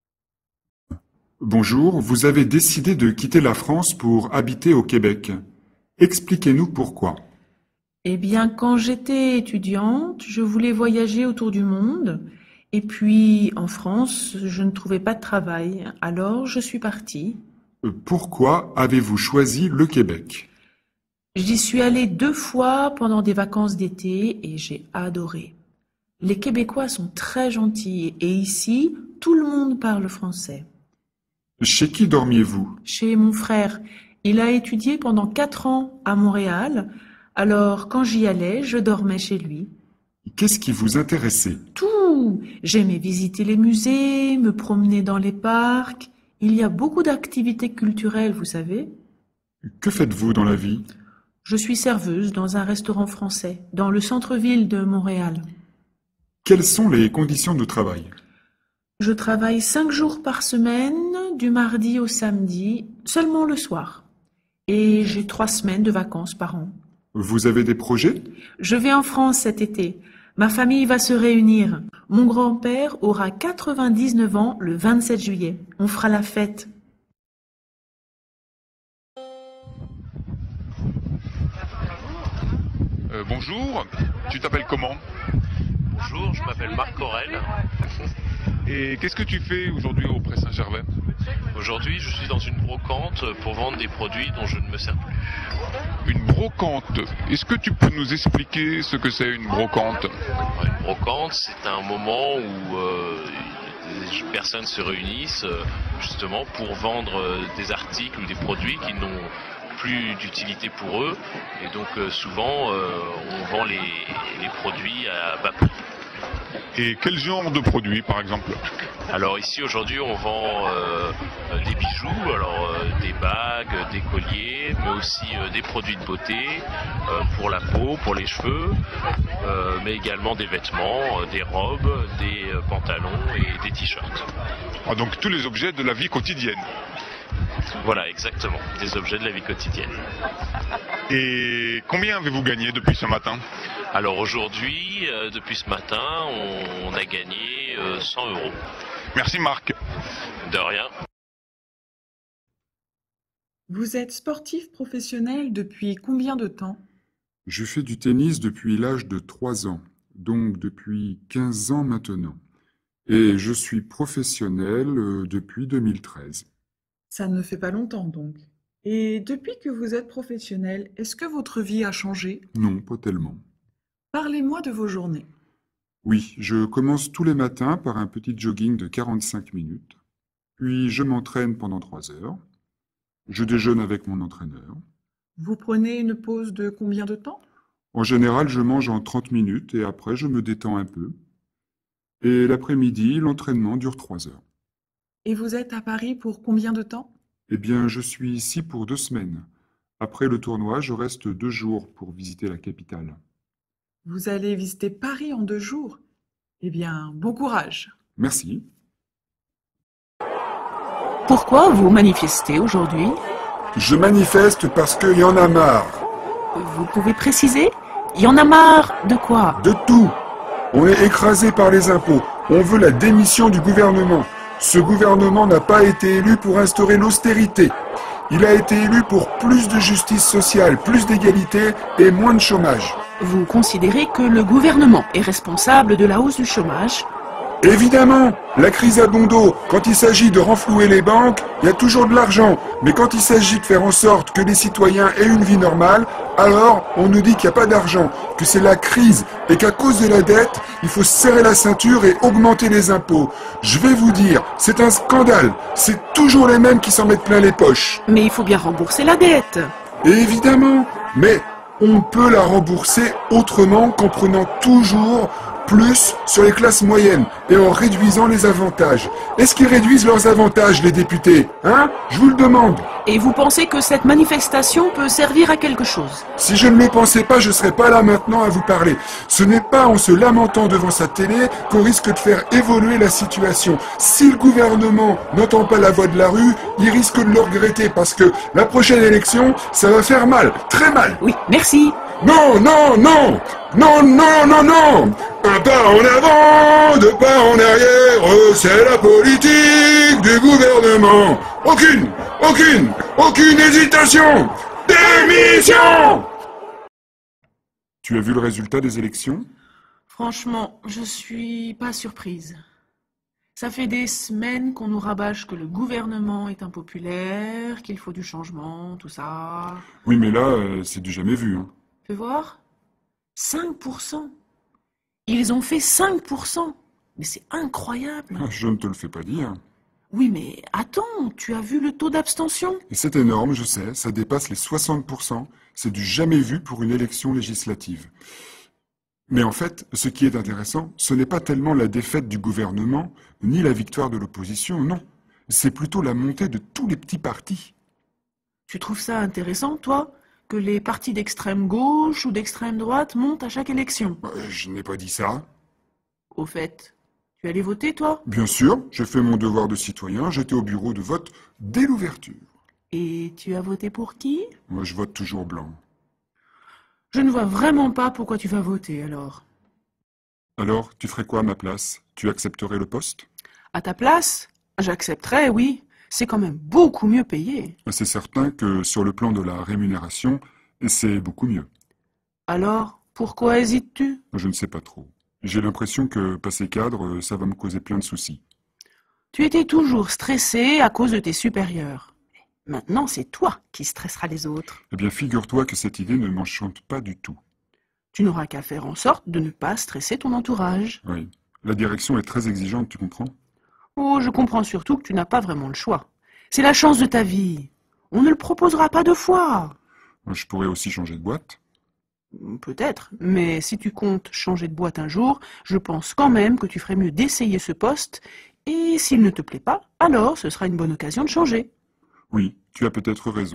Bonjour, vous avez décidé de quitter la France pour habiter au Québec. Expliquez-nous pourquoi. Eh bien, quand j'étais étudiante, je voulais voyager autour du monde. Et puis, en France, je ne trouvais pas de travail. Alors, je suis partie. Euh, Pourquoi avez-vous choisi le Québec? J'y suis allée deux fois pendant des vacances d'été et j'ai adoré. Les Québécois sont très gentils et ici, tout le monde parle français. Chez qui dormiez-vous? Chez mon frère, il a étudié pendant quatre ans à Montréal. Alors, quand j'y allais, je dormais chez lui. Qu'est-ce qui vous intéressait? Tout! J'aimais visiter les musées, me promener dans les parcs. Il y a beaucoup d'activités culturelles, vous savez. Que faites-vous dans la vie? Je suis serveuse dans un restaurant français, dans le centre-ville de Montréal. Quelles sont les conditions de travail? Je travaille cinq jours par semaine, du mardi au samedi, seulement le soir. Et j'ai trois semaines de vacances par an. Vous avez des projets? Je vais en France cet été. Ma famille va se réunir. Mon grand-père aura quatre-vingt-dix-neuf ans le vingt-sept juillet. On fera la fête. Euh, bonjour, tu t'appelles comment? Bonjour, je m'appelle Marc Aurel. Et qu'est-ce que tu fais aujourd'hui au Pré Saint-Gervais? Aujourd'hui, je suis dans une brocante pour vendre des produits dont je ne me sers plus. Une brocante. Est-ce que tu peux nous expliquer ce que c'est une brocante? Une brocante, c'est un moment où euh, des personnes se réunissent euh, justement pour vendre euh, des articles ou des produits qui n'ont plus d'utilité pour eux. Et donc euh, souvent, euh, on vend les, les produits à bas prix. Et quel genre de produits, par exemple? Alors ici aujourd'hui on vend euh, des bijoux, alors euh, des bagues, des colliers, mais aussi euh, des produits de beauté euh, pour la peau, pour les cheveux, euh, mais également des vêtements, euh, des robes, des euh, pantalons et des t-shirts. Ah, donc tous les objets de la vie quotidienne. Voilà, exactement, des objets de la vie quotidienne. Et combien avez-vous gagné depuis ce matin? Alors aujourd'hui, euh, depuis ce matin, on, on a gagné euh, cent euros. Merci Marc. De rien. Vous êtes sportif professionnel depuis combien de temps? Je fais du tennis depuis l'âge de trois ans, donc depuis quinze ans maintenant. Et je suis professionnel euh, depuis deux mille treize. Ça ne fait pas longtemps donc. Et depuis que vous êtes professionnel, est-ce que votre vie a changé? Non, pas tellement. Parlez-moi de vos journées. Oui, je commence tous les matins par un petit jogging de quarante-cinq minutes. Puis je m'entraîne pendant trois heures. Je déjeune avec mon entraîneur. Vous prenez une pause de combien de temps? En général, je mange en trente minutes et après je me détends un peu. Et l'après-midi, l'entraînement dure trois heures. Et vous êtes à Paris pour combien de temps? Eh bien, je suis ici pour deux semaines. Après le tournoi, je reste deux jours pour visiter la capitale. Vous allez visiter Paris en deux jours? Eh bien, bon courage. Merci. Pourquoi vous manifestez aujourd'hui? Je manifeste parce qu'il y en a marre. Vous pouvez préciser? Il y en a marre de quoi? De tout. On est écrasé par les impôts. On veut la démission du gouvernement. Ce gouvernement n'a pas été élu pour instaurer l'austérité. Il a été élu pour plus de justice sociale, plus d'égalité et moins de chômage. Vous considérez que le gouvernement est responsable de la hausse du chômage? Évidemment, la crise a bon dos. Quand il s'agit de renflouer les banques, il y a toujours de l'argent. Mais quand il s'agit de faire en sorte que les citoyens aient une vie normale, alors on nous dit qu'il n'y a pas d'argent, que c'est la crise et qu'à cause de la dette, il faut serrer la ceinture et augmenter les impôts. Je vais vous dire, c'est un scandale. C'est toujours les mêmes qui s'en mettent plein les poches. Mais il faut bien rembourser la dette. Évidemment, mais on peut la rembourser autrement qu'en prenant toujours plus sur les classes moyennes et en réduisant les avantages. Est-ce qu'ils réduisent leurs avantages, les députés? Hein? Je vous le demande. Et vous pensez que cette manifestation peut servir à quelque chose? Si je ne le pensais pas, je ne serais pas là maintenant à vous parler. Ce n'est pas en se lamentant devant sa télé qu'on risque de faire évoluer la situation. Si le gouvernement n'entend pas la voix de la rue, il risque de le regretter parce que la prochaine élection, ça va faire mal, très mal. Oui, merci. Non, non, non, non, non, non, non. Un pas en avant, deux pas en arrière, c'est la politique du gouvernement. Aucune, aucune, aucune hésitation. Démission! Tu as vu le résultat des élections? Franchement, je suis pas surprise. Ça fait des semaines qu'on nous rabâche que le gouvernement est impopulaire, qu'il faut du changement, tout ça. Oui, mais là, euh, c'est du jamais vu. Hein. Fais voir. cinq pour cent. Ils ont fait cinq pour cent. Mais c'est incroyable. Je ne te le fais pas dire. Oui, mais attends, tu as vu le taux d'abstention? Et c'est énorme, je sais, ça dépasse les soixante pour cent. C'est du jamais vu pour une élection législative. Mais en fait, ce qui est intéressant, ce n'est pas tellement la défaite du gouvernement, ni la victoire de l'opposition, non. C'est plutôt la montée de tous les petits partis. Tu trouves ça intéressant, toi, que les partis d'extrême gauche ou d'extrême droite montent à chaque élection? Euh, je n'ai pas dit ça. Au fait, tu allais voter, toi? Bien sûr, j'ai fait mon devoir de citoyen, j'étais au bureau de vote dès l'ouverture. Et tu as voté pour qui? Moi, je vote toujours blanc. Je ne vois vraiment pas pourquoi tu vas voter, alors. Alors, tu ferais quoi à ma place? Tu accepterais le poste? À ta place, j'accepterais, oui. C'est quand même beaucoup mieux payé. C'est certain que sur le plan de la rémunération, c'est beaucoup mieux. Alors, pourquoi hésites-tu? Je ne sais pas trop. J'ai l'impression que passer cadre, ça va me causer plein de soucis. Tu étais toujours stressé à cause de tes supérieurs. Maintenant, c'est toi qui stresseras les autres. Eh bien, figure-toi que cette idée ne m'enchante pas du tout. Tu n'auras qu'à faire en sorte de ne pas stresser ton entourage. Oui. La direction est très exigeante, tu comprends? Oh, je comprends surtout que tu n'as pas vraiment le choix. C'est la chance de ta vie. On ne le proposera pas deux fois. Je pourrais aussi changer de boîte. Peut-être, mais si tu comptes changer de boîte un jour, je pense quand même que tu ferais mieux d'essayer ce poste, et s'il ne te plaît pas, alors ce sera une bonne occasion de changer. Oui, tu as peut-être raison.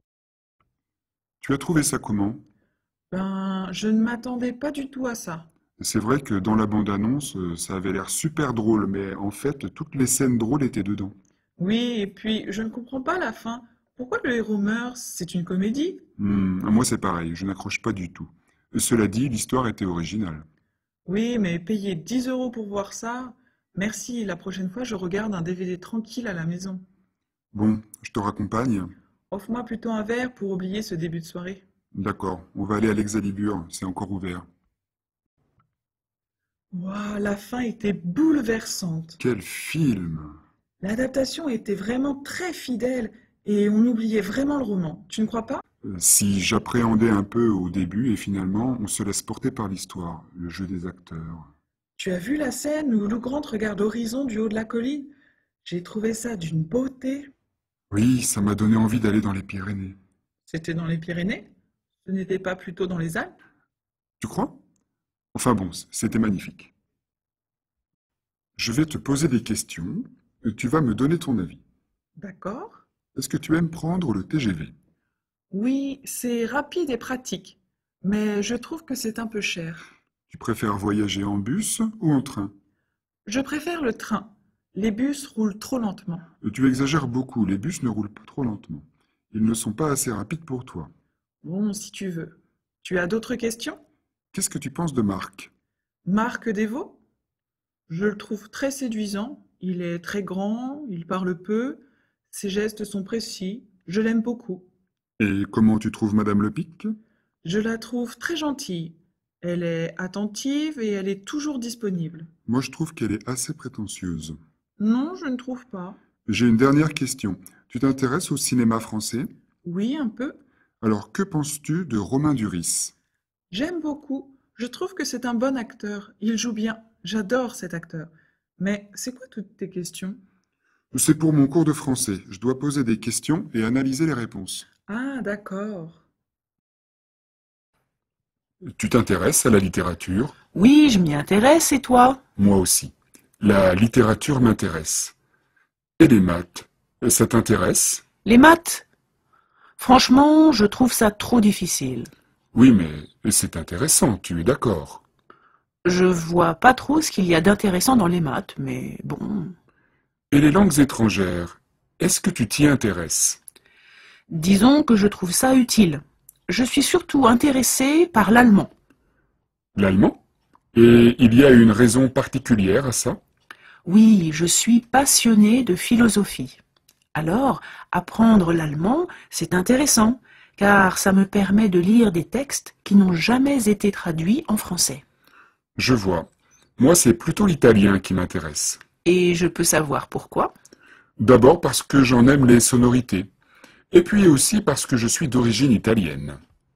Tu as trouvé ça comment? Ben, je ne m'attendais pas du tout à ça. C'est vrai que dans la bande-annonce, ça avait l'air super drôle, mais en fait, toutes les scènes drôles étaient dedans. Oui, et puis, je ne comprends pas la fin. Pourquoi le héros meurt? C'est une comédie? Hmm, moi, c'est pareil, je n'accroche pas du tout. Cela dit, l'histoire était originale. Oui, mais payer dix euros pour voir ça? Merci, la prochaine fois, je regarde un D V D tranquille à la maison. Bon, je te raccompagne. Offre-moi plutôt un verre pour oublier ce début de soirée. D'accord, on va aller à l'Exalibur, c'est encore ouvert. Waouh, la fin était bouleversante. Quel film! L'adaptation était vraiment très fidèle et on oubliait vraiment le roman. Tu ne crois pas? Euh, Si j'appréhendais un peu au début et finalement on se laisse porter par l'histoire, le jeu des acteurs. Tu as vu la scène où Lou Grant regarde l'horizon du haut de la colline? J'ai trouvé ça d'une beauté. Oui, ça m'a donné envie d'aller dans les Pyrénées. C'était dans les Pyrénées? Ce n'était pas plutôt dans les Alpes? Tu crois? Enfin bon, c- c'était magnifique. Je vais te poser des questions et tu vas me donner ton avis. D'accord. Est-ce que tu aimes prendre le T G V? Oui, c'est rapide et pratique, mais je trouve que c'est un peu cher. Tu préfères voyager en bus ou en train? Je préfère le train. Les bus roulent trop lentement. Euh, Tu exagères beaucoup, les bus ne roulent pas trop lentement. Ils ne sont pas assez rapides pour toi. Bon, si tu veux. Tu as d'autres questions? Qu'est-ce que tu penses de Marc? Marc Desvaux? Je le trouve très séduisant. Il est très grand, il parle peu, ses gestes sont précis. Je l'aime beaucoup. Et comment tu trouves Madame Lepic? Je la trouve très gentille. Elle est attentive et elle est toujours disponible. Moi, je trouve qu'elle est assez prétentieuse. Non, je ne trouve pas. J'ai une dernière question. Tu t'intéresses au cinéma français? Oui, un peu. Alors, que penses-tu de Romain Duris? J'aime beaucoup. Je trouve que c'est un bon acteur. Il joue bien. J'adore cet acteur. Mais c'est quoi toutes tes questions? C'est pour mon cours de français. Je dois poser des questions et analyser les réponses. Ah, d'accord. Tu t'intéresses à la littérature? Oui, je m'y intéresse, et toi? Moi aussi. La littérature m'intéresse. Et les maths? Ça t'intéresse? Les maths? Franchement, je trouve ça trop difficile. Oui, mais c'est intéressant, tu es d'accord? Je vois pas trop ce qu'il y a d'intéressant dans les maths, mais bon. Et les langues étrangères? Est-ce que tu t'y intéresses? Disons que je trouve ça utile. Je suis surtout intéressée par l'allemand. L'allemand? Et il y a une raison particulière à ça? Oui, je suis passionnée de philosophie. Alors, apprendre l'allemand, c'est intéressant, car ça me permet de lire des textes qui n'ont jamais été traduits en français. Je vois. Moi, c'est plutôt l'italien qui m'intéresse. Et je peux savoir pourquoi? D'abord parce que j'en aime les sonorités. Et puis aussi parce que je suis d'origine italienne.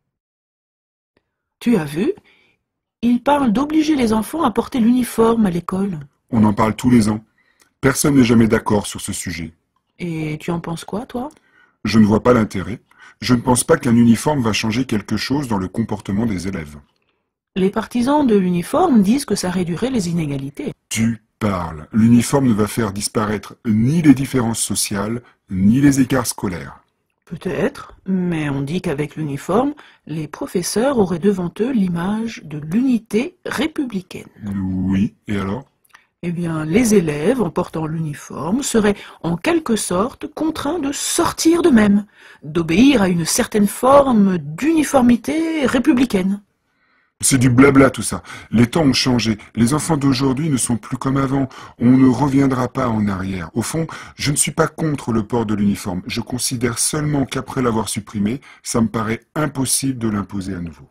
Tu as vu? Il parle d'obliger les enfants à porter l'uniforme à l'école. On en parle tous les ans. Personne n'est jamais d'accord sur ce sujet. Et tu en penses quoi, toi? Je ne vois pas l'intérêt. Je ne pense pas qu'un uniforme va changer quelque chose dans le comportement des élèves. Les partisans de l'uniforme disent que ça réduirait les inégalités. Tu parles. L'uniforme ne va faire disparaître ni les différences sociales, ni les écarts scolaires. Peut-être, mais on dit qu'avec l'uniforme, les professeurs auraient devant eux l'image de l'unité républicaine. Oui, et alors? Eh bien, les élèves, en portant l'uniforme, seraient en quelque sorte contraints de sortir d'eux-mêmes, d'obéir à une certaine forme d'uniformité républicaine. C'est du blabla tout ça. Les temps ont changé. Les enfants d'aujourd'hui ne sont plus comme avant. On ne reviendra pas en arrière. Au fond, je ne suis pas contre le port de l'uniforme. Je considère seulement qu'après l'avoir supprimé, ça me paraît impossible de l'imposer à nouveau.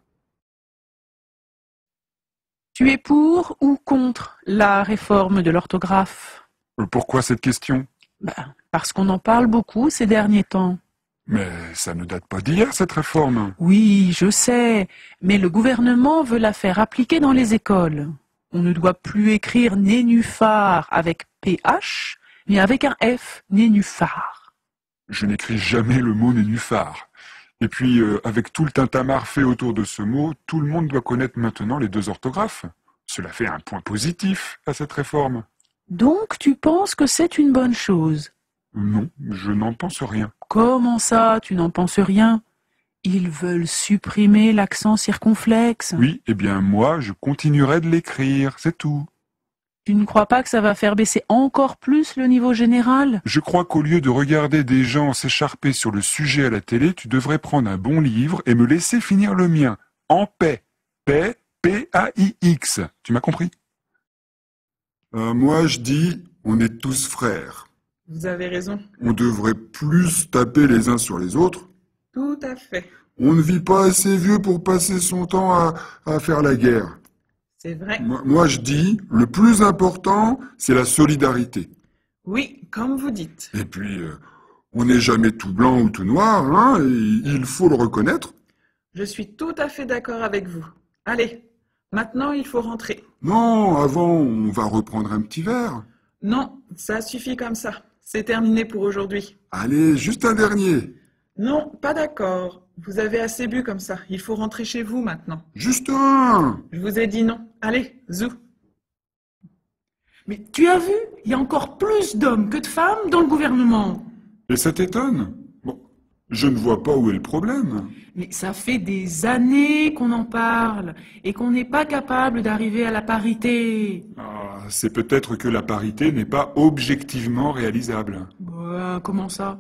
Tu es pour ou contre la réforme de l'orthographe? Pourquoi cette question? Ben, parce qu'on en parle beaucoup ces derniers temps. Mais ça ne date pas d'hier, cette réforme. Oui, je sais, mais le gouvernement veut la faire appliquer dans les écoles. On ne doit plus écrire nénuphar avec P H, mais avec un F, nénuphar. Je n'écris jamais le mot nénuphar. Et puis, euh, avec tout le tintamarre fait autour de ce mot, tout le monde doit connaître maintenant les deux orthographes. Cela fait un point positif à cette réforme. Donc tu penses que c'est une bonne chose? Non, je n'en pense rien. Comment ça, tu n'en penses rien? Ils veulent supprimer l'accent circonflexe. Oui, eh bien moi, je continuerai de l'écrire, c'est tout. Tu ne crois pas que ça va faire baisser encore plus le niveau général? Je crois qu'au lieu de regarder des gens s'écharper sur le sujet à la télé, tu devrais prendre un bon livre et me laisser finir le mien. En paix. Paix, P A I X. Tu m'as compris? euh, Moi, je dis, on est tous frères. Vous avez raison. On devrait plus taper les uns sur les autres. Tout à fait. On ne vit pas assez vieux pour passer son temps à, à faire la guerre. C'est vrai. Moi, moi, je dis, le plus important, c'est la solidarité. Oui, comme vous dites. Et puis, euh, on n'est jamais tout blanc ou tout noir, hein, et il faut le reconnaître. Je suis tout à fait d'accord avec vous. Allez, maintenant il faut rentrer. Non, avant, on va reprendre un petit verre. Non, ça suffit comme ça. C'est terminé pour aujourd'hui. Allez, juste un dernier. Non, pas d'accord. Vous avez assez bu comme ça. Il faut rentrer chez vous maintenant. Juste un. Je vous ai dit non. Allez, zou. Mais tu as vu, il y a encore plus d'hommes que de femmes dans le gouvernement. Et ça t'étonne? Bon, je ne vois pas où est le problème. Mais ça fait des années qu'on en parle et qu'on n'est pas capable d'arriver à la parité. Ah, c'est peut-être que la parité n'est pas objectivement réalisable. Bah, comment ça?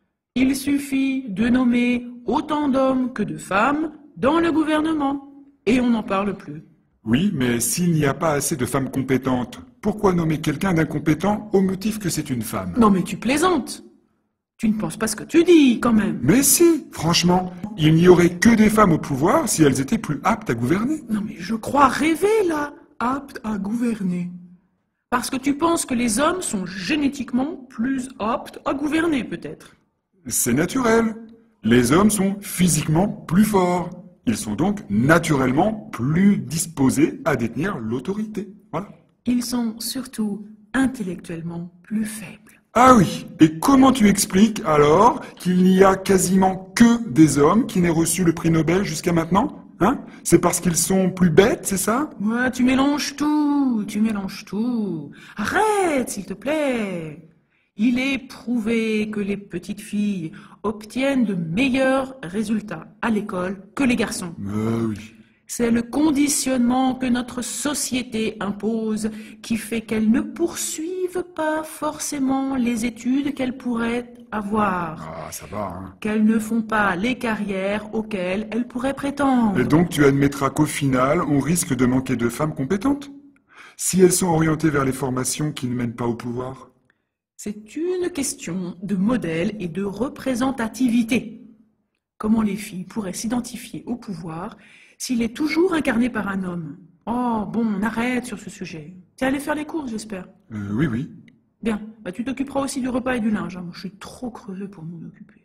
Il suffit de nommer autant d'hommes que de femmes dans le gouvernement et on n'en parle plus. Oui, mais s'il n'y a pas assez de femmes compétentes, pourquoi nommer quelqu'un d'incompétent au motif que c'est une femme? Non mais tu plaisantes. Tu ne penses pas ce que tu dis, quand même. Mais si, franchement, il n'y aurait que des femmes au pouvoir si elles étaient plus aptes à gouverner. Non mais je crois rêver, là. Aptes à gouverner. Parce que tu penses que les hommes sont génétiquement plus aptes à gouverner, peut-être. C'est naturel. Les hommes sont physiquement plus forts. Ils sont donc naturellement plus disposés à détenir l'autorité. Voilà. Ils sont surtout intellectuellement plus faibles. Ah oui, et comment tu expliques alors qu'il n'y a quasiment que des hommes qui n'aient reçu le prix Nobel jusqu'à maintenant? Hein? C'est parce qu'ils sont plus bêtes, c'est ça? Ouais, tu mélanges tout, tu mélanges tout. Arrête, s'il te plaît. Il est prouvé que les petites filles obtiennent de meilleurs résultats à l'école que les garçons. Ah oui. C'est le conditionnement que notre société impose qui fait qu'elles ne poursuivent pas forcément les études qu'elles pourraient avoir. Ah, ça va, hein. Qu'elles ne font pas les carrières auxquelles elles pourraient prétendre. Et donc tu admettras qu'au final, on risque de manquer de femmes compétentes? Si elles sont orientées vers les formations qui ne mènent pas au pouvoir? C'est une question de modèle et de représentativité. Comment les filles pourraient s'identifier au pouvoir s'il est toujours incarné par un homme? Oh, bon, on arrête sur ce sujet. T'es allé faire les courses, j'espère. Euh, oui, oui. Bien, bah, tu t'occuperas aussi du repas et du linge. Hein. Moi, je suis trop crevé pour m'en occuper.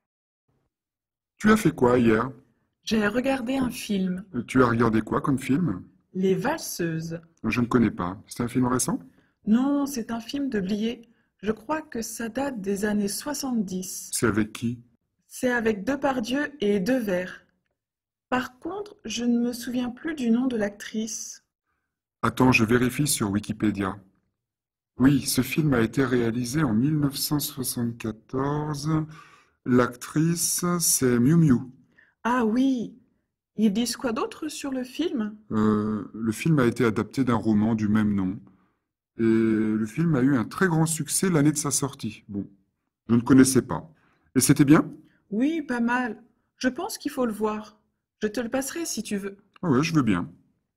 Tu as fait quoi hier? J'ai regardé un film. Tu as regardé quoi comme film? Les Valseuses. Je ne connais pas. C'est un film récent? Non, c'est un film de Blier. Je crois que ça date des années soixante-dix. C'est avec qui? C'est avec Depardieu et Devers. Par contre, je ne me souviens plus du nom de l'actrice. Attends, je vérifie sur Wikipédia. Oui, ce film a été réalisé en mille neuf cent soixante-quatorze. L'actrice, c'est Miu Miu. Ah oui. Ils disent quoi d'autre sur le film? euh, Le film a été adapté d'un roman du même nom. Et le film a eu un très grand succès l'année de sa sortie. Bon, je ne connaissais pas. Et c'était bien? Oui, pas mal. Je pense qu'il faut le voir. Je te le passerai si tu veux. Ah ouais, je veux bien.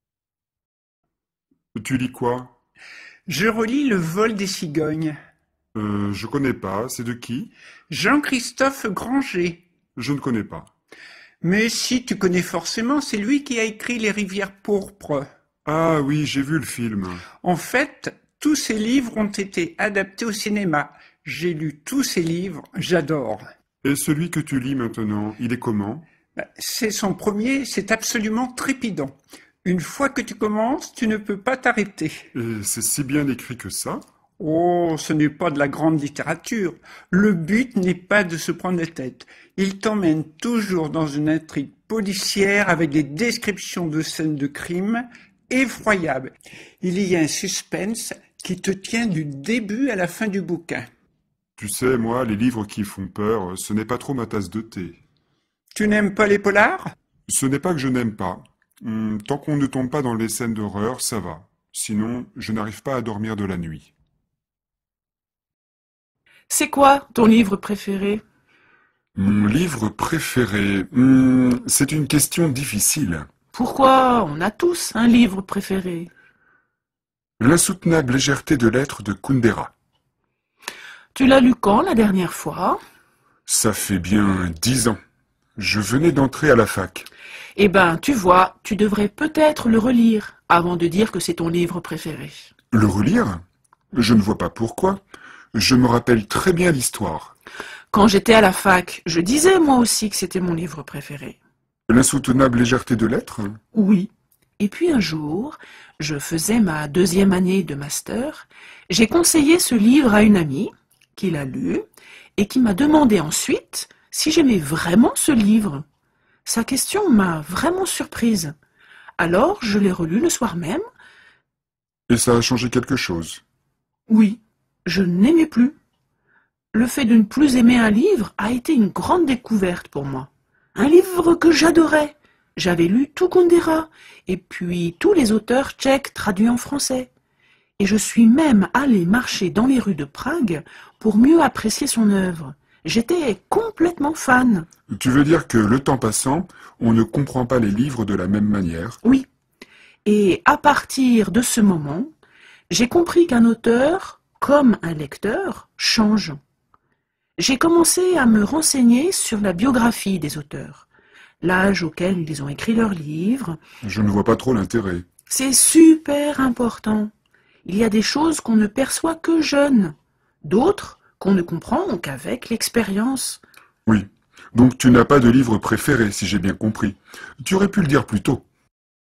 Tu lis quoi? Je relis Le vol des cigognes. Euh, je connais pas. C'est de qui? Jean-Christophe Granger. Je ne connais pas. Mais si, tu connais forcément, c'est lui qui a écrit Les rivières pourpres. Ah oui, j'ai vu le film. En fait, tous ces livres ont été adaptés au cinéma. J'ai lu tous ces livres, j'adore. Et celui que tu lis maintenant, il est comment? C'est son premier, c'est absolument trépidant. Une fois que tu commences, tu ne peux pas t'arrêter. Et c'est si bien écrit que ça? Oh, ce n'est pas de la grande littérature. Le but n'est pas de se prendre la tête. Il t'emmène toujours dans une intrigue policière avec des descriptions de scènes de crime effroyables. Il y a un suspense qui te tient du début à la fin du bouquin. Tu sais, moi, les livres qui font peur, ce n'est pas trop ma tasse de thé. Tu n'aimes pas les polars? Ce n'est pas que je n'aime pas. Hum, tant qu'on ne tombe pas dans les scènes d'horreur, ça va. Sinon, je n'arrive pas à dormir de la nuit. C'est quoi ton livre préféré? Mon livre préféré, hum, c'est une question difficile. Pourquoi? On a tous un livre préféré. L'insoutenable légèreté de l'être de Kundera. Tu l'as lu quand la dernière fois? Ça fait bien dix ans. Je venais d'entrer à la fac. Eh ben, tu vois, tu devrais peut-être le relire avant de dire que c'est ton livre préféré. Le relire? Je ne vois pas pourquoi. Je me rappelle très bien l'histoire. Quand j'étais à la fac, je disais moi aussi que c'était mon livre préféré. L'insoutenable légèreté de l'être? Oui. Et puis un jour, je faisais ma deuxième année de master. J'ai conseillé ce livre à une amie qui l'a lu et qui m'a demandé ensuite si j'aimais vraiment ce livre. Sa question m'a vraiment surprise. Alors, je l'ai relu le soir même. Et ça a changé quelque chose? Oui, je n'aimais plus. Le fait de ne plus aimer un livre a été une grande découverte pour moi. Un livre que j'adorais. J'avais lu tout Kundera, et puis tous les auteurs tchèques traduits en français. Et je suis même allée marcher dans les rues de Prague pour mieux apprécier son œuvre. J'étais complètement fan. Tu veux dire que, le temps passant, on ne comprend pas les livres de la même manière? Oui. Et à partir de ce moment, j'ai compris qu'un auteur, comme un lecteur, change. J'ai commencé à me renseigner sur la biographie des auteurs, l'âge auquel ils ont écrit leurs livres. Je ne vois pas trop l'intérêt. C'est super important. Il y a des choses qu'on ne perçoit que jeune, d'autres qu'on ne comprend qu'avec l'expérience. Oui. Donc tu n'as pas de livre préféré, si j'ai bien compris. Tu aurais pu le dire plus tôt.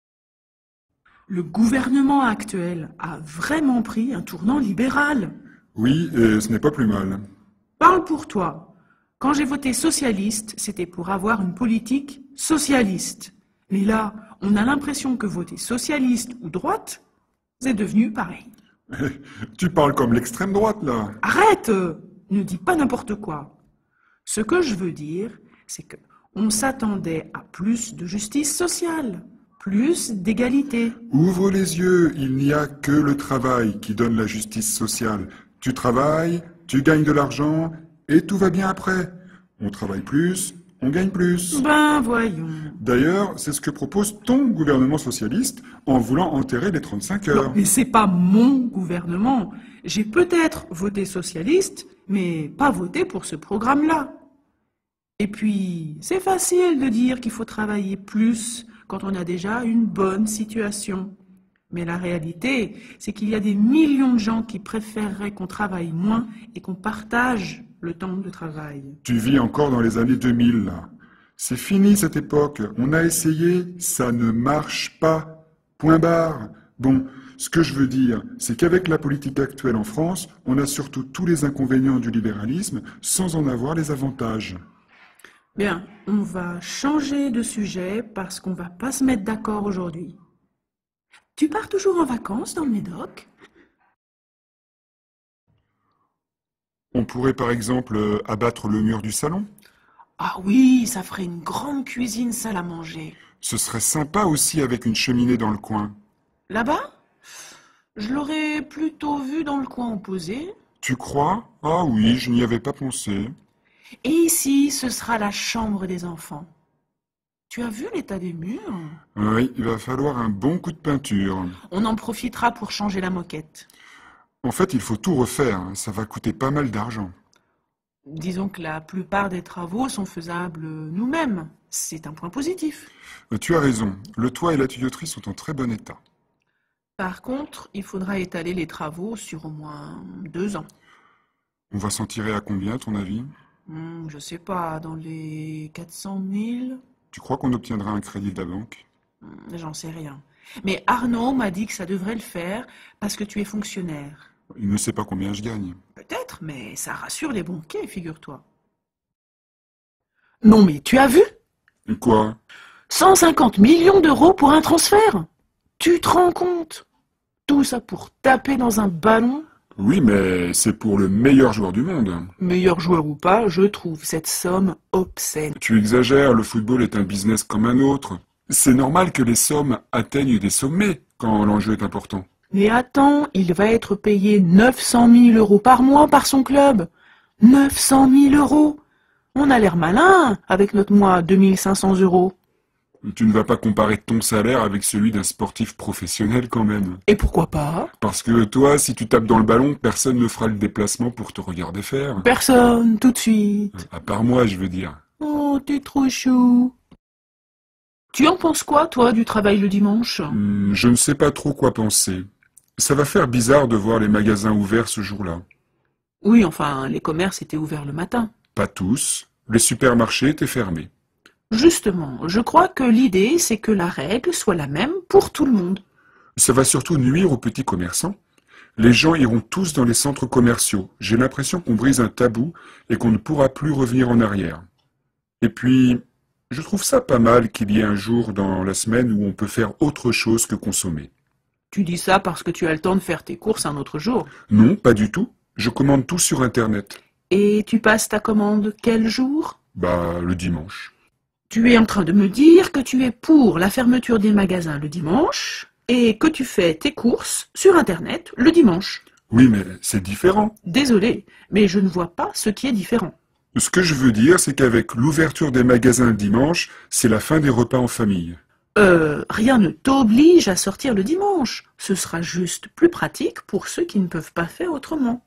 Le gouvernement actuel a vraiment pris un tournant libéral. Oui, et ce n'est pas plus mal. Parle pour toi. Quand j'ai voté socialiste, c'était pour avoir une politique socialiste. Mais là, on a l'impression que voter socialiste ou droite, c'est devenu pareil. Tu parles comme l'extrême droite, là. Arrête! Ne dis pas n'importe quoi. Ce que je veux dire, c'est que on s'attendait à plus de justice sociale, plus d'égalité. Ouvre les yeux, il n'y a que le travail qui donne la justice sociale. Tu travailles, tu gagnes de l'argent, et tout va bien après. On travaille plus, on gagne plus. Ben voyons. D'ailleurs, c'est ce que propose ton gouvernement socialiste en voulant enterrer les trente-cinq heures. Non, mais c'est pas mon gouvernement. J'ai peut-être voté socialiste, mais pas voté pour ce programme-là. Et puis, c'est facile de dire qu'il faut travailler plus quand on a déjà une bonne situation. Mais la réalité, c'est qu'il y a des millions de gens qui préféreraient qu'on travaille moins et qu'on partage le temps de travail. Tu vis encore dans les années deux mille, là. C'est fini cette époque. On a essayé, ça ne marche pas. Point barre. Bon, ce que je veux dire, c'est qu'avec la politique actuelle en France, on a surtout tous les inconvénients du libéralisme sans en avoir les avantages. Bien, on va changer de sujet parce qu'on va pas se mettre d'accord aujourd'hui. Tu pars toujours en vacances dans le Médoc? On pourrait par exemple abattre le mur du salon? Ah oui, ça ferait une grande cuisine salle à manger. Ce serait sympa aussi avec une cheminée dans le coin. Là-bas? Je l'aurais plutôt vu dans le coin opposé. Tu crois? Ah oui, je n'y avais pas pensé. Et ici, ce sera la chambre des enfants. Tu as vu l'état des murs? Oui, il va falloir un bon coup de peinture. On en profitera pour changer la moquette. En fait, il faut tout refaire. Ça va coûter pas mal d'argent. Disons que la plupart des travaux sont faisables nous-mêmes. C'est un point positif. Tu as raison. Le toit et la tuyauterie sont en très bon état. Par contre, il faudra étaler les travaux sur au moins deux ans. On va s'en tirer à combien, à ton avis? Hmm, je sais pas, dans les quatre cent mille? Tu crois qu'on obtiendra un crédit de la banque? hmm, J'en sais rien. Mais Arnaud m'a dit que ça devrait le faire parce que tu es fonctionnaire. Il ne sait pas combien je gagne. Peut-être, mais ça rassure les banquiers, figure-toi. Non mais tu as vu? Quoi? cent cinquante millions d'euros pour un transfert? Tu te rends compte? Tout ça pour taper dans un ballon? Oui, mais c'est pour le meilleur joueur du monde. Meilleur joueur ou pas, je trouve cette somme obscène. Tu exagères, le football est un business comme un autre. C'est normal que les sommes atteignent des sommets quand l'enjeu est important. Mais attends, il va être payé neuf cent mille euros par mois par son club. neuf cent mille euros! On a l'air malin avec notre mois deux mille cinq cents euros. Tu ne vas pas comparer ton salaire avec celui d'un sportif professionnel quand même. Et pourquoi pas? Parce que toi, si tu tapes dans le ballon, personne ne fera le déplacement pour te regarder faire. Personne, tout de suite. À part moi, je veux dire. Oh, t'es trop chou. Tu en penses quoi, toi, du travail le dimanche? Hmm, Je ne sais pas trop quoi penser. Ça va faire bizarre de voir les magasins ouverts ce jour-là. Oui, enfin, les commerces étaient ouverts le matin. Pas tous. Les supermarchés étaient fermés. Justement, je crois que l'idée, c'est que la règle soit la même pour tout le monde. Ça va surtout nuire aux petits commerçants. Les gens iront tous dans les centres commerciaux. J'ai l'impression qu'on brise un tabou et qu'on ne pourra plus revenir en arrière. Et puis, je trouve ça pas mal qu'il y ait un jour dans la semaine où on peut faire autre chose que consommer. Tu dis ça parce que tu as le temps de faire tes courses un autre jour. Non, pas du tout. Je commande tout sur Internet. Et tu passes ta commande quel jour? Bah, le dimanche. Tu es en train de me dire que tu es pour la fermeture des magasins le dimanche et que tu fais tes courses sur Internet le dimanche. Oui, mais c'est différent. Désolé, mais je ne vois pas ce qui est différent. Ce que je veux dire, c'est qu'avec l'ouverture des magasins le dimanche, c'est la fin des repas en famille. Euh, rien ne t'oblige à sortir le dimanche. Ce sera juste plus pratique pour ceux qui ne peuvent pas faire autrement.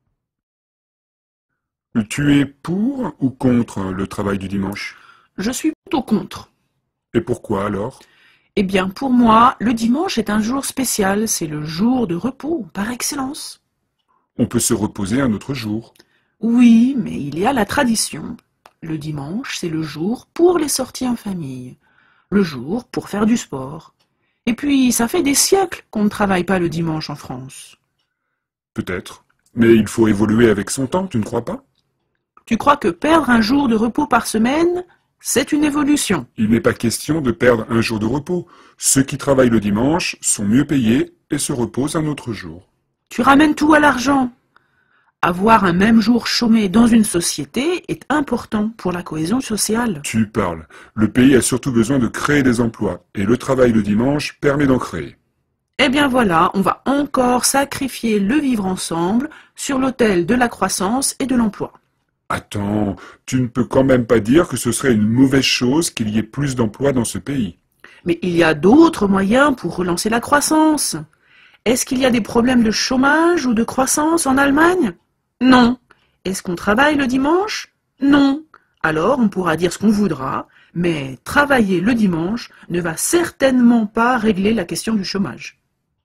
Tu es pour ou contre le travail du dimanche? Je suis plutôt contre. Et pourquoi alors? Eh bien, pour moi, le dimanche est un jour spécial. C'est le jour de repos, par excellence. On peut se reposer un autre jour. Oui, mais il y a la tradition. Le dimanche, c'est le jour pour les sorties en famille. Le jour pour faire du sport. Et puis, ça fait des siècles qu'on ne travaille pas le dimanche en France. Peut-être. Mais il faut évoluer avec son temps, tu ne crois pas? Tu crois que perdre un jour de repos par semaine, c'est une évolution? Il n'est pas question de perdre un jour de repos. Ceux qui travaillent le dimanche sont mieux payés et se reposent un autre jour. Tu ramènes tout à l'argent. Avoir un même jour chômé dans une société est important pour la cohésion sociale. Tu parles. Le pays a surtout besoin de créer des emplois, et le travail le dimanche permet d'en créer. Eh bien voilà, on va encore sacrifier le vivre ensemble sur l'autel de la croissance et de l'emploi. Attends, tu ne peux quand même pas dire que ce serait une mauvaise chose qu'il y ait plus d'emplois dans ce pays. Mais il y a d'autres moyens pour relancer la croissance. Est-ce qu'il y a des problèmes de chômage ou de croissance en Allemagne? Non. Est-ce qu'on travaille le dimanche? Non. Alors on pourra dire ce qu'on voudra, mais travailler le dimanche ne va certainement pas régler la question du chômage.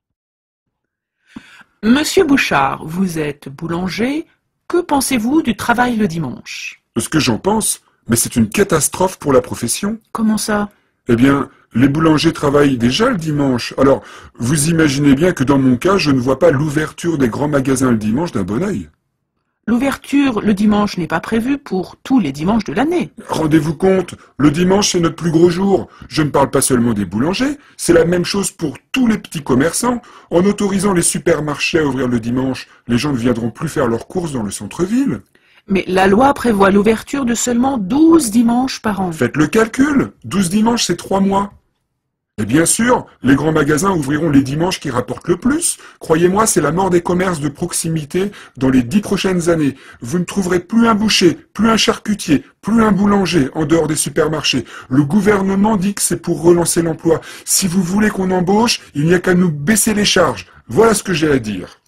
Monsieur Bouchard, vous êtes boulanger. Que pensez-vous du travail le dimanche? Ce que j'en pense, mais c'est une catastrophe pour la profession. Comment ça? Eh bien, les boulangers travaillent déjà le dimanche. Alors, vous imaginez bien que dans mon cas, je ne vois pas l'ouverture des grands magasins le dimanche d'un bon œil. L'ouverture le dimanche n'est pas prévue pour tous les dimanches de l'année. Rendez-vous compte, le dimanche c'est notre plus gros jour. Je ne parle pas seulement des boulangers, c'est la même chose pour tous les petits commerçants. En autorisant les supermarchés à ouvrir le dimanche, les gens ne viendront plus faire leurs courses dans le centre-ville. Mais la loi prévoit l'ouverture de seulement douze dimanches par an. Faites le calcul, douze dimanches c'est trois mois. Et bien sûr, les grands magasins ouvriront les dimanches qui rapportent le plus. Croyez-moi, c'est la mort des commerces de proximité dans les dix prochaines années. Vous ne trouverez plus un boucher, plus un charcutier, plus un boulanger en dehors des supermarchés. Le gouvernement dit que c'est pour relancer l'emploi. Si vous voulez qu'on embauche, il n'y a qu'à nous baisser les charges. Voilà ce que j'ai à dire.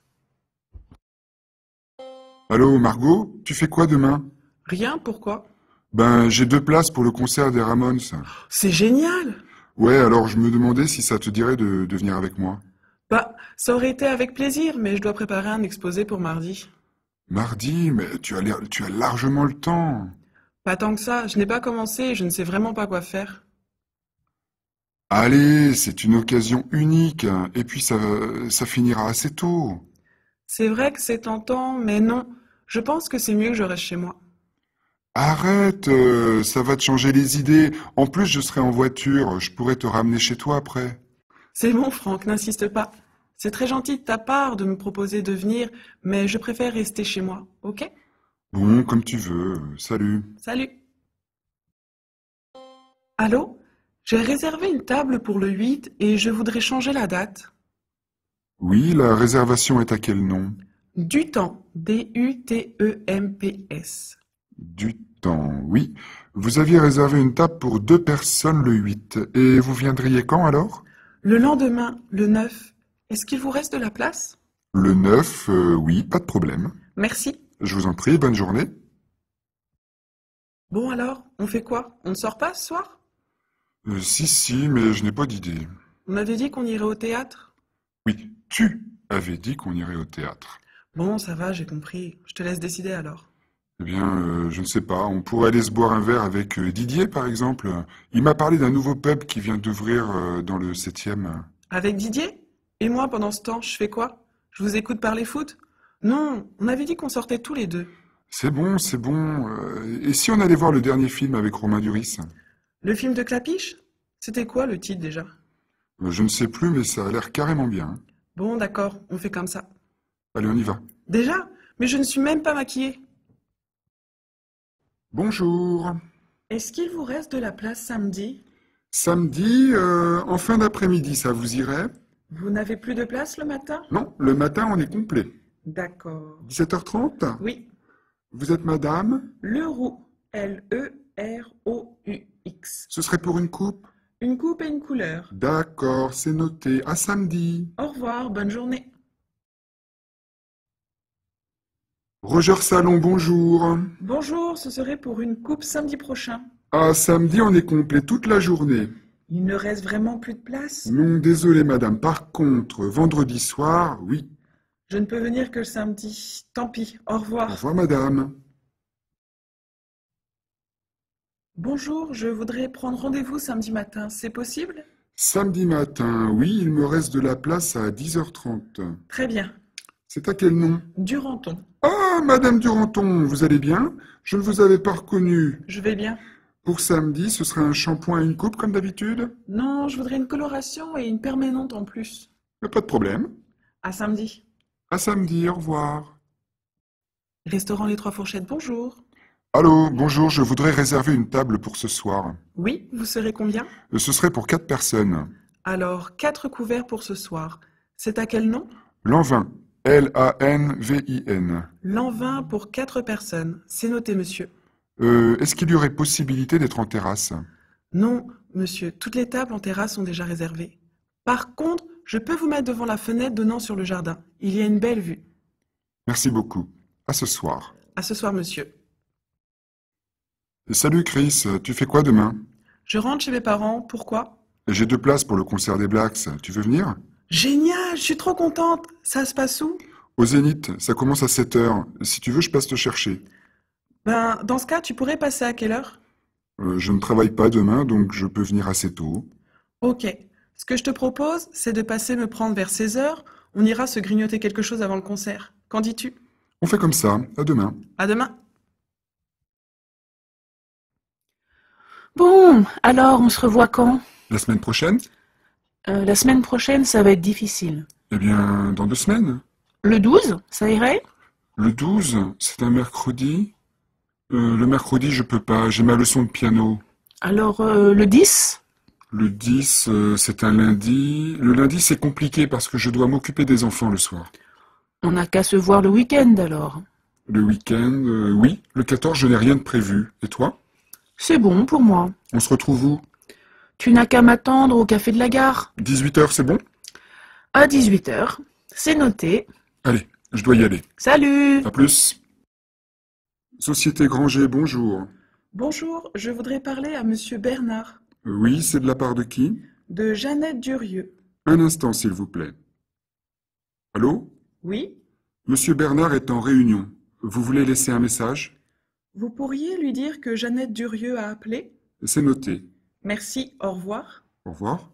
Allô, Margot, tu fais quoi demain? Rien, pourquoi? Ben, j'ai deux places pour le concert des Ramones. C'est génial! Ouais, alors je me demandais si ça te dirait de, de venir avec moi. Bah, ça aurait été avec plaisir, mais je dois préparer un exposé pour mardi. Mardi? Mais tu as, l'air- tu as largement le temps. Pas tant que ça, je n'ai pas commencé et je ne sais vraiment pas quoi faire. Allez, c'est une occasion unique, et puis ça, ça finira assez tôt. C'est vrai que c'est tentant, mais non. Je pense que c'est mieux que je reste chez moi. Arrête, euh, ça va te changer les idées. En plus, je serai en voiture, je pourrais te ramener chez toi après. C'est bon, Franck, n'insiste pas. C'est très gentil de ta part de me proposer de venir, mais je préfère rester chez moi, ok? Bon, comme tu veux. Salut. Salut. Allô? J'ai réservé une table pour le huit et je voudrais changer la date. Oui, la réservation est à quel nom? Du temps, D U T E M P S. Du temps, oui. Vous aviez réservé une table pour deux personnes le huit. Et vous viendriez quand alors? Le lendemain, le neuf. Est-ce qu'il vous reste de la place? Le neuf, euh, oui, pas de problème. Merci. Je vous en prie, bonne journée. Bon alors, on fait quoi? On ne sort pas ce soir? Euh, si, si, mais je n'ai pas d'idée. On avait dit qu'on irait au théâtre. Oui, tu avais dit qu'on irait au théâtre. Bon, ça va, j'ai compris. Je te laisse décider alors. Eh bien, euh, je ne sais pas, on pourrait aller se boire un verre avec euh, Didier, par exemple. Il m'a parlé d'un nouveau pub qui vient d'ouvrir euh, dans le septième. Avec Didier? Et moi, pendant ce temps, je fais quoi? Je vous écoute parler foot? Non, on avait dit qu'on sortait tous les deux. C'est bon, c'est bon. Euh, et si on allait voir le dernier film avec Romain Duris? Le film de Clapiche? C'était quoi le titre déjà? Euh, Je ne sais plus, mais ça a l'air carrément bien. Bon, d'accord, on fait comme ça. Allez, on y va. Déjà? Mais je ne suis même pas maquillée. Bonjour. Est-ce qu'il vous reste de la place samedi? Samedi, euh, en fin d'après-midi, ça vous irait? Vous n'avez plus de place le matin? Non, le matin, on est complet. D'accord. dix-sept heures trente? Oui. Vous êtes madame? Leroux. L E R O U X. Ce serait pour une coupe? Une coupe et une couleur. D'accord, c'est noté. À samedi. Au revoir, bonne journée. Roger Salon, bonjour. Bonjour, ce serait pour une coupe samedi prochain. Ah, samedi, on est complet toute la journée. Il ne reste vraiment plus de place? Non, désolé madame. Par contre, vendredi soir, oui. Je ne peux venir que le samedi. Tant pis, au revoir. Au revoir madame. Bonjour, je voudrais prendre rendez-vous samedi matin. C'est possible? Samedi matin, oui, il me reste de la place à dix heures trente. Très bien. C'est à quel nom? Duranton. Ah, madame Duranton, vous allez bien? Je ne vous avais pas reconnue. Je vais bien. Pour samedi, ce sera un shampoing et une coupe comme d'habitude? Non, je voudrais une coloration et une permanente en plus. Mais pas de problème. À samedi. À samedi, au revoir. Restaurant Les Trois Fourchettes, bonjour. Allô, bonjour, je voudrais réserver une table pour ce soir. Oui, vous serez combien? Euh, Ce serait pour quatre personnes. Alors, quatre couverts pour ce soir. C'est à quel nom? Lanvin. L A N V I N. Lanvin pour quatre personnes. C'est noté, monsieur. Euh, est-ce qu'il y aurait possibilité d'être en terrasse? Non, monsieur, toutes les tables en terrasse sont déjà réservées. Par contre, je peux vous mettre devant la fenêtre donnant sur le jardin. Il y a une belle vue. Merci beaucoup. À ce soir. À ce soir, monsieur. Et salut Chris, tu fais quoi demain? Je rentre chez mes parents. Pourquoi? J'ai deux places pour le concert des Blacks. Tu veux venir? Génial, je suis trop contente. Ça se passe où? Au Zénith, ça commence à sept heures. Si tu veux, je passe te chercher. Ben, dans ce cas, tu pourrais passer à quelle heure? Euh, je ne travaille pas demain, donc je peux venir assez tôt. Ok. Ce que je te propose, c'est de passer me prendre vers seize heures. On ira se grignoter quelque chose avant le concert. Qu'en dis-tu? On fait comme ça. À demain. À demain. Bon, alors on se revoit quand? La semaine prochaine? Euh, la semaine prochaine, ça va être difficile. Eh bien, dans deux semaines. Le douze, ça irait? Le douze, c'est un mercredi. Euh, le mercredi, je peux pas, j'ai ma leçon de piano. Alors, euh, le dix? Le dix, euh, c'est un lundi. Le lundi, c'est compliqué parce que je dois m'occuper des enfants le soir. On n'a qu'à se voir le week-end alors. Le week-end, euh, oui. Le quatorze, je n'ai rien de prévu. Et toi? C'est bon pour moi. On se retrouve où? Tu n'as qu'à m'attendre au café de la gare. dix-huit heures, c'est bon? À dix-huit heures. C'est noté. Allez, je dois y aller. Salut! À plus. Société Granger, bonjour. Bonjour, je voudrais parler à monsieur Bernard. Euh, oui, c'est de la part de qui? De Jeannette Durieux. Un instant, s'il vous plaît. Allô? Oui? Monsieur Bernard est en réunion. Vous voulez laisser un message? Vous pourriez lui dire que Jeannette Durieux a appelé? C'est noté. Merci, au revoir. Au revoir.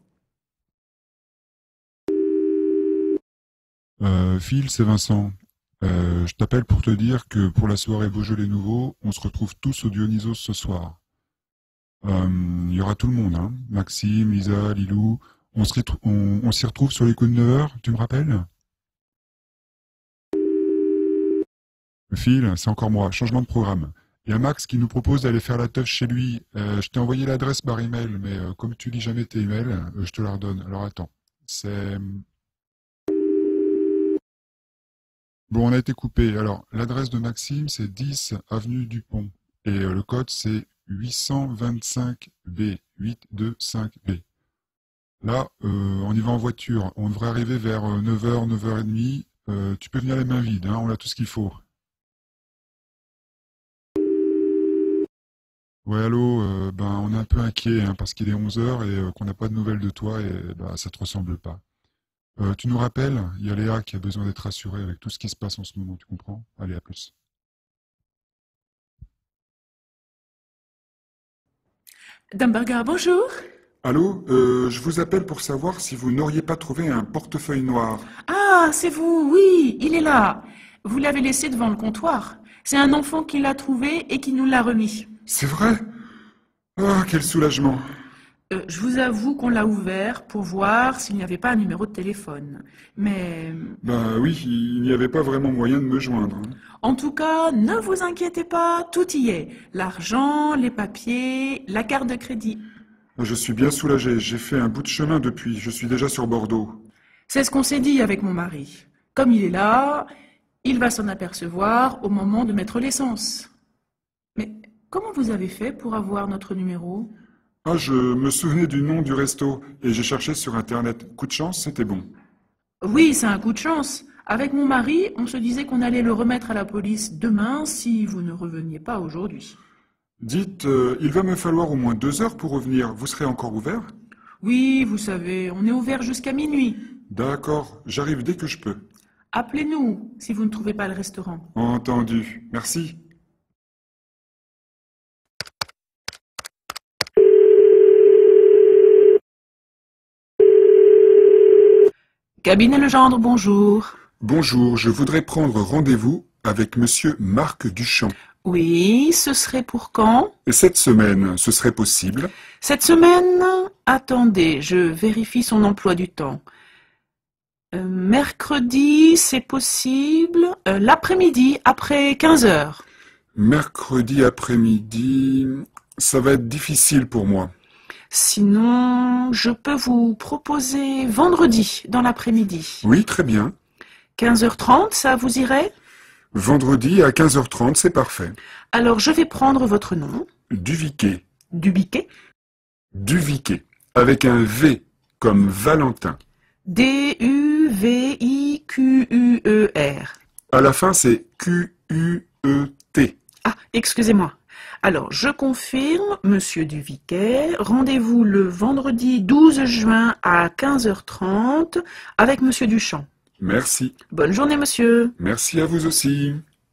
Euh, Phil, c'est Vincent. Euh, je t'appelle pour te dire que pour la soirée Beaujolais Nouveau, on se retrouve tous au Dionysos ce soir. Euh, Il y aura tout le monde, hein. Maxime, Lisa, Lilou. On s'y retrouve, on, on s'y retrouve sur les coups de neuf heures, tu me rappelles? Phil, c'est encore moi. Changement de programme. Il y a Max qui nous propose d'aller faire la teuf chez lui. Euh, je t'ai envoyé l'adresse par email, mais euh, comme tu lis jamais tes emails, euh, je te la redonne. Alors attends. C'est... Bon, on a été coupé. Alors, l'adresse de Maxime, c'est dix avenue du Pont. Et euh, le code, c'est huit cent vingt-cinq B. huit cent vingt-cinq B. Là, euh, on y va en voiture. On devrait arriver vers euh, neuf heures, neuf heures trente. Euh, tu peux venir les mains vides, hein, on a tout ce qu'il faut. Ouais, allô, euh, ben, on est un peu inquiet hein, parce qu'il est onze heures et euh, qu'on n'a pas de nouvelles de toi et bah, ça te ressemble pas. Euh, tu nous rappelles? Il y a Léa qui a besoin d'être rassurée avec tout ce qui se passe en ce moment, tu comprends? Allez, à plus. Damberger, bonjour. Allô, euh, je vous appelle pour savoir si vous n'auriez pas trouvé un portefeuille noir. Ah, c'est vous, oui, il est là. Vous l'avez laissé devant le comptoir. C'est un enfant qui l'a trouvé et qui nous l'a remis. C'est vrai? Ah, quel soulagement. Euh, je vous avoue qu'on l'a ouvert pour voir s'il n'y avait pas un numéro de téléphone. Mais... Ben oui, il n'y avait pas vraiment moyen de me joindre. hein. En tout cas, ne vous inquiétez pas, tout y est. L'argent, les papiers, la carte de crédit. Je suis bien soulagé, j'ai fait un bout de chemin depuis, je suis déjà sur Bordeaux. C'est ce qu'on s'est dit avec mon mari. Comme il est là, il va s'en apercevoir au moment de mettre l'essence. Mais comment vous avez fait pour avoir notre numéro? Ah, je me souvenais du nom du resto et j'ai cherché sur Internet. Coup de chance, c'était bon. Oui, c'est un coup de chance. Avec mon mari, on se disait qu'on allait le remettre à la police demain si vous ne reveniez pas aujourd'hui. Dites, euh, il va me falloir au moins deux heures pour revenir. Vous serez encore ouvert? Oui, vous savez, on est ouvert jusqu'à minuit. D'accord, j'arrive dès que je peux. Appelez-nous si vous ne trouvez pas le restaurant. Entendu, merci. Cabinet Legendre, bonjour. Bonjour, je voudrais prendre rendez-vous avec monsieur Marc Duchamp. Oui, ce serait pour quand? Cette semaine, ce serait possible? Cette semaine? Attendez, je vérifie son emploi du temps. Euh, mercredi, c'est possible. Euh, l'après-midi, après quinze heures. Mercredi après-midi, ça va être difficile pour moi. Sinon, je peux vous proposer vendredi, dans l'après-midi. Oui, très bien. quinze heures trente, ça vous irait? Vendredi à quinze heures trente, c'est parfait. Alors, je vais prendre votre nom. Duviquet. Dubiquet. Duviquet. Avec un V, comme Valentin. D U V I Q U E R. À la fin, c'est Q U E T. Ah, excusez-moi. Alors, je confirme, monsieur Duviquet, rendez-vous le vendredi douze juin à quinze heures trente avec monsieur Duchamp. Merci. Bonne journée, monsieur. Merci à vous aussi.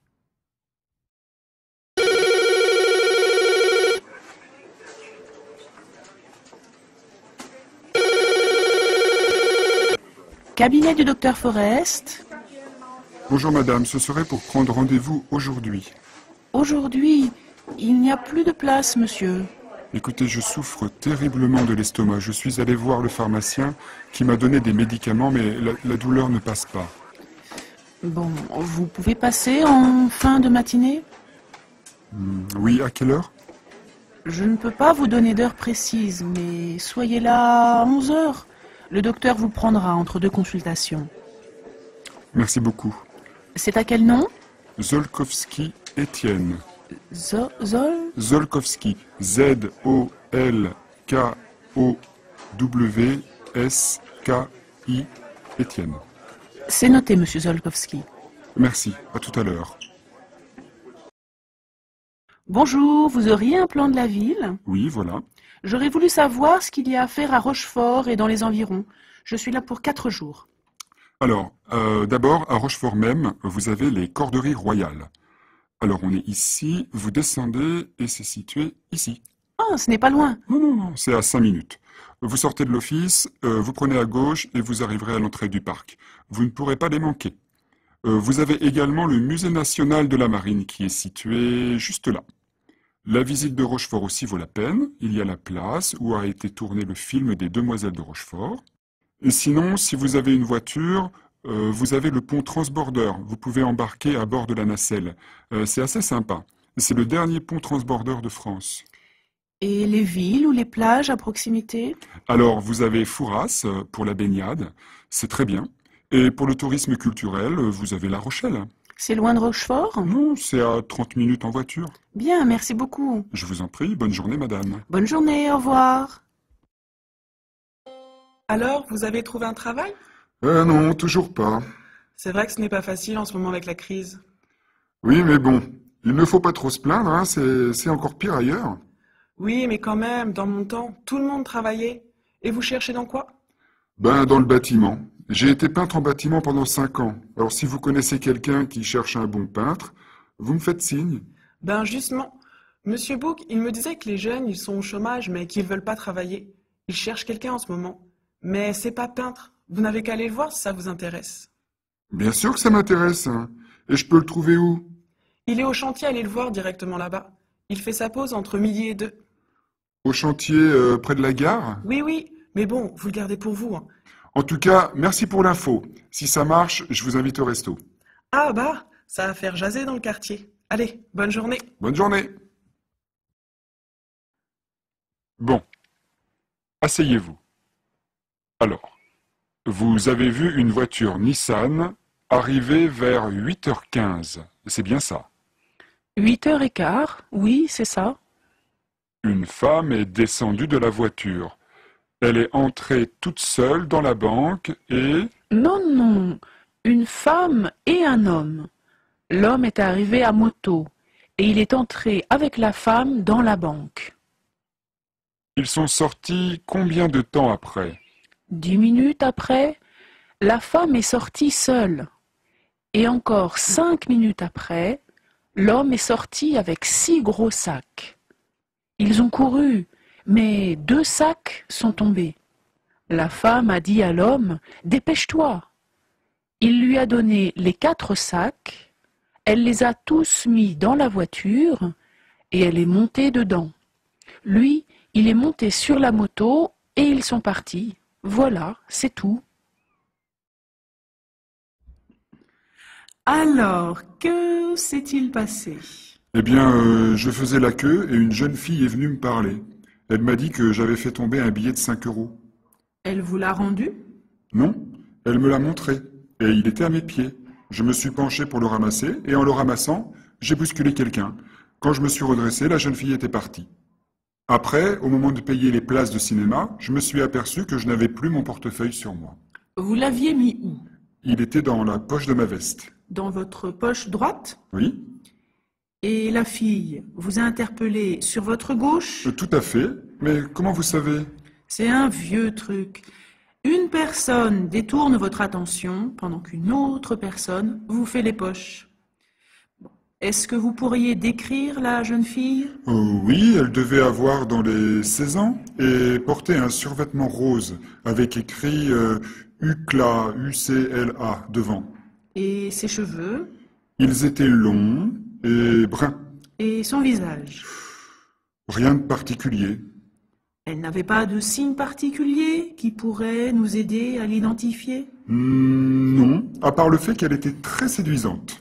Cabinet du docteur Forest. Bonjour madame, ce serait pour prendre rendez-vous aujourd'hui. Aujourd'hui, il n'y a plus de place, monsieur. Écoutez, je souffre terriblement de l'estomac. Je suis allé voir le pharmacien qui m'a donné des médicaments, mais la, la douleur ne passe pas. Bon, vous pouvez passer en fin de matinée? Hmm, oui, à quelle heure? Je ne peux pas vous donner d'heure précise, mais soyez là à onze heures. Le docteur vous prendra entre deux consultations. Merci beaucoup. C'est à quel nom? Zolkowski Étienne. Zo Zol Zolkowski. Z O L K O W S K I Étienne. C'est noté, monsieur Zolkowski. Merci, à tout à l'heure. Bonjour, vous auriez un plan de la ville? Oui, voilà. J'aurais voulu savoir ce qu'il y a à faire à Rochefort et dans les environs. Je suis là pour quatre jours. Alors, euh, d'abord, à Rochefort même, vous avez les Corderies Royales. Alors, on est ici, vous descendez et c'est situé ici. Ah, ce n'est pas loin. Non, non, non, c'est à cinq minutes. Vous sortez de l'office, euh, vous prenez à gauche et vous arriverez à l'entrée du parc. Vous ne pourrez pas les manquer. Euh, vous avez également le Musée national de la marine qui est situé juste là. La visite de Rochefort aussi vaut la peine. Il y a la place où a été tourné le film des Demoiselles de Rochefort. Et sinon, si vous avez une voiture, euh, vous avez le pont Transborder. Vous pouvez embarquer à bord de la nacelle. Euh, c'est assez sympa. C'est le dernier pont Transborder de France. Et les villes ou les plages à proximité? Alors, vous avez Fouras euh, pour la baignade. C'est très bien. Et pour le tourisme culturel, euh, vous avez La Rochelle. C'est loin de Rochefort? Non, c'est à trente minutes en voiture. Bien, merci beaucoup. Je vous en prie, bonne journée madame. Bonne journée, au revoir. Alors, vous avez trouvé un travail? Euh, non, toujours pas. C'est vrai que ce n'est pas facile en ce moment avec la crise. Oui, mais bon, il ne faut pas trop se plaindre, hein, c'est, c'est encore pire ailleurs. Oui, mais quand même, dans mon temps, tout le monde travaillait. Et vous cherchez dans quoi? Ben, dans le bâtiment. J'ai été peintre en bâtiment pendant cinq ans. Alors si vous connaissez quelqu'un qui cherche un bon peintre, vous me faites signe. Ben justement, Monsieur Book, il me disait que les jeunes, ils sont au chômage, mais qu'ils veulent pas travailler. Ils cherchent quelqu'un en ce moment. Mais c'est pas peintre. Vous n'avez qu'à aller le voir si ça vous intéresse. Bien sûr que ça m'intéresse, hein. Et je peux le trouver où? Il est au chantier, allez le voir directement là-bas. Il fait sa pause entre midi et deux. Au chantier euh, près de la gare? Oui, oui, mais bon, vous le gardez pour vous, hein. En tout cas, merci pour l'info. Si ça marche, je vous invite au resto. Ah bah, ça va faire jaser dans le quartier. Allez, bonne journée. Bonne journée. Bon, asseyez-vous. Alors, vous avez vu une voiture Nissan arriver vers huit heures quinze, c'est bien ça? Huit heures et quart, oui, c'est ça. Une femme est descendue de la voiture. Elle est entrée toute seule dans la banque et... Non, non, une femme et un homme. L'homme est arrivé à moto et il est entré avec la femme dans la banque. Ils sont sortis combien de temps après? Dix minutes après, la femme est sortie seule. Et encore cinq minutes après, l'homme est sorti avec six gros sacs. Ils ont couru, mais deux sacs sont tombés. La femme a dit à l'homme « Dépêche-toi !» Il lui a donné les quatre sacs, elle les a tous mis dans la voiture et elle est montée dedans. Lui, il est monté sur la moto et ils sont partis. Voilà, c'est tout. Alors, que s'est-il passé? Eh bien, euh, je faisais la queue et une jeune fille est venue me parler. Elle m'a dit que j'avais fait tomber un billet de cinq euros. Elle vous l'a rendu? Non, elle me l'a montré, et il était à mes pieds. Je me suis penché pour le ramasser, et en le ramassant, j'ai bousculé quelqu'un. Quand je me suis redressé, la jeune fille était partie. Après, au moment de payer les places de cinéma, je me suis aperçu que je n'avais plus mon portefeuille sur moi. Vous l'aviez mis où? Il était dans la poche de ma veste. Dans votre poche droite? Oui. Et la fille vous a interpellé sur votre gauche? Euh, Tout à fait, mais comment vous savez? C'est un vieux truc. Une personne détourne votre attention pendant qu'une autre personne vous fait les poches. Bon. Est-ce que vous pourriez décrire la jeune fille? Euh, oui, elle devait avoir dans les seize ans et porter un survêtement rose avec écrit euh, U C L A, U C L A devant. Et ses cheveux? Ils étaient longs et bruns. Et son visage? Rien de particulier. Elle n'avait pas de signe particulier qui pourrait nous aider à l'identifier? Hmm, non, à part le fait qu'elle était très séduisante.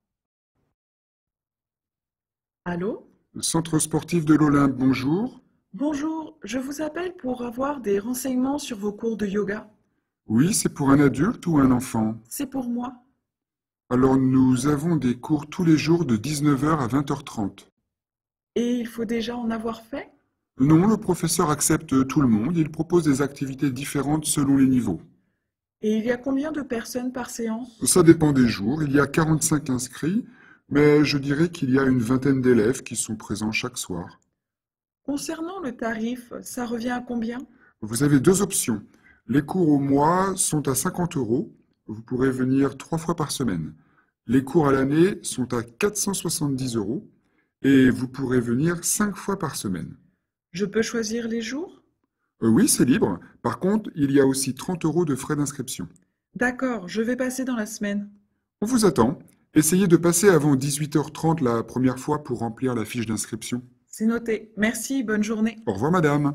Allô? Centre sportif de l'Olympe, bonjour. Bonjour, je vous appelle pour avoir des renseignements sur vos cours de yoga. Oui, c'est pour un adulte ou un enfant? C'est pour moi. Alors nous avons des cours tous les jours de dix-neuf heures à vingt heures trente. Et il faut déjà en avoir fait? Non, le professeur accepte tout le monde. Il propose des activités différentes selon les niveaux. Et il y a combien de personnes par séance? Ça dépend des jours. Il y a quarante-cinq inscrits, mais je dirais qu'il y a une vingtaine d'élèves qui sont présents chaque soir. Concernant le tarif, ça revient à combien? Vous avez deux options. Les cours au mois sont à cinquante euros. Vous pourrez venir trois fois par semaine. Les cours à l'année sont à quatre cent soixante-dix euros et vous pourrez venir cinq fois par semaine. Je peux choisir les jours? Euh, oui, c'est libre. Par contre, il y a aussi trente euros de frais d'inscription. D'accord, je vais passer dans la semaine. On vous attend. Essayez de passer avant dix-huit heures trente la première fois pour remplir la fiche d'inscription. C'est noté. Merci, bonne journée. Au revoir, madame.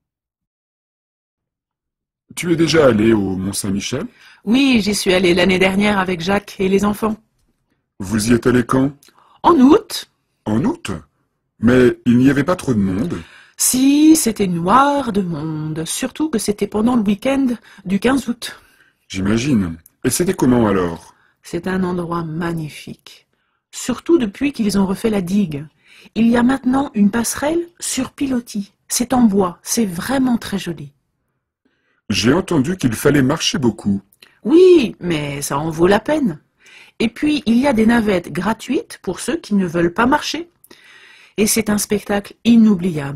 Tu es déjà allé au Mont-Saint-Michel? Oui, j'y suis allée l'année dernière avec Jacques et les enfants. Vous y êtes allé quand? En août? En août? Mais il n'y avait pas trop de monde. Si, c'était noir de monde, surtout que c'était pendant le week-end du quinze août. J'imagine. Et c'était comment alors? C'est un endroit magnifique, surtout depuis qu'ils ont refait la digue. Il y a maintenant une passerelle sur pilotis. C'est en bois, c'est vraiment très joli. J'ai entendu qu'il fallait marcher beaucoup. Oui, mais ça en vaut la peine. Et puis, il y a des navettes gratuites pour ceux qui ne veulent pas marcher. Et c'est un spectacle inoubliable.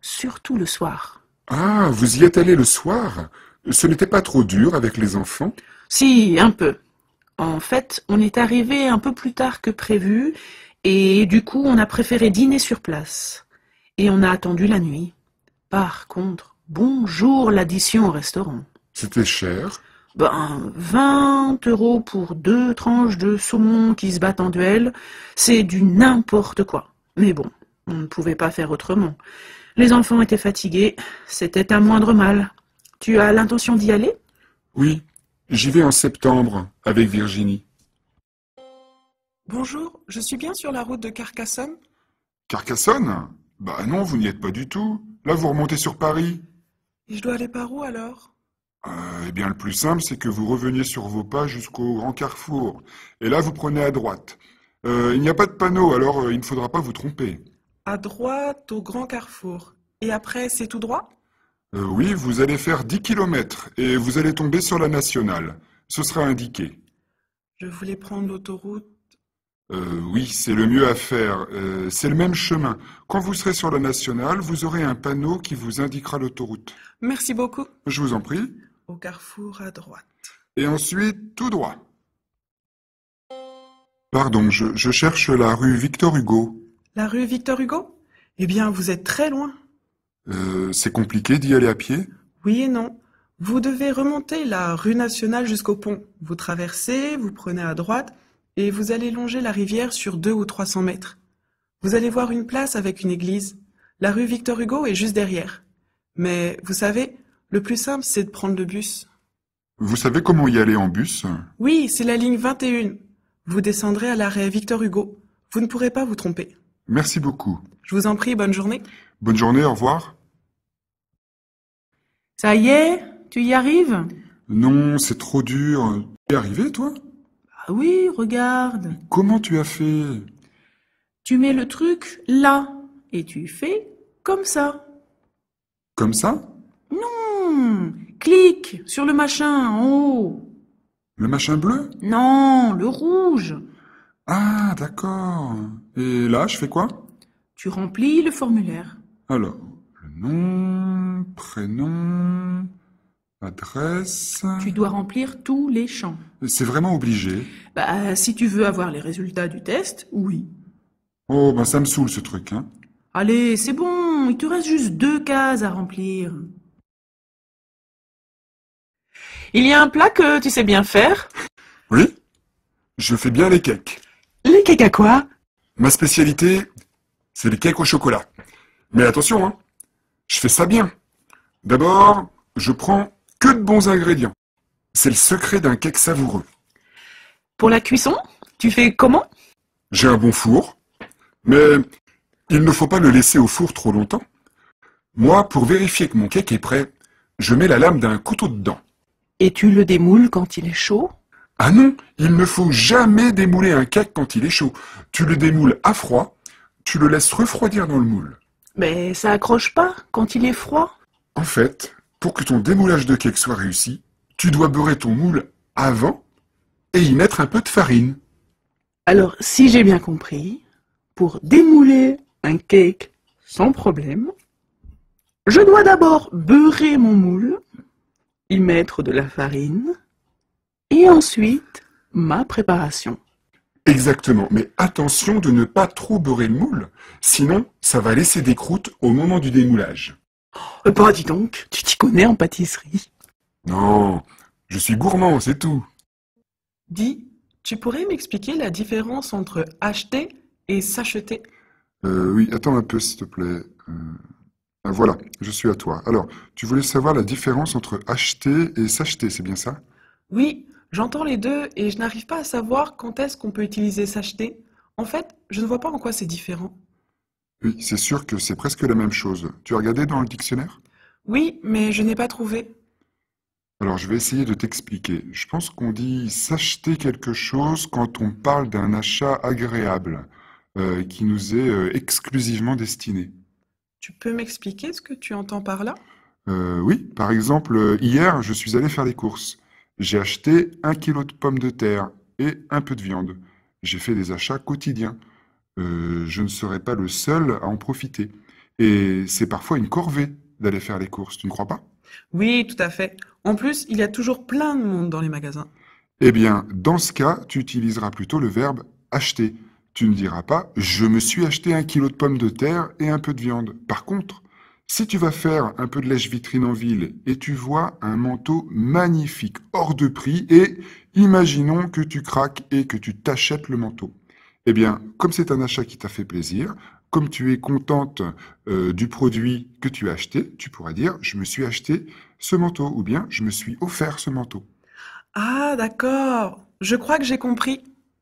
surtout le soir. Ah, vous y êtes allé le soir? Ce n'était pas trop dur avec les enfants? Si, un peu. En fait, on est arrivé un peu plus tard que prévu, et du coup, on a préféré dîner sur place. Et on a attendu la nuit. Par contre, bonjour l'addition au restaurant. C'était cher? Ben, vingt euros pour deux tranches de saumon qui se battent en duel, c'est du n'importe quoi. Mais bon, on ne pouvait pas faire autrement. Les enfants étaient fatigués, c'était un moindre mal. Tu as l'intention d'y aller? Oui, j'y vais en septembre, avec Virginie. Bonjour, je suis bien sur la route de Carcassonne? Carcassonne? Bah non, vous n'y êtes pas du tout. Là, vous remontez sur Paris. Et je dois aller par où alors? Euh, eh bien, le plus simple, c'est que vous reveniez sur vos pas jusqu'au Grand Carrefour. Et là, vous prenez à droite. Euh, il n'y a pas de panneau, alors euh, il ne faudra pas vous tromper. À droite, au Grand Carrefour. Et après, c'est tout droit? Euh, oui, vous allez faire dix kilomètres et vous allez tomber sur la nationale. Ce sera indiqué. Je voulais prendre l'autoroute. Euh, oui, c'est le mieux à faire. Euh, c'est le même chemin. Quand vous serez sur la nationale, vous aurez un panneau qui vous indiquera l'autoroute. Merci beaucoup. Je vous en prie. Au carrefour à droite. Et ensuite, tout droit. Pardon, je, je cherche la rue Victor Hugo. La rue Victor Hugo? Eh bien, vous êtes très loin. Euh, c'est compliqué d'y aller à pied? Oui et non. Vous devez remonter la rue nationale jusqu'au pont. Vous traversez, vous prenez à droite et vous allez longer la rivière sur deux ou trois cents mètres. Vous allez voir une place avec une église. La rue Victor Hugo est juste derrière. Mais vous savez, le plus simple, c'est de prendre le bus. Vous savez comment y aller en bus? Oui, c'est la ligne vingt et un. Vous descendrez à l'arrêt Victor Hugo. Vous ne pourrez pas vous tromper. Merci beaucoup. Je vous en prie, bonne journée. Bonne journée, au revoir. Ça y est, tu y arrives? Non, c'est trop dur. Tu es arrivé, toi? Ah oui, regarde. Comment tu as fait? Tu mets le truc là et tu fais comme ça. Comme ça? Non, clique sur le machin en haut. Le machin bleu? Non, le rouge. Ah, d'accord. Et là, je fais quoi? Tu remplis le formulaire. Alors, le nom, prénom, adresse... Tu dois remplir tous les champs. C'est vraiment obligé? Bah, si tu veux avoir les résultats du test, oui. Oh, ben ça me saoule ce truc, hein. Allez, c'est bon, il te reste juste deux cases à remplir. Il y a un plat que tu sais bien faire? Oui, je fais bien les cakes. Les cakes à quoi? Ma spécialité, c'est les cakes au chocolat. Mais attention, hein, je fais ça bien. D'abord, je prends que de bons ingrédients. C'est le secret d'un cake savoureux. Pour la cuisson, tu fais comment? J'ai un bon four, mais il ne faut pas le laisser au four trop longtemps. Moi, pour vérifier que mon cake est prêt, je mets la lame d'un couteau dedans. Et tu le démoules quand il est chaud? Ah non, il ne faut jamais démouler un cake quand il est chaud. Tu le démoules à froid, tu le laisses refroidir dans le moule. Mais ça accroche pas quand il est froid? En fait, pour que ton démoulage de cake soit réussi, tu dois beurrer ton moule avant et y mettre un peu de farine. Alors, si j'ai bien compris, pour démouler un cake sans problème, je dois d'abord beurrer mon moule, y mettre de la farine, et ensuite ma préparation. Exactement, mais attention de ne pas trop beurrer le moule, sinon ça va laisser des croûtes au moment du démoulage. Euh, bah dis donc, tu t'y connais en pâtisserie. Non, je suis gourmand, c'est tout. Dis, tu pourrais m'expliquer la différence entre acheter et s'acheter? Euh, oui, attends un peu s'il te plaît. Euh... Ah, voilà, je suis à toi. Alors, tu voulais savoir la différence entre acheter et s'acheter, c'est bien ça? Oui, j'entends les deux et je n'arrive pas à savoir quand est-ce qu'on peut utiliser s'acheter. En fait, je ne vois pas en quoi c'est différent. Oui, c'est sûr que c'est presque la même chose. Tu as regardé dans le dictionnaire? Oui, mais je n'ai pas trouvé. Alors, je vais essayer de t'expliquer. Je pense qu'on dit s'acheter quelque chose quand on parle d'un achat agréable, euh, qui nous est euh, exclusivement destiné. Tu peux m'expliquer ce que tu entends par là? Euh, oui, par exemple, hier, je suis allé faire les courses. J'ai acheté un kilo de pommes de terre et un peu de viande. J'ai fait des achats quotidiens. Euh, je ne serai pas le seul à en profiter. Et c'est parfois une corvée d'aller faire les courses, tu ne crois pas? Oui, tout à fait. En plus, il y a toujours plein de monde dans les magasins. Eh bien, dans ce cas, tu utiliseras plutôt le verbe acheter. Tu ne diras pas « je me suis acheté un kilo de pommes de terre et un peu de viande ». Par contre, si tu vas faire un peu de lèche-vitrine en ville et tu vois un manteau magnifique, hors de prix, et imaginons que tu craques et que tu t'achètes le manteau. Eh bien, comme c'est un achat qui t'a fait plaisir, comme tu es contente euh, du produit que tu as acheté, tu pourras dire « je me suis acheté ce manteau » ou bien « je me suis offert ce manteau ». Ah, d'accord. Je crois que j'ai compris.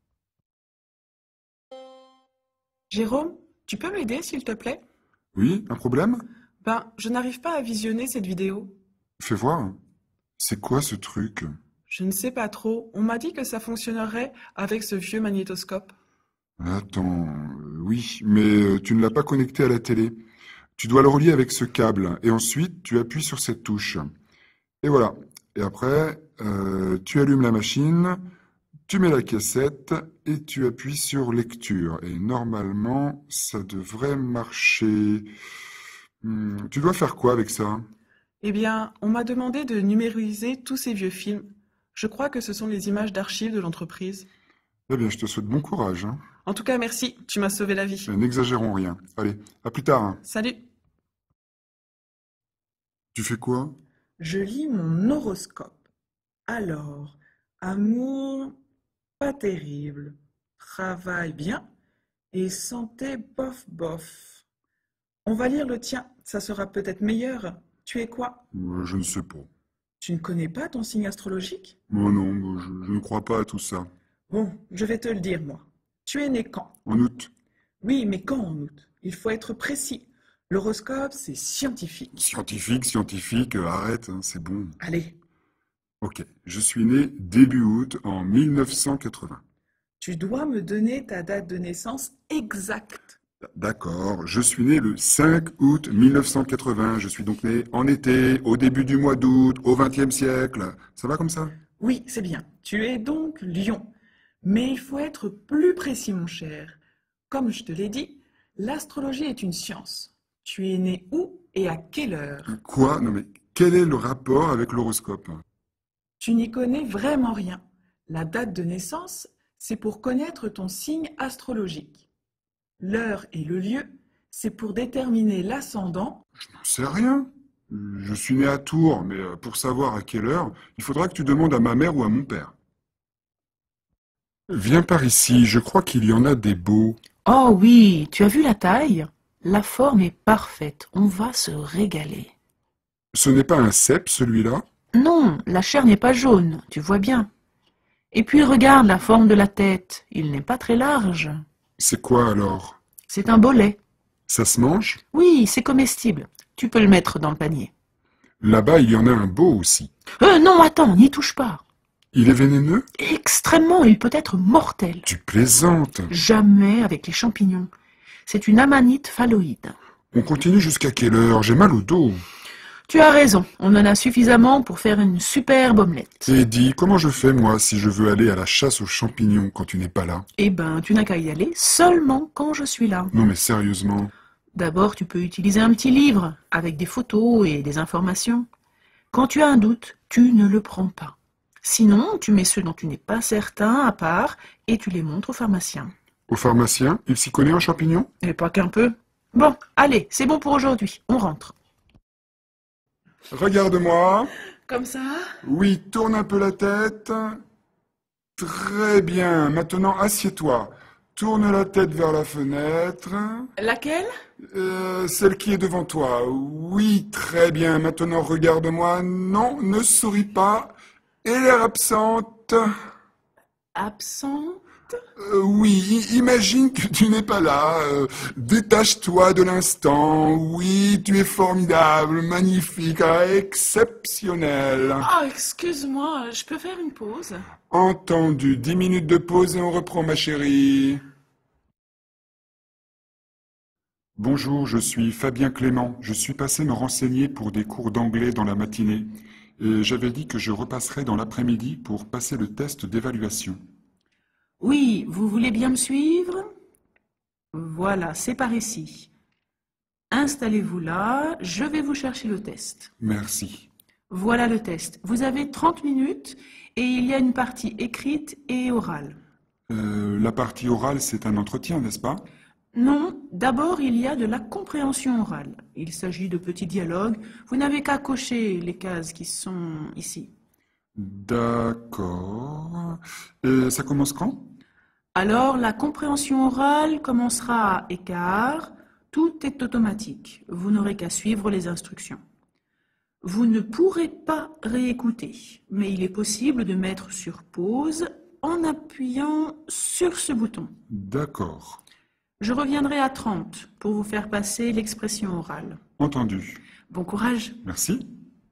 Jérôme, tu peux m'aider, s'il te plaît? Oui, un problème? Ben, je n'arrive pas à visionner cette vidéo. Fais voir. C'est quoi ce truc? Je ne sais pas trop. On m'a dit que ça fonctionnerait avec ce vieux magnétoscope. Attends, euh, oui, mais euh, tu ne l'as pas connecté à la télé. Tu dois le relier avec ce câble et ensuite tu appuies sur cette touche. Et voilà. Et après, euh, tu allumes la machine, tu mets la cassette et tu appuies sur lecture. Et normalement, ça devrait marcher. Hmm, tu dois faire quoi avec ça? Eh bien, on m'a demandé de numériser tous ces vieux films. Je crois que ce sont les images d'archives de l'entreprise. Eh bien, je te souhaite bon courage, hein. En tout cas, merci, tu m'as sauvé la vie. Mais n'exagérons rien. Allez, à plus tard, hein. Salut. Tu fais quoi? Je lis mon horoscope. Alors, amour, pas terrible. Travail, bien. Et santé, bof, bof. On va lire le tien, ça sera peut-être meilleur. Tu es quoi? Euh, Je ne sais pas. Tu ne connais pas ton signe astrologique? Moi non, moi, je, je ne crois pas à tout ça. Bon, je vais te le dire, moi. Tu es né quand? En août. Oui, mais quand en août? Il faut être précis. L'horoscope, c'est scientifique. Scientifique, scientifique, euh, arrête, hein, c'est bon. Allez, Ok, je suis né début août en mille neuf cent quatre-vingts. tu dois me donner ta date de naissance exacte. D'accord, je suis né le cinq août mille neuf cent quatre-vingts. Je suis donc né en été, au début du mois d'août, au vingtième siècle. Ça va comme ça? Oui, c'est bien. Tu es donc lion. Mais il faut être plus précis, mon cher. Comme je te l'ai dit, l'astrologie est une science. Tu es né où et à quelle heure? Quoi? Non mais quel est le rapport avec l'horoscope? Tu n'y connais vraiment rien. La date de naissance, c'est pour connaître ton signe astrologique. L'heure et le lieu, c'est pour déterminer l'ascendant. Je n'en sais rien. Je suis né à Tours, mais euh, pour savoir à quelle heure, il faudra que tu demandes à ma mère ou à mon père. Viens par ici, je crois qu'il y en a des beaux. Oh oui, tu as vu la taille? La forme est parfaite, on va se régaler. Ce n'est pas un cep, celui-là? Non, la chair n'est pas jaune, tu vois bien. Et puis regarde la forme de la tête, il n'est pas très large. C'est quoi alors? C'est un bolet. Ça se mange? Oui, c'est comestible. Tu peux le mettre dans le panier. Là-bas, il y en a un beau aussi. Euh, non, attends, n'y touche pas. Il est vénéneux? Extrêmement, il peut être mortel. Tu plaisantes. Jamais avec les champignons. C'est une amanite phalloïde. On continue jusqu'à quelle heure? J'ai mal au dos. Tu as raison, on en a suffisamment pour faire une superbe omelette. Et dis, comment je fais, moi, si je veux aller à la chasse aux champignons quand tu n'es pas là? Eh ben, tu n'as qu'à y aller seulement quand je suis là. Non mais sérieusement. D'abord, tu peux utiliser un petit livre avec des photos et des informations. Quand tu as un doute, tu ne le prends pas. Sinon, tu mets ceux dont tu n'es pas certain à part et tu les montres au pharmacien. Au pharmacien? Il s'y connaît en champignons? Et pas qu'un peu. Bon, allez, c'est bon pour aujourd'hui, on rentre. Regarde-moi. Comme ça? Oui, tourne un peu la tête. Très bien. Maintenant, assieds-toi. Tourne la tête vers la fenêtre. Laquelle? Euh, celle qui est devant toi. Oui, très bien. Maintenant, regarde-moi. Non, ne souris pas. Et l'air absente. Absente? Euh, oui, imagine que tu n'es pas là. Euh, détache-toi de l'instant. Oui, tu es formidable, magnifique, ah, exceptionnel. Ah, excuse-moi, je peux faire une pause? Entendu. Dix minutes de pause et on reprend, ma chérie. Bonjour, je suis Fabien Clément. Je suis passé me renseigner pour des cours d'anglais dans la matinée. Et j'avais dit que je repasserais dans l'après-midi pour passer le test d'évaluation. Oui, vous voulez bien me suivre? Voilà, c'est par ici. Installez-vous là, je vais vous chercher le test. Merci. Voilà le test. Vous avez trente minutes et il y a une partie écrite et orale. Euh, la partie orale, c'est un entretien, n'est-ce pas? Non, d'abord il y a de la compréhension orale. Il s'agit de petits dialogues. Vous n'avez qu'à cocher les cases qui sont ici. D'accord. Et ça commence quand? Alors, la compréhension orale commencera à écart. Tout est automatique. Vous n'aurez qu'à suivre les instructions. Vous ne pourrez pas réécouter, mais il est possible de mettre sur pause en appuyant sur ce bouton. D'accord. Je reviendrai à trente pour vous faire passer l'expression orale. Entendu. Bon courage. Merci.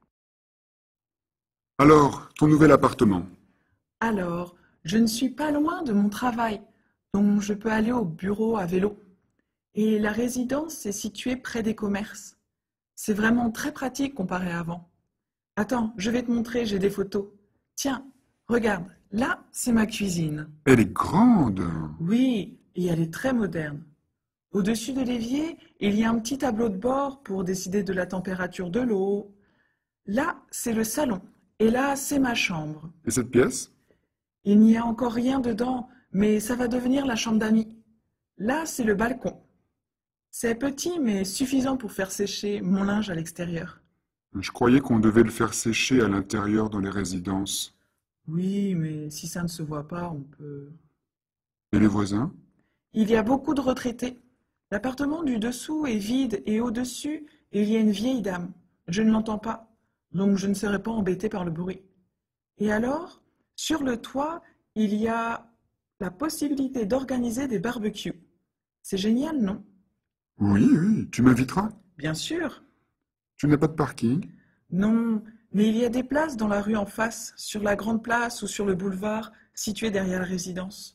Alors, ton nouvel appartement? Alors, je ne suis pas loin de mon travail, donc je peux aller au bureau à vélo. Et la résidence est située près des commerces. C'est vraiment très pratique comparé à avant. Attends, je vais te montrer, j'ai des photos. Tiens, regarde, là, c'est ma cuisine. Elle est grande. Oui, et elle est très moderne. Au-dessus de l'évier, il y a un petit tableau de bord pour décider de la température de l'eau. Là, c'est le salon, et là, c'est ma chambre. Et cette pièce? Il n'y a encore rien dedans, mais ça va devenir la chambre d'amis. Là, c'est le balcon. C'est petit, mais suffisant pour faire sécher mon linge à l'extérieur. Je croyais qu'on devait le faire sécher à l'intérieur dans les résidences. Oui, mais si ça ne se voit pas, on peut... Et les voisins? Il y a beaucoup de retraités. L'appartement du dessous est vide et au-dessus, il y a une vieille dame. Je ne l'entends pas, donc je ne serai pas embêtée par le bruit. Et alors, sur le toit, il y a la possibilité d'organiser des barbecues. C'est génial, non? Oui, oui, tu m'inviteras? Bien sûr. Tu n'as pas de parking? Non, mais il y a des places dans la rue en face, sur la grande place ou sur le boulevard, situé derrière la résidence.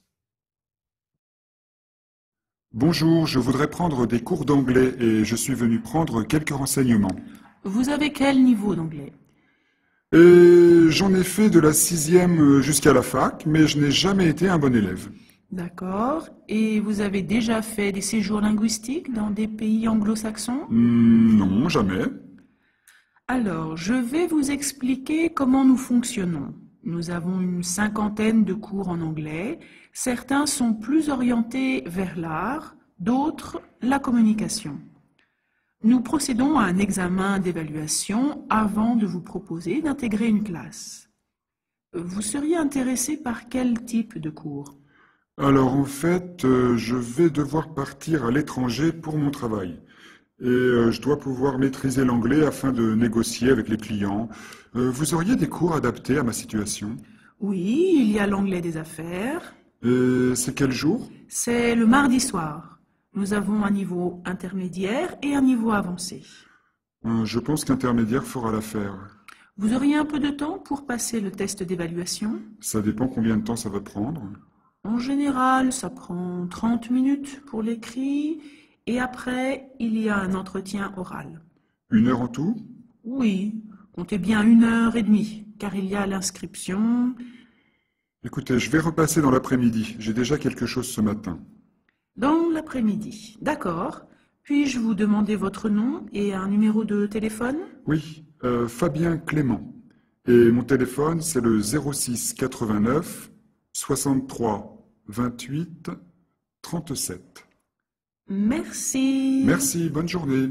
Bonjour, je voudrais prendre des cours d'anglais et je suis venu prendre quelques renseignements. Vous avez quel niveau d'anglais? Et j'en ai fait de la sixième jusqu'à la fac, mais je n'ai jamais été un bon élève. D'accord. Et vous avez déjà fait des séjours linguistiques dans des pays anglo-saxons? Mmh, non, jamais. Alors, je vais vous expliquer comment nous fonctionnons. Nous avons une cinquantaine de cours en anglais. Certains sont plus orientés vers l'art, d'autres la communication. Nous procédons à un examen d'évaluation avant de vous proposer d'intégrer une classe. Vous seriez intéressé par quel type de cours? Alors en fait, euh, je vais devoir partir à l'étranger pour mon travail. Et euh, je dois pouvoir maîtriser l'anglais afin de négocier avec les clients. Euh, vous auriez des cours adaptés à ma situation? Oui, il y a l'anglais des affaires. Et c'est quel jour? C'est le mardi soir. Nous avons un niveau intermédiaire et un niveau avancé. Euh, je pense qu'intermédiaire fera l'affaire. Vous auriez un peu de temps pour passer le test d'évaluation? Ça dépend combien de temps ça va prendre. En général, ça prend trente minutes pour l'écrit et après, il y a un entretien oral. Une heure en tout? Oui, comptez bien une heure et demie, car il y a l'inscription. Écoutez, je vais repasser dans l'après-midi. J'ai déjà quelque chose ce matin. Dans l'après-midi, d'accord. Puis-je vous demander votre nom et un numéro de téléphone? Oui, euh, Fabien Clément. Et mon téléphone, c'est le zéro six quatre-vingt-neuf soixante-trois vingt-huit trente-sept. Merci. Merci, bonne journée.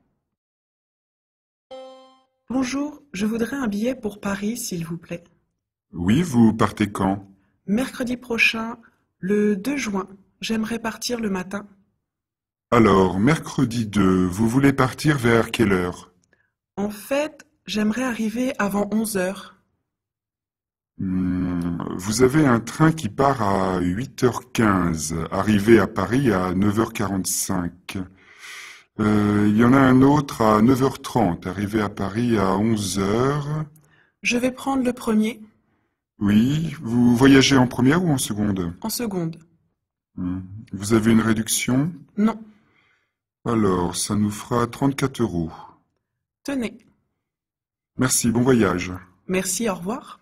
Bonjour, je voudrais un billet pour Paris, s'il vous plaît. Oui, vous partez quand? Mercredi prochain, le deux juin. J'aimerais partir le matin. Alors, mercredi deux, vous voulez partir vers quelle heure? En fait, j'aimerais arriver avant onze heures. Hmm, vous avez un train qui part à huit heures quinze, arrivé à Paris à neuf heures quarante-cinq. Euh, il y en a un autre à neuf heures trente, arrivé à Paris à onze heures. Je vais prendre le premier. Oui, vous voyagez en première ou en seconde? En seconde. Hmm, vous avez une réduction? Non. Alors, ça nous fera trente-quatre euros. Tenez. Merci, bon voyage. Merci, au revoir.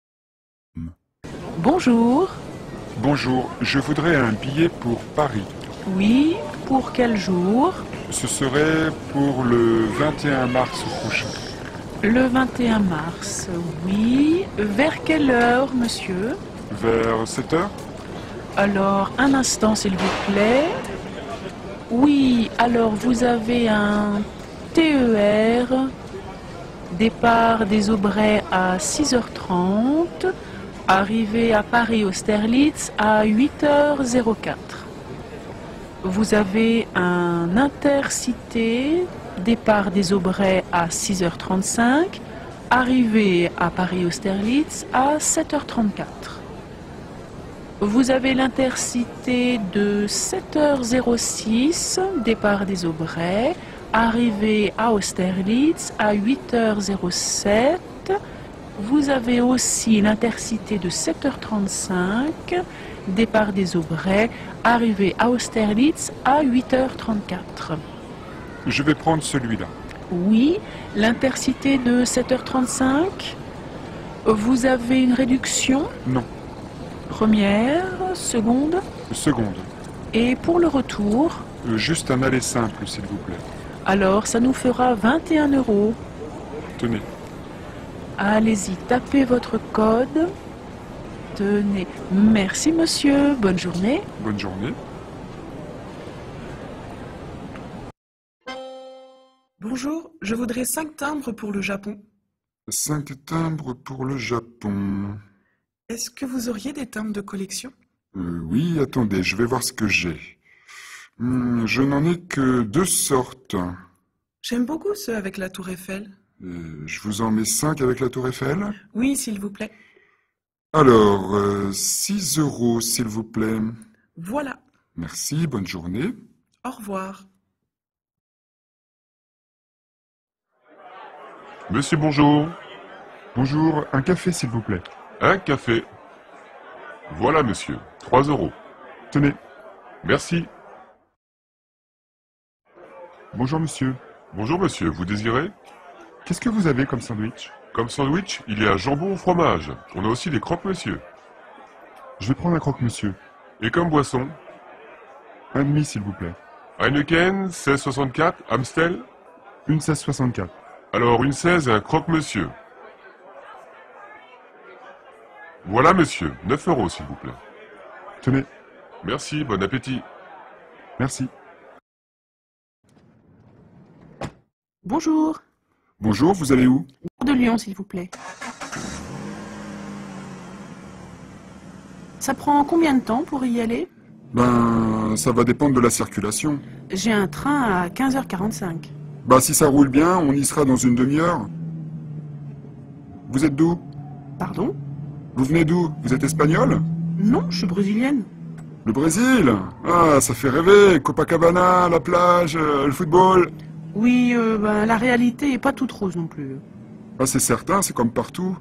Bonjour. Bonjour, je voudrais un billet pour Paris. Oui, pour quel jour? Ce serait pour le vingt et un mars prochain. Le vingt et un mars, oui. Vers quelle heure, monsieur? Vers sept heures? Alors, un instant, s'il vous plaît. Oui, alors vous avez un T E R, départ des Aubrais à six heures trente, arrivée à Paris Austerlitz à huit heures quatre. Vous avez un Intercité, départ des Aubrais à six heures trente-cinq, arrivée à Paris Austerlitz à sept heures trente-quatre. Vous avez l'Intercité de sept heures six, départ des Aubrais, arrivée à Austerlitz à huit heures sept. Vous avez aussi l'Intercité de sept heures trente-cinq, départ des Aubrais, arrivée à Austerlitz à huit heures trente-quatre. Je vais prendre celui-là. Oui, l'Intercité de sept heures trente-cinq. Vous avez une réduction? Non. Première, seconde? Seconde. Et pour le retour? Euh, juste un aller simple, s'il vous plaît. Alors, ça nous fera vingt et un euros. Tenez. Allez-y, tapez votre code. Tenez. Merci, monsieur. Bonne journée. Bonne journée. Bonjour, je voudrais cinq timbres pour le Japon. Cinq timbres pour le Japon. Est-ce que vous auriez des timbres de collection? Euh, oui, attendez, je vais voir ce que j'ai. Hum, je n'en ai que deux sortes. J'aime beaucoup ceux avec la tour Eiffel. Euh, je vous en mets cinq avec la tour Eiffel? Oui, s'il vous plaît. Alors, euh, six euros, s'il vous plaît. Voilà. Merci, bonne journée. Au revoir. Monsieur, bonjour. Bonjour, un café, s'il vous plaît. Un café. Voilà, monsieur. Trois euros. Tenez. Merci. Bonjour, monsieur. Bonjour, monsieur. Vous désirez? Qu'est-ce que vous avez comme sandwich? Comme sandwich, il y a jambon au fromage. On a aussi des croque-monsieur. Je vais prendre un croque-monsieur. Et comme boisson? Un demi, s'il vous plaît. Heineken, seize soixante-quatre, Amstel? Une seize soixante-quatre. Alors, une seize et un croque-monsieur. Voilà, monsieur. neuf euros, s'il vous plaît. Tenez. Merci, bon appétit. Merci. Bonjour. Bonjour, vous allez où? De Lyon, s'il vous plaît. Ça prend combien de temps pour y aller? Ben, ça va dépendre de la circulation. J'ai un train à quinze heures quarante-cinq. Bah, si ça roule bien, on y sera dans une demi-heure. Vous êtes d'où? Pardon? Vous venez d'où? Vous êtes espagnol? Non, je suis brésilienne. Le Brésil? Ah, ça fait rêver. Copacabana, la plage, euh, le football. Oui, euh, ben, la réalité est pas toute rose non plus. Ah, c'est certain, c'est comme partout.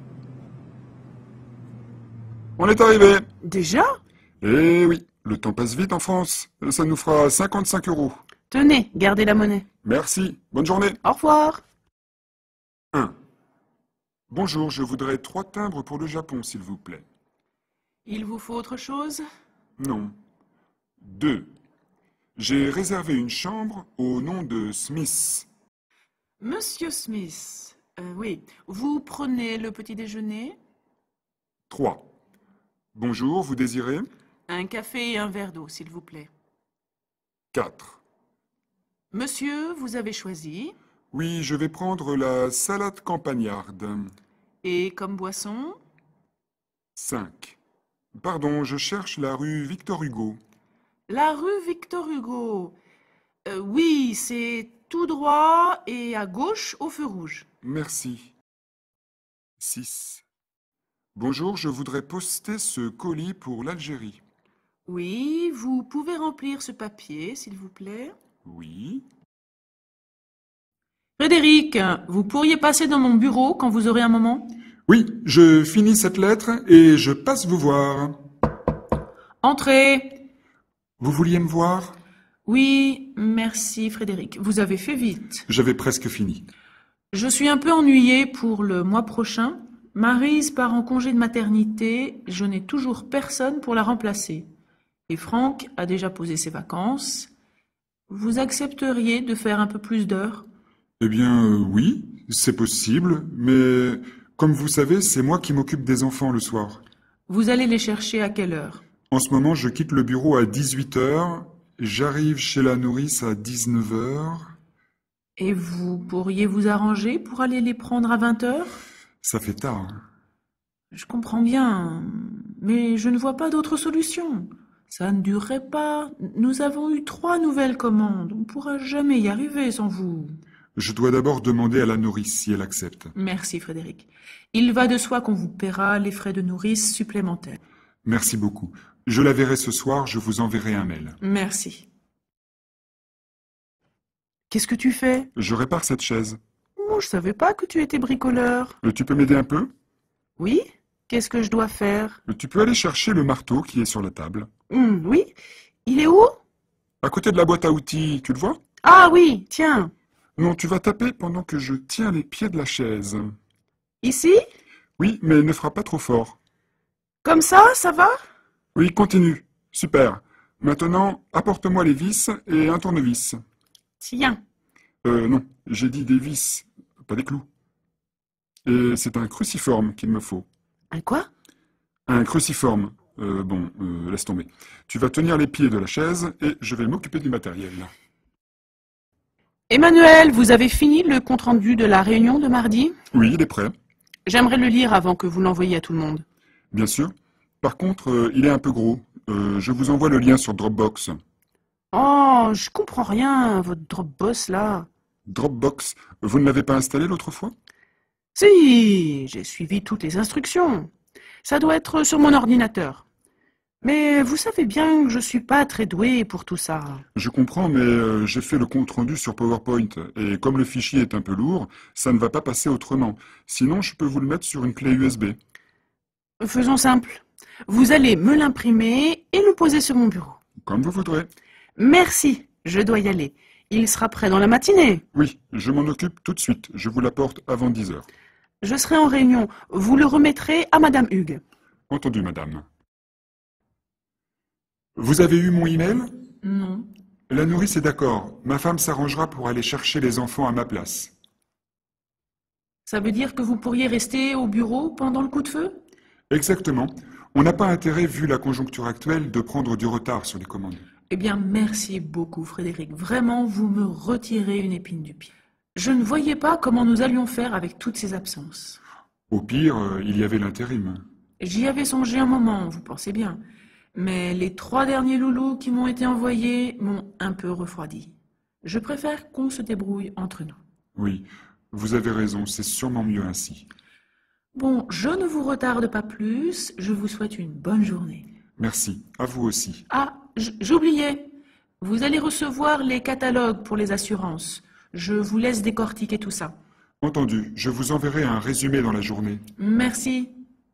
On est arrivé. Déjà? Eh oui, le temps passe vite en France. Ça nous fera cinquante-cinq euros. Tenez, gardez la monnaie. Merci, bonne journée. Au revoir. un. Bonjour, je voudrais trois timbres pour le Japon, s'il vous plaît. Il vous faut autre chose? Non. deux. J'ai réservé une chambre au nom de Smith. Monsieur Smith, euh, oui, vous prenez le petit déjeuner? trois. Bonjour, vous désirez? Un café et un verre d'eau, s'il vous plaît. quatre. Monsieur, vous avez choisi? Oui, je vais prendre la salade campagnarde. Et comme boisson? cinq. Pardon, je cherche la rue Victor Hugo. La rue Victor Hugo. Euh, oui, c'est tout droit et à gauche au feu rouge. Merci. six. Bonjour, je voudrais poster ce colis pour l'Algérie. Oui, vous pouvez remplir ce papier, s'il vous plaît. Oui. Frédéric, vous pourriez passer dans mon bureau quand vous aurez un moment? Oui, je finis cette lettre et je passe vous voir. Entrez. Vous vouliez me voir? Oui, merci Frédéric. Vous avez fait vite. J'avais presque fini. Je suis un peu ennuyée pour le mois prochain. Maryse part en congé de maternité. Je n'ai toujours personne pour la remplacer. Et Franck a déjà posé ses vacances. Vous accepteriez de faire un peu plus d'heures? Eh bien, euh, oui, c'est possible, mais comme vous savez, c'est moi qui m'occupe des enfants le soir. Vous allez les chercher à quelle heure? En ce moment, je quitte le bureau à dix-huit heures, j'arrive chez la nourrice à dix-neuf heures. Et vous pourriez vous arranger pour aller les prendre à vingt heures? Ça fait tard. Je comprends bien, mais je ne vois pas d'autre solution. Ça ne durerait pas. Nous avons eu trois nouvelles commandes. On ne pourra jamais y arriver sans vous. Je dois d'abord demander à la nourrice si elle accepte. Merci, Frédéric. Il va de soi qu'on vous paiera les frais de nourrice supplémentaires. Merci beaucoup. Je la verrai ce soir, je vous enverrai un mail. Merci. Qu'est-ce que tu fais? Je répare cette chaise. Oh, je savais pas que tu étais bricoleur. Euh, Tu peux m'aider un peu? Oui? Qu'est-ce que je dois faire? Euh, Tu peux aller chercher le marteau qui est sur la table. Hum, oui? Il est où? À côté de la boîte à outils, tu le vois? Ah oui, tiens. Non, tu vas taper pendant que je tiens les pieds de la chaise. Ici? Oui, mais ne frappe pas trop fort. Comme ça, ça va? Oui, continue. Super. Maintenant, apporte-moi les vis et un tournevis. Tiens. Euh, non, j'ai dit des vis, pas des clous. Et c'est un cruciforme qu'il me faut. Un quoi? Un cruciforme. Euh, bon, euh, laisse tomber. Tu vas tenir les pieds de la chaise et je vais m'occuper du matériel. Emmanuel, vous avez fini le compte-rendu de la réunion de mardi? Oui, il est prêt. J'aimerais le lire avant que vous l'envoyiez à tout le monde. Bien sûr. Par contre, euh, il est un peu gros. Euh, je vous envoie le lien sur Dropbox. Oh, je comprends rien, votre Dropbox là. Dropbox, vous ne l'avez pas installé l'autre fois? Si, j'ai suivi toutes les instructions. Ça doit être sur mon ordinateur. Mais vous savez bien que je suis pas très doué pour tout ça. Je comprends, mais euh, j'ai fait le compte-rendu sur PowerPoint. Et comme le fichier est un peu lourd, ça ne va pas passer autrement. Sinon, je peux vous le mettre sur une clé U S B. Faisons simple. Vous allez me l'imprimer et le poser sur mon bureau. Comme vous voudrez. Merci, je dois y aller. Il sera prêt dans la matinée. Oui, je m'en occupe tout de suite. Je vous l'apporte avant dix heures. Je serai en réunion. Vous le remettrez à Madame Hugues. Entendu, madame. Vous avez eu mon email? Non. La nourrice est d'accord. Ma femme s'arrangera pour aller chercher les enfants à ma place. Ça veut dire que vous pourriez rester au bureau pendant le coup de feu? Exactement. On n'a pas intérêt, vu la conjoncture actuelle, de prendre du retard sur les commandes. Eh bien, merci beaucoup, Frédéric. Vraiment, vous me retirez une épine du pied. Je ne voyais pas comment nous allions faire avec toutes ces absences. Au pire, euh, il y avait l'intérim. J'y avais songé un moment, vous pensez bien. Mais les trois derniers loulous qui m'ont été envoyés m'ont un peu refroidi. Je préfère qu'on se débrouille entre nous. Oui, vous avez raison, c'est sûrement mieux ainsi. Bon, je ne vous retarde pas plus, je vous souhaite une bonne journée. Merci, à vous aussi. Ah, j- j'oubliais, vous allez recevoir les catalogues pour les assurances. Je vous laisse décortiquer tout ça. Entendu, je vous enverrai un résumé dans la journée. Merci.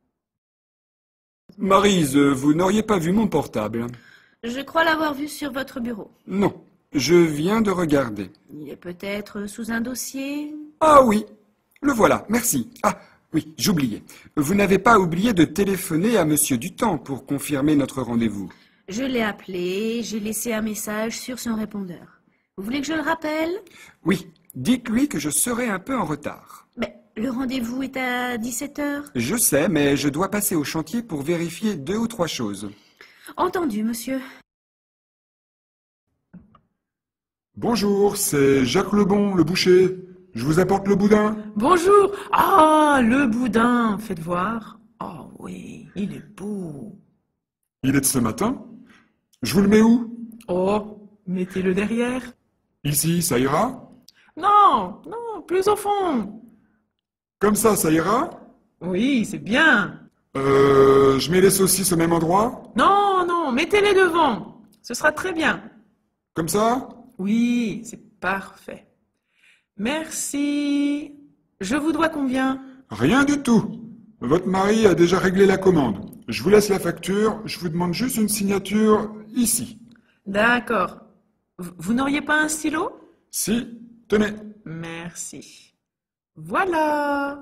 Maryse, vous n'auriez pas vu mon portable? Je crois l'avoir vu sur votre bureau. Non, je viens de regarder. Il est peut-être sous un dossier. Ah oui, le voilà, merci. Ah oui, j'oubliais. Vous n'avez pas oublié de téléphoner à Monsieur Dutemps pour confirmer notre rendez-vous? Je l'ai appelé, j'ai laissé un message sur son répondeur. Vous voulez que je le rappelle? Oui, dites-lui que je serai un peu en retard. Mais le rendez-vous est à dix-sept heures. Je sais, mais je dois passer au chantier pour vérifier deux ou trois choses. Entendu, monsieur. Bonjour, c'est Jacques Lebon, le boucher. Je vous apporte le boudin? Bonjour. Ah, le boudin, faites voir. Oh oui, il est beau. Il est de ce matin? Je vous le mets où? Oh, mettez-le derrière. Ici, ça ira? Non, non, plus au fond. Comme ça, ça ira? Oui, c'est bien. Euh, je mets les saucisses au même endroit? Non, non, mettez-les devant. Ce sera très bien. Comme ça? Oui, c'est parfait. Merci. Je vous dois combien? Rien du tout. Votre mari a déjà réglé la commande. Je vous laisse la facture, je vous demande juste une signature ici. D'accord. V- Vous n'auriez pas un stylo? Si, tenez. Merci. Voilà.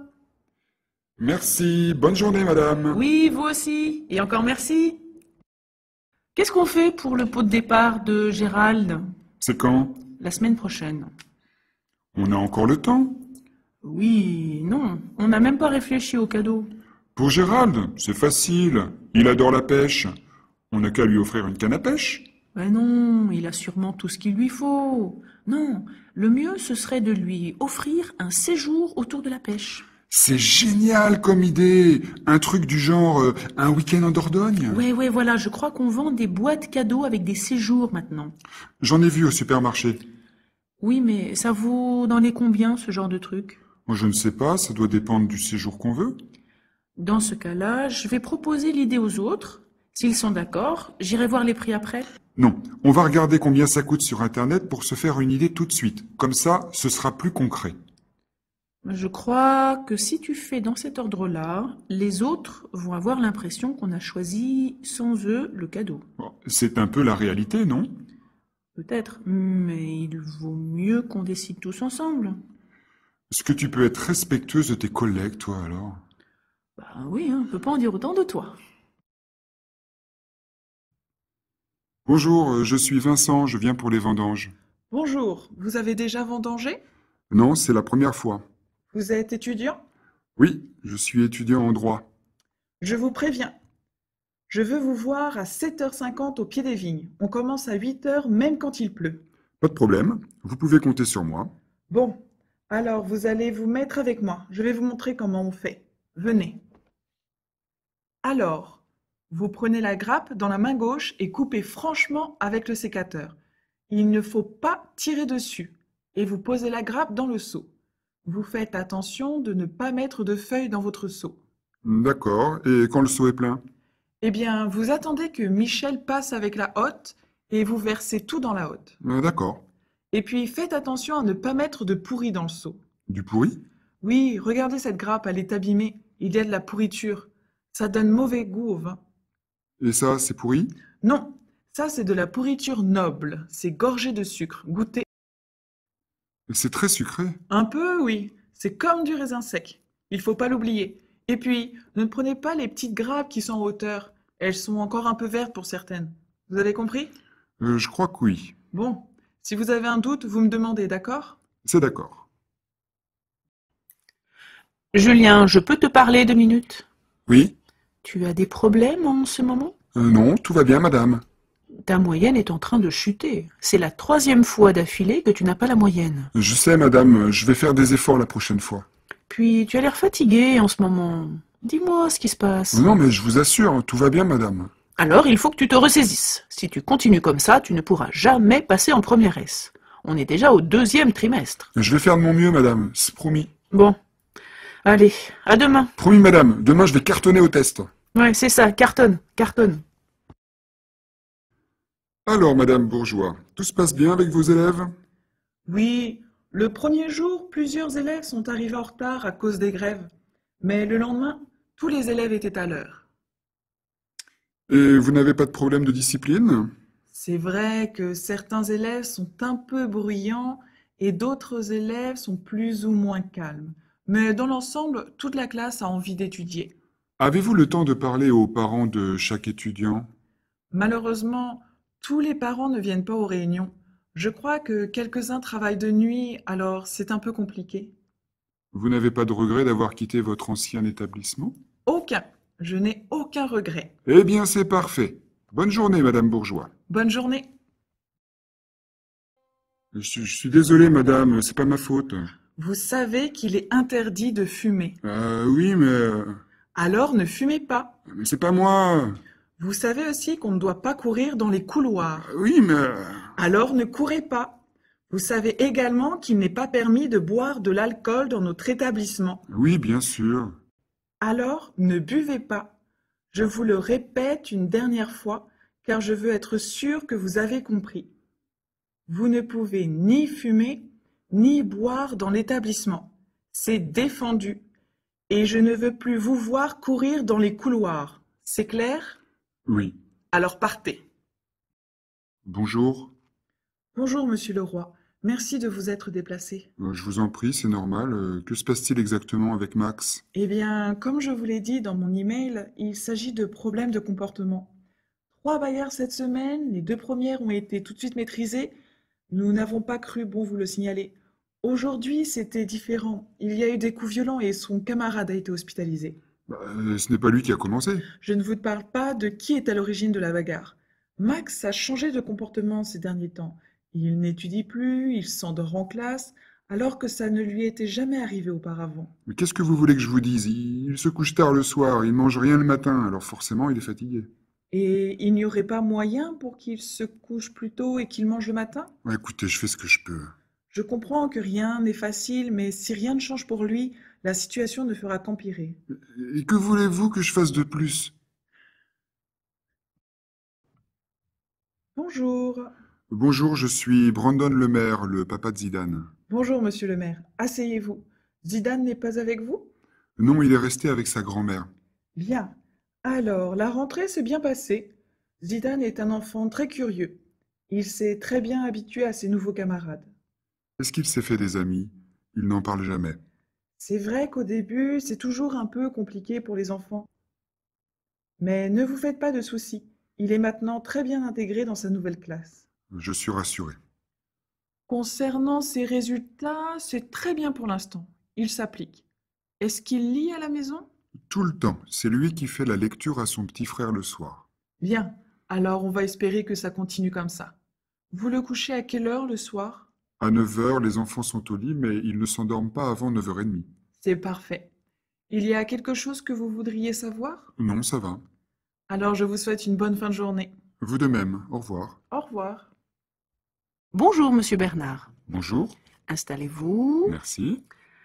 Merci, bonne journée madame. Oui, vous aussi. Et encore merci. Qu'est-ce qu'on fait pour le pot de départ de Gérald? C'est quand? La semaine prochaine. On a encore le temps? Oui, non, on n'a même pas réfléchi au cadeau. Pour Gérald, c'est facile. Il adore la pêche. On n'a qu'à lui offrir une canne à pêche. Ben non, il a sûrement tout ce qu'il lui faut. Non, le mieux ce serait de lui offrir un séjour autour de la pêche. C'est génial comme idée. Un truc du genre euh, un week-end en Dordogne. Ouais, ouais, voilà, je crois qu'on vend des boîtes cadeaux avec des séjours maintenant. J'en ai vu au supermarché. Oui, mais ça vaut dans les combien ce genre de truc? Moi, je ne sais pas, ça doit dépendre du séjour qu'on veut. Dans ce cas-là, je vais proposer l'idée aux autres. S'ils sont d'accord, j'irai voir les prix après. Non, on va regarder combien ça coûte sur Internet pour se faire une idée tout de suite. Comme ça, ce sera plus concret. Je crois que si tu fais dans cet ordre-là, les autres vont avoir l'impression qu'on a choisi sans eux le cadeau. C'est un peu la réalité, non? Peut-être, mais il vaut mieux qu'on décide tous ensemble. Est-ce que tu peux être respectueuse de tes collègues, toi, alors? Bah oui, hein, on peut pas en dire autant de toi. Bonjour, je suis Vincent, je viens pour les vendanges. Bonjour, vous avez déjà vendangé? Non, c'est la première fois. Vous êtes étudiant? Oui, je suis étudiant en droit. Je vous préviens. Je veux vous voir à sept heures cinquante au pied des vignes. On commence à huit heures même quand il pleut. Pas de problème, vous pouvez compter sur moi. Bon, alors vous allez vous mettre avec moi. Je vais vous montrer comment on fait. Venez. Alors, vous prenez la grappe dans la main gauche et coupez franchement avec le sécateur. Il ne faut pas tirer dessus. Et vous posez la grappe dans le seau. Vous faites attention de ne pas mettre de feuilles dans votre seau. D'accord, et quand le seau est plein? Eh bien, vous attendez que Michel passe avec la hotte et vous versez tout dans la hotte. Euh, D'accord. Et puis, faites attention à ne pas mettre de pourri dans le seau. Du pourri? Oui, regardez cette grappe, elle est abîmée. Il y a de la pourriture. Ça donne mauvais goût au vin. Et ça, c'est pourri? Non, ça c'est de la pourriture noble. C'est gorgé de sucre. Goûtez. C'est très sucré. Un peu, oui. C'est comme du raisin sec. Il faut pas l'oublier. Et puis, ne prenez pas les petites grappes qui sont en hauteur. Elles sont encore un peu vertes pour certaines. Vous avez compris? euh, Je crois que oui. Bon, si vous avez un doute, vous me demandez, d'accord? C'est d'accord. Julien, je peux te parler deux minutes? Oui? Tu as des problèmes en ce moment? euh, Non, tout va bien, madame. Ta moyenne est en train de chuter. C'est la troisième fois d'affilée que tu n'as pas la moyenne. Je sais, madame, je vais faire des efforts la prochaine fois. Puis tu as l'air fatigué en ce moment. Dis-moi ce qui se passe. Non, mais je vous assure, tout va bien, madame. Alors il faut que tu te ressaisisses. Si tu continues comme ça, tu ne pourras jamais passer en première S. On est déjà au deuxième trimestre. Je vais faire de mon mieux, madame, c'est promis. Bon. Allez, à demain. Promis, madame, demain je vais cartonner au test. Ouais, c'est ça, cartonne, cartonne. Alors, madame Bourgeois, tout se passe bien avec vos élèves? Oui, le premier jour, plusieurs élèves sont arrivés en retard à cause des grèves. Mais le lendemain, tous les élèves étaient à l'heure. Et vous n'avez pas de problème de discipline? C'est vrai que certains élèves sont un peu bruyants et d'autres élèves sont plus ou moins calmes. Mais dans l'ensemble, toute la classe a envie d'étudier. Avez-vous le temps de parler aux parents de chaque étudiant? Malheureusement, tous les parents ne viennent pas aux réunions. Je crois que quelques-uns travaillent de nuit, alors c'est un peu compliqué. Vous n'avez pas de regret d'avoir quitté votre ancien établissement? Aucun. Je n'ai aucun regret. Eh bien, c'est parfait. Bonne journée, madame Bourgeois. Bonne journée. Je, je suis désolé, madame, c'est pas ma faute. Vous savez qu'il est interdit de fumer. Euh, oui, mais... Alors ne fumez pas. Mais c'est pas moi. Vous savez aussi qu'on ne doit pas courir dans les couloirs. Oui, mais... Alors ne courez pas. Vous savez également qu'il n'est pas permis de boire de l'alcool dans notre établissement. Oui, bien sûr. Alors ne buvez pas. Je vous le répète une dernière fois, car je veux être sûr que vous avez compris. Vous ne pouvez ni fumer, ni boire dans l'établissement. C'est défendu. Et je ne veux plus vous voir courir dans les couloirs. C'est clair? Oui. Alors partez. Bonjour. Bonjour, monsieur Leroy. Merci de vous être déplacé. Euh, je vous en prie, c'est normal. Euh, que se passe-t-il exactement avec Max? Eh bien, comme je vous l'ai dit dans mon email, il s'agit de problèmes de comportement. trois bagarres cette semaine. Les deux premières ont été tout de suite maîtrisées. Nous n'avons pas cru bon vous le signaler. Aujourd'hui, c'était différent. Il y a eu des coups violents et son camarade a été hospitalisé. Bah, euh, ce n'est pas lui qui a commencé. Je ne vous parle pas de qui est à l'origine de la bagarre. Max a changé de comportement ces derniers temps. Il n'étudie plus, il s'endort en classe, alors que ça ne lui était jamais arrivé auparavant. Mais qu'est-ce que vous voulez que je vous dise? Il il se couche tard le soir, il mange rien le matin, alors forcément il est fatigué. Et il n'y aurait pas moyen pour qu'il se couche plus tôt et qu'il mange le matin? Ouais, écoutez, je fais ce que je peux. Je comprends que rien n'est facile, mais si rien ne change pour lui, la situation ne fera qu'empirer. Et que voulez-vous que je fasse de plus? Bonjour. Bonjour, je suis Brandon Lemaire, le papa de Zidane. Bonjour, monsieur le maire. Asseyez-vous. Zidane n'est pas avec vous? Non, il est resté avec sa grand-mère. Bien. Alors, la rentrée s'est bien passée. Zidane est un enfant très curieux. Il s'est très bien habitué à ses nouveaux camarades. Est-ce qu'il s'est fait des amis? Il n'en parle jamais. C'est vrai qu'au début, c'est toujours un peu compliqué pour les enfants. Mais ne vous faites pas de soucis. Il est maintenant très bien intégré dans sa nouvelle classe. Je suis rassuré. Concernant ses résultats, c'est très bien pour l'instant. Il s'applique. Est-ce qu'il lit à la maison? Tout le temps, c'est lui qui fait la lecture à son petit frère le soir. Bien. Alors on va espérer que ça continue comme ça. Vous le couchez à quelle heure le soir? À neuf heures, les enfants sont au lit, mais ils ne s'endorment pas avant neuf heures trente. C'est parfait. Il y a quelque chose que vous voudriez savoir? Non, ça va. Alors je vous souhaite une bonne fin de journée. Vous de même. Au revoir. Au revoir. Bonjour, monsieur Bernard. Bonjour. Installez-vous. Merci.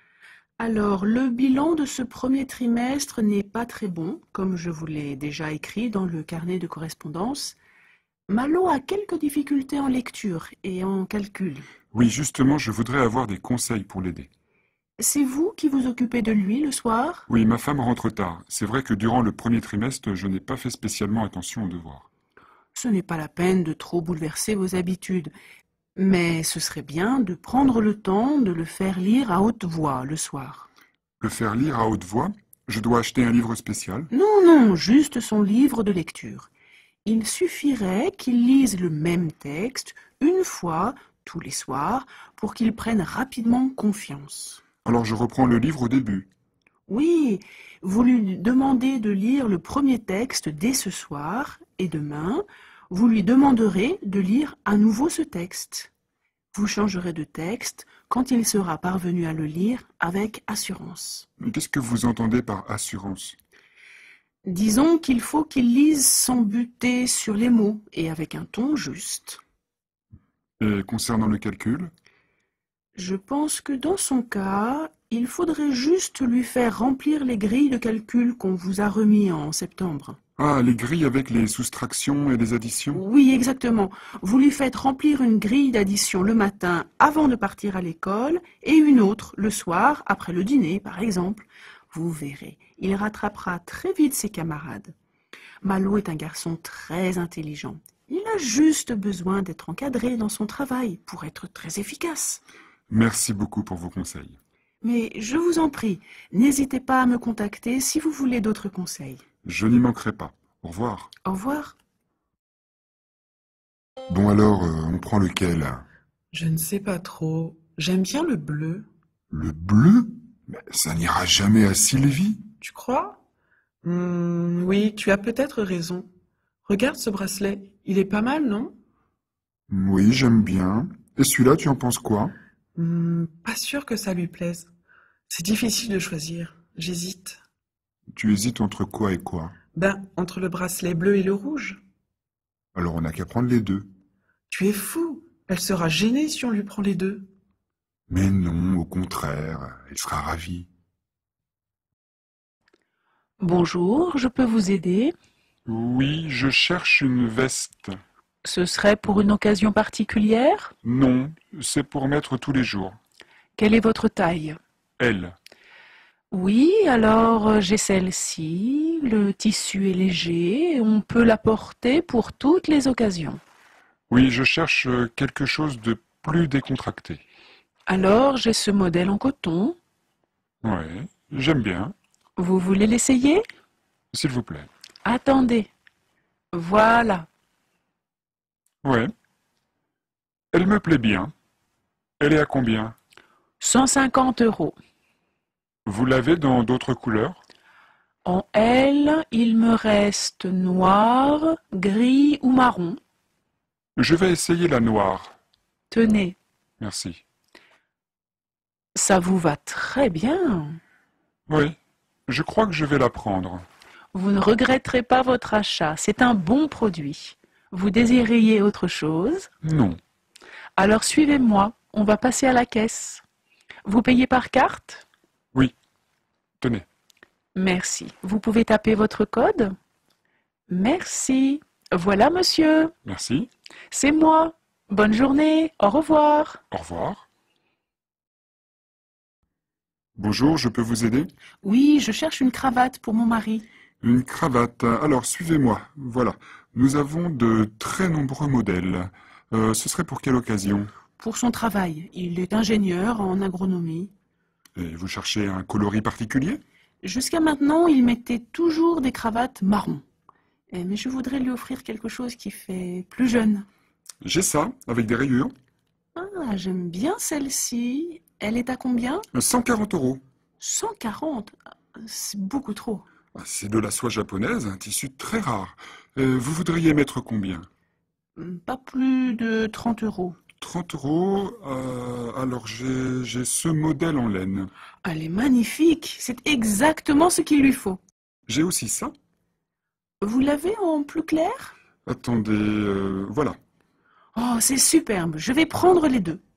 Alors, le bilan de ce premier trimestre n'est pas très bon, comme je vous l'ai déjà écrit dans le carnet de correspondance. Malo a quelques difficultés en lecture et en calcul. Oui, justement, je voudrais avoir des conseils pour l'aider. C'est vous qui vous occupez de lui le soir? Oui, ma femme rentre tard. C'est vrai que durant le premier trimestre, je n'ai pas fait spécialement attention aux devoirs. Ce n'est pas la peine de trop bouleverser vos habitudes, mais ce serait bien de prendre le temps de le faire lire à haute voix le soir. Le faire lire à haute voix? Je dois acheter un livre spécial? Non, non, juste son livre de lecture. Il suffirait qu'il lise le même texte une fois tous les soirs pour qu'il prenne rapidement confiance. Alors je reprends le livre au début. Oui, vous lui demandez de lire le premier texte dès ce soir et demain, vous lui demanderez de lire à nouveau ce texte. Vous changerez de texte quand il sera parvenu à le lire avec assurance. Mais qu'est-ce que vous entendez par assurance? Disons qu'il faut qu'il lise sans buter sur les mots et avec un ton juste. Et concernant le calcul? Je pense que dans son cas, il faudrait juste lui faire remplir les grilles de calcul qu'on vous a remis en septembre. Ah, les grilles avec les soustractions et les additions? Oui, exactement. Vous lui faites remplir une grille d'addition le matin avant de partir à l'école et une autre le soir après le dîner, par exemple. Vous verrez, il rattrapera très vite ses camarades. Malo est un garçon très intelligent. Il a juste besoin d'être encadré dans son travail pour être très efficace. Merci beaucoup pour vos conseils. Mais je vous en prie, n'hésitez pas à me contacter si vous voulez d'autres conseils. Je n'y manquerai pas. Au revoir. Au revoir. Bon alors, euh, on prend lequel? Je ne sais pas trop. J'aime bien le bleu. Le bleu? Mais ça n'ira jamais à Sylvie. Tu crois? Hmm, oui, tu as peut-être raison. Regarde ce bracelet. Il est pas mal, non? Oui, j'aime bien. Et celui-là, tu en penses quoi? Hmm, pas sûr que ça lui plaise. C'est difficile de choisir. J'hésite. Tu hésites entre quoi et quoi? Ben, entre le bracelet bleu et le rouge. Alors on n'a qu'à prendre les deux. Tu es fou. Elle sera gênée si on lui prend les deux. Mais non, au contraire, elle sera ravie. Bonjour, je peux vous aider? Oui, je cherche une veste. Ce serait pour une occasion particulière? Non, c'est pour mettre tous les jours. Quelle est votre taille? Elle. Oui, alors j'ai celle-ci. Le tissu est léger, on peut la porter pour toutes les occasions. Oui, je cherche quelque chose de plus décontracté. Alors j'ai ce modèle en coton. Ouais, j'aime bien. Vous voulez l'essayer? S'il vous plaît. Attendez. Voilà. Ouais. Elle me plaît bien. Elle est à combien? cent cinquante euros. Vous l'avez dans d'autres couleurs? En L, il me reste noir, gris ou marron. Je vais essayer la noire. Tenez, Merci. ça vous va très bien. Oui, je crois que je vais la prendre. Vous ne regretterez pas votre achat, c'est un bon produit. Vous désiriez autre chose? Non. Alors suivez-moi, on va passer à la caisse. Vous payez par carte? Oui. Tenez. Merci. Vous pouvez taper votre code? Merci. Voilà, monsieur. Merci. C'est moi. Bonne journée. Au revoir. Au revoir. Bonjour, je peux vous aider? Oui, je cherche une cravate pour mon mari. Une cravate. Alors, suivez-moi. Voilà. Nous avons de très nombreux modèles. Euh, ce serait pour quelle occasion? Pour son travail. Il est ingénieur en agronomie. Et vous cherchez un coloris particulier? Jusqu'à maintenant, il mettait toujours des cravates marron. Eh, Mais je voudrais lui offrir quelque chose qui fait plus jeune. J'ai ça, avec des rayures. Ah, j'aime bien celle-ci. Elle est à combien? cent quarante euros. cent quarante? C'est beaucoup trop. C'est de la soie japonaise, un tissu très rare. Euh, vous voudriez mettre combien? Pas plus de trente euros. trente euros. Euh, alors j'ai j'ai ce modèle en laine. Elle est magnifique. C'est exactement ce qu'il lui faut. J'ai aussi ça. Vous l'avez en plus clair? Attendez, euh, voilà. Oh, c'est superbe. Je vais prendre les deux.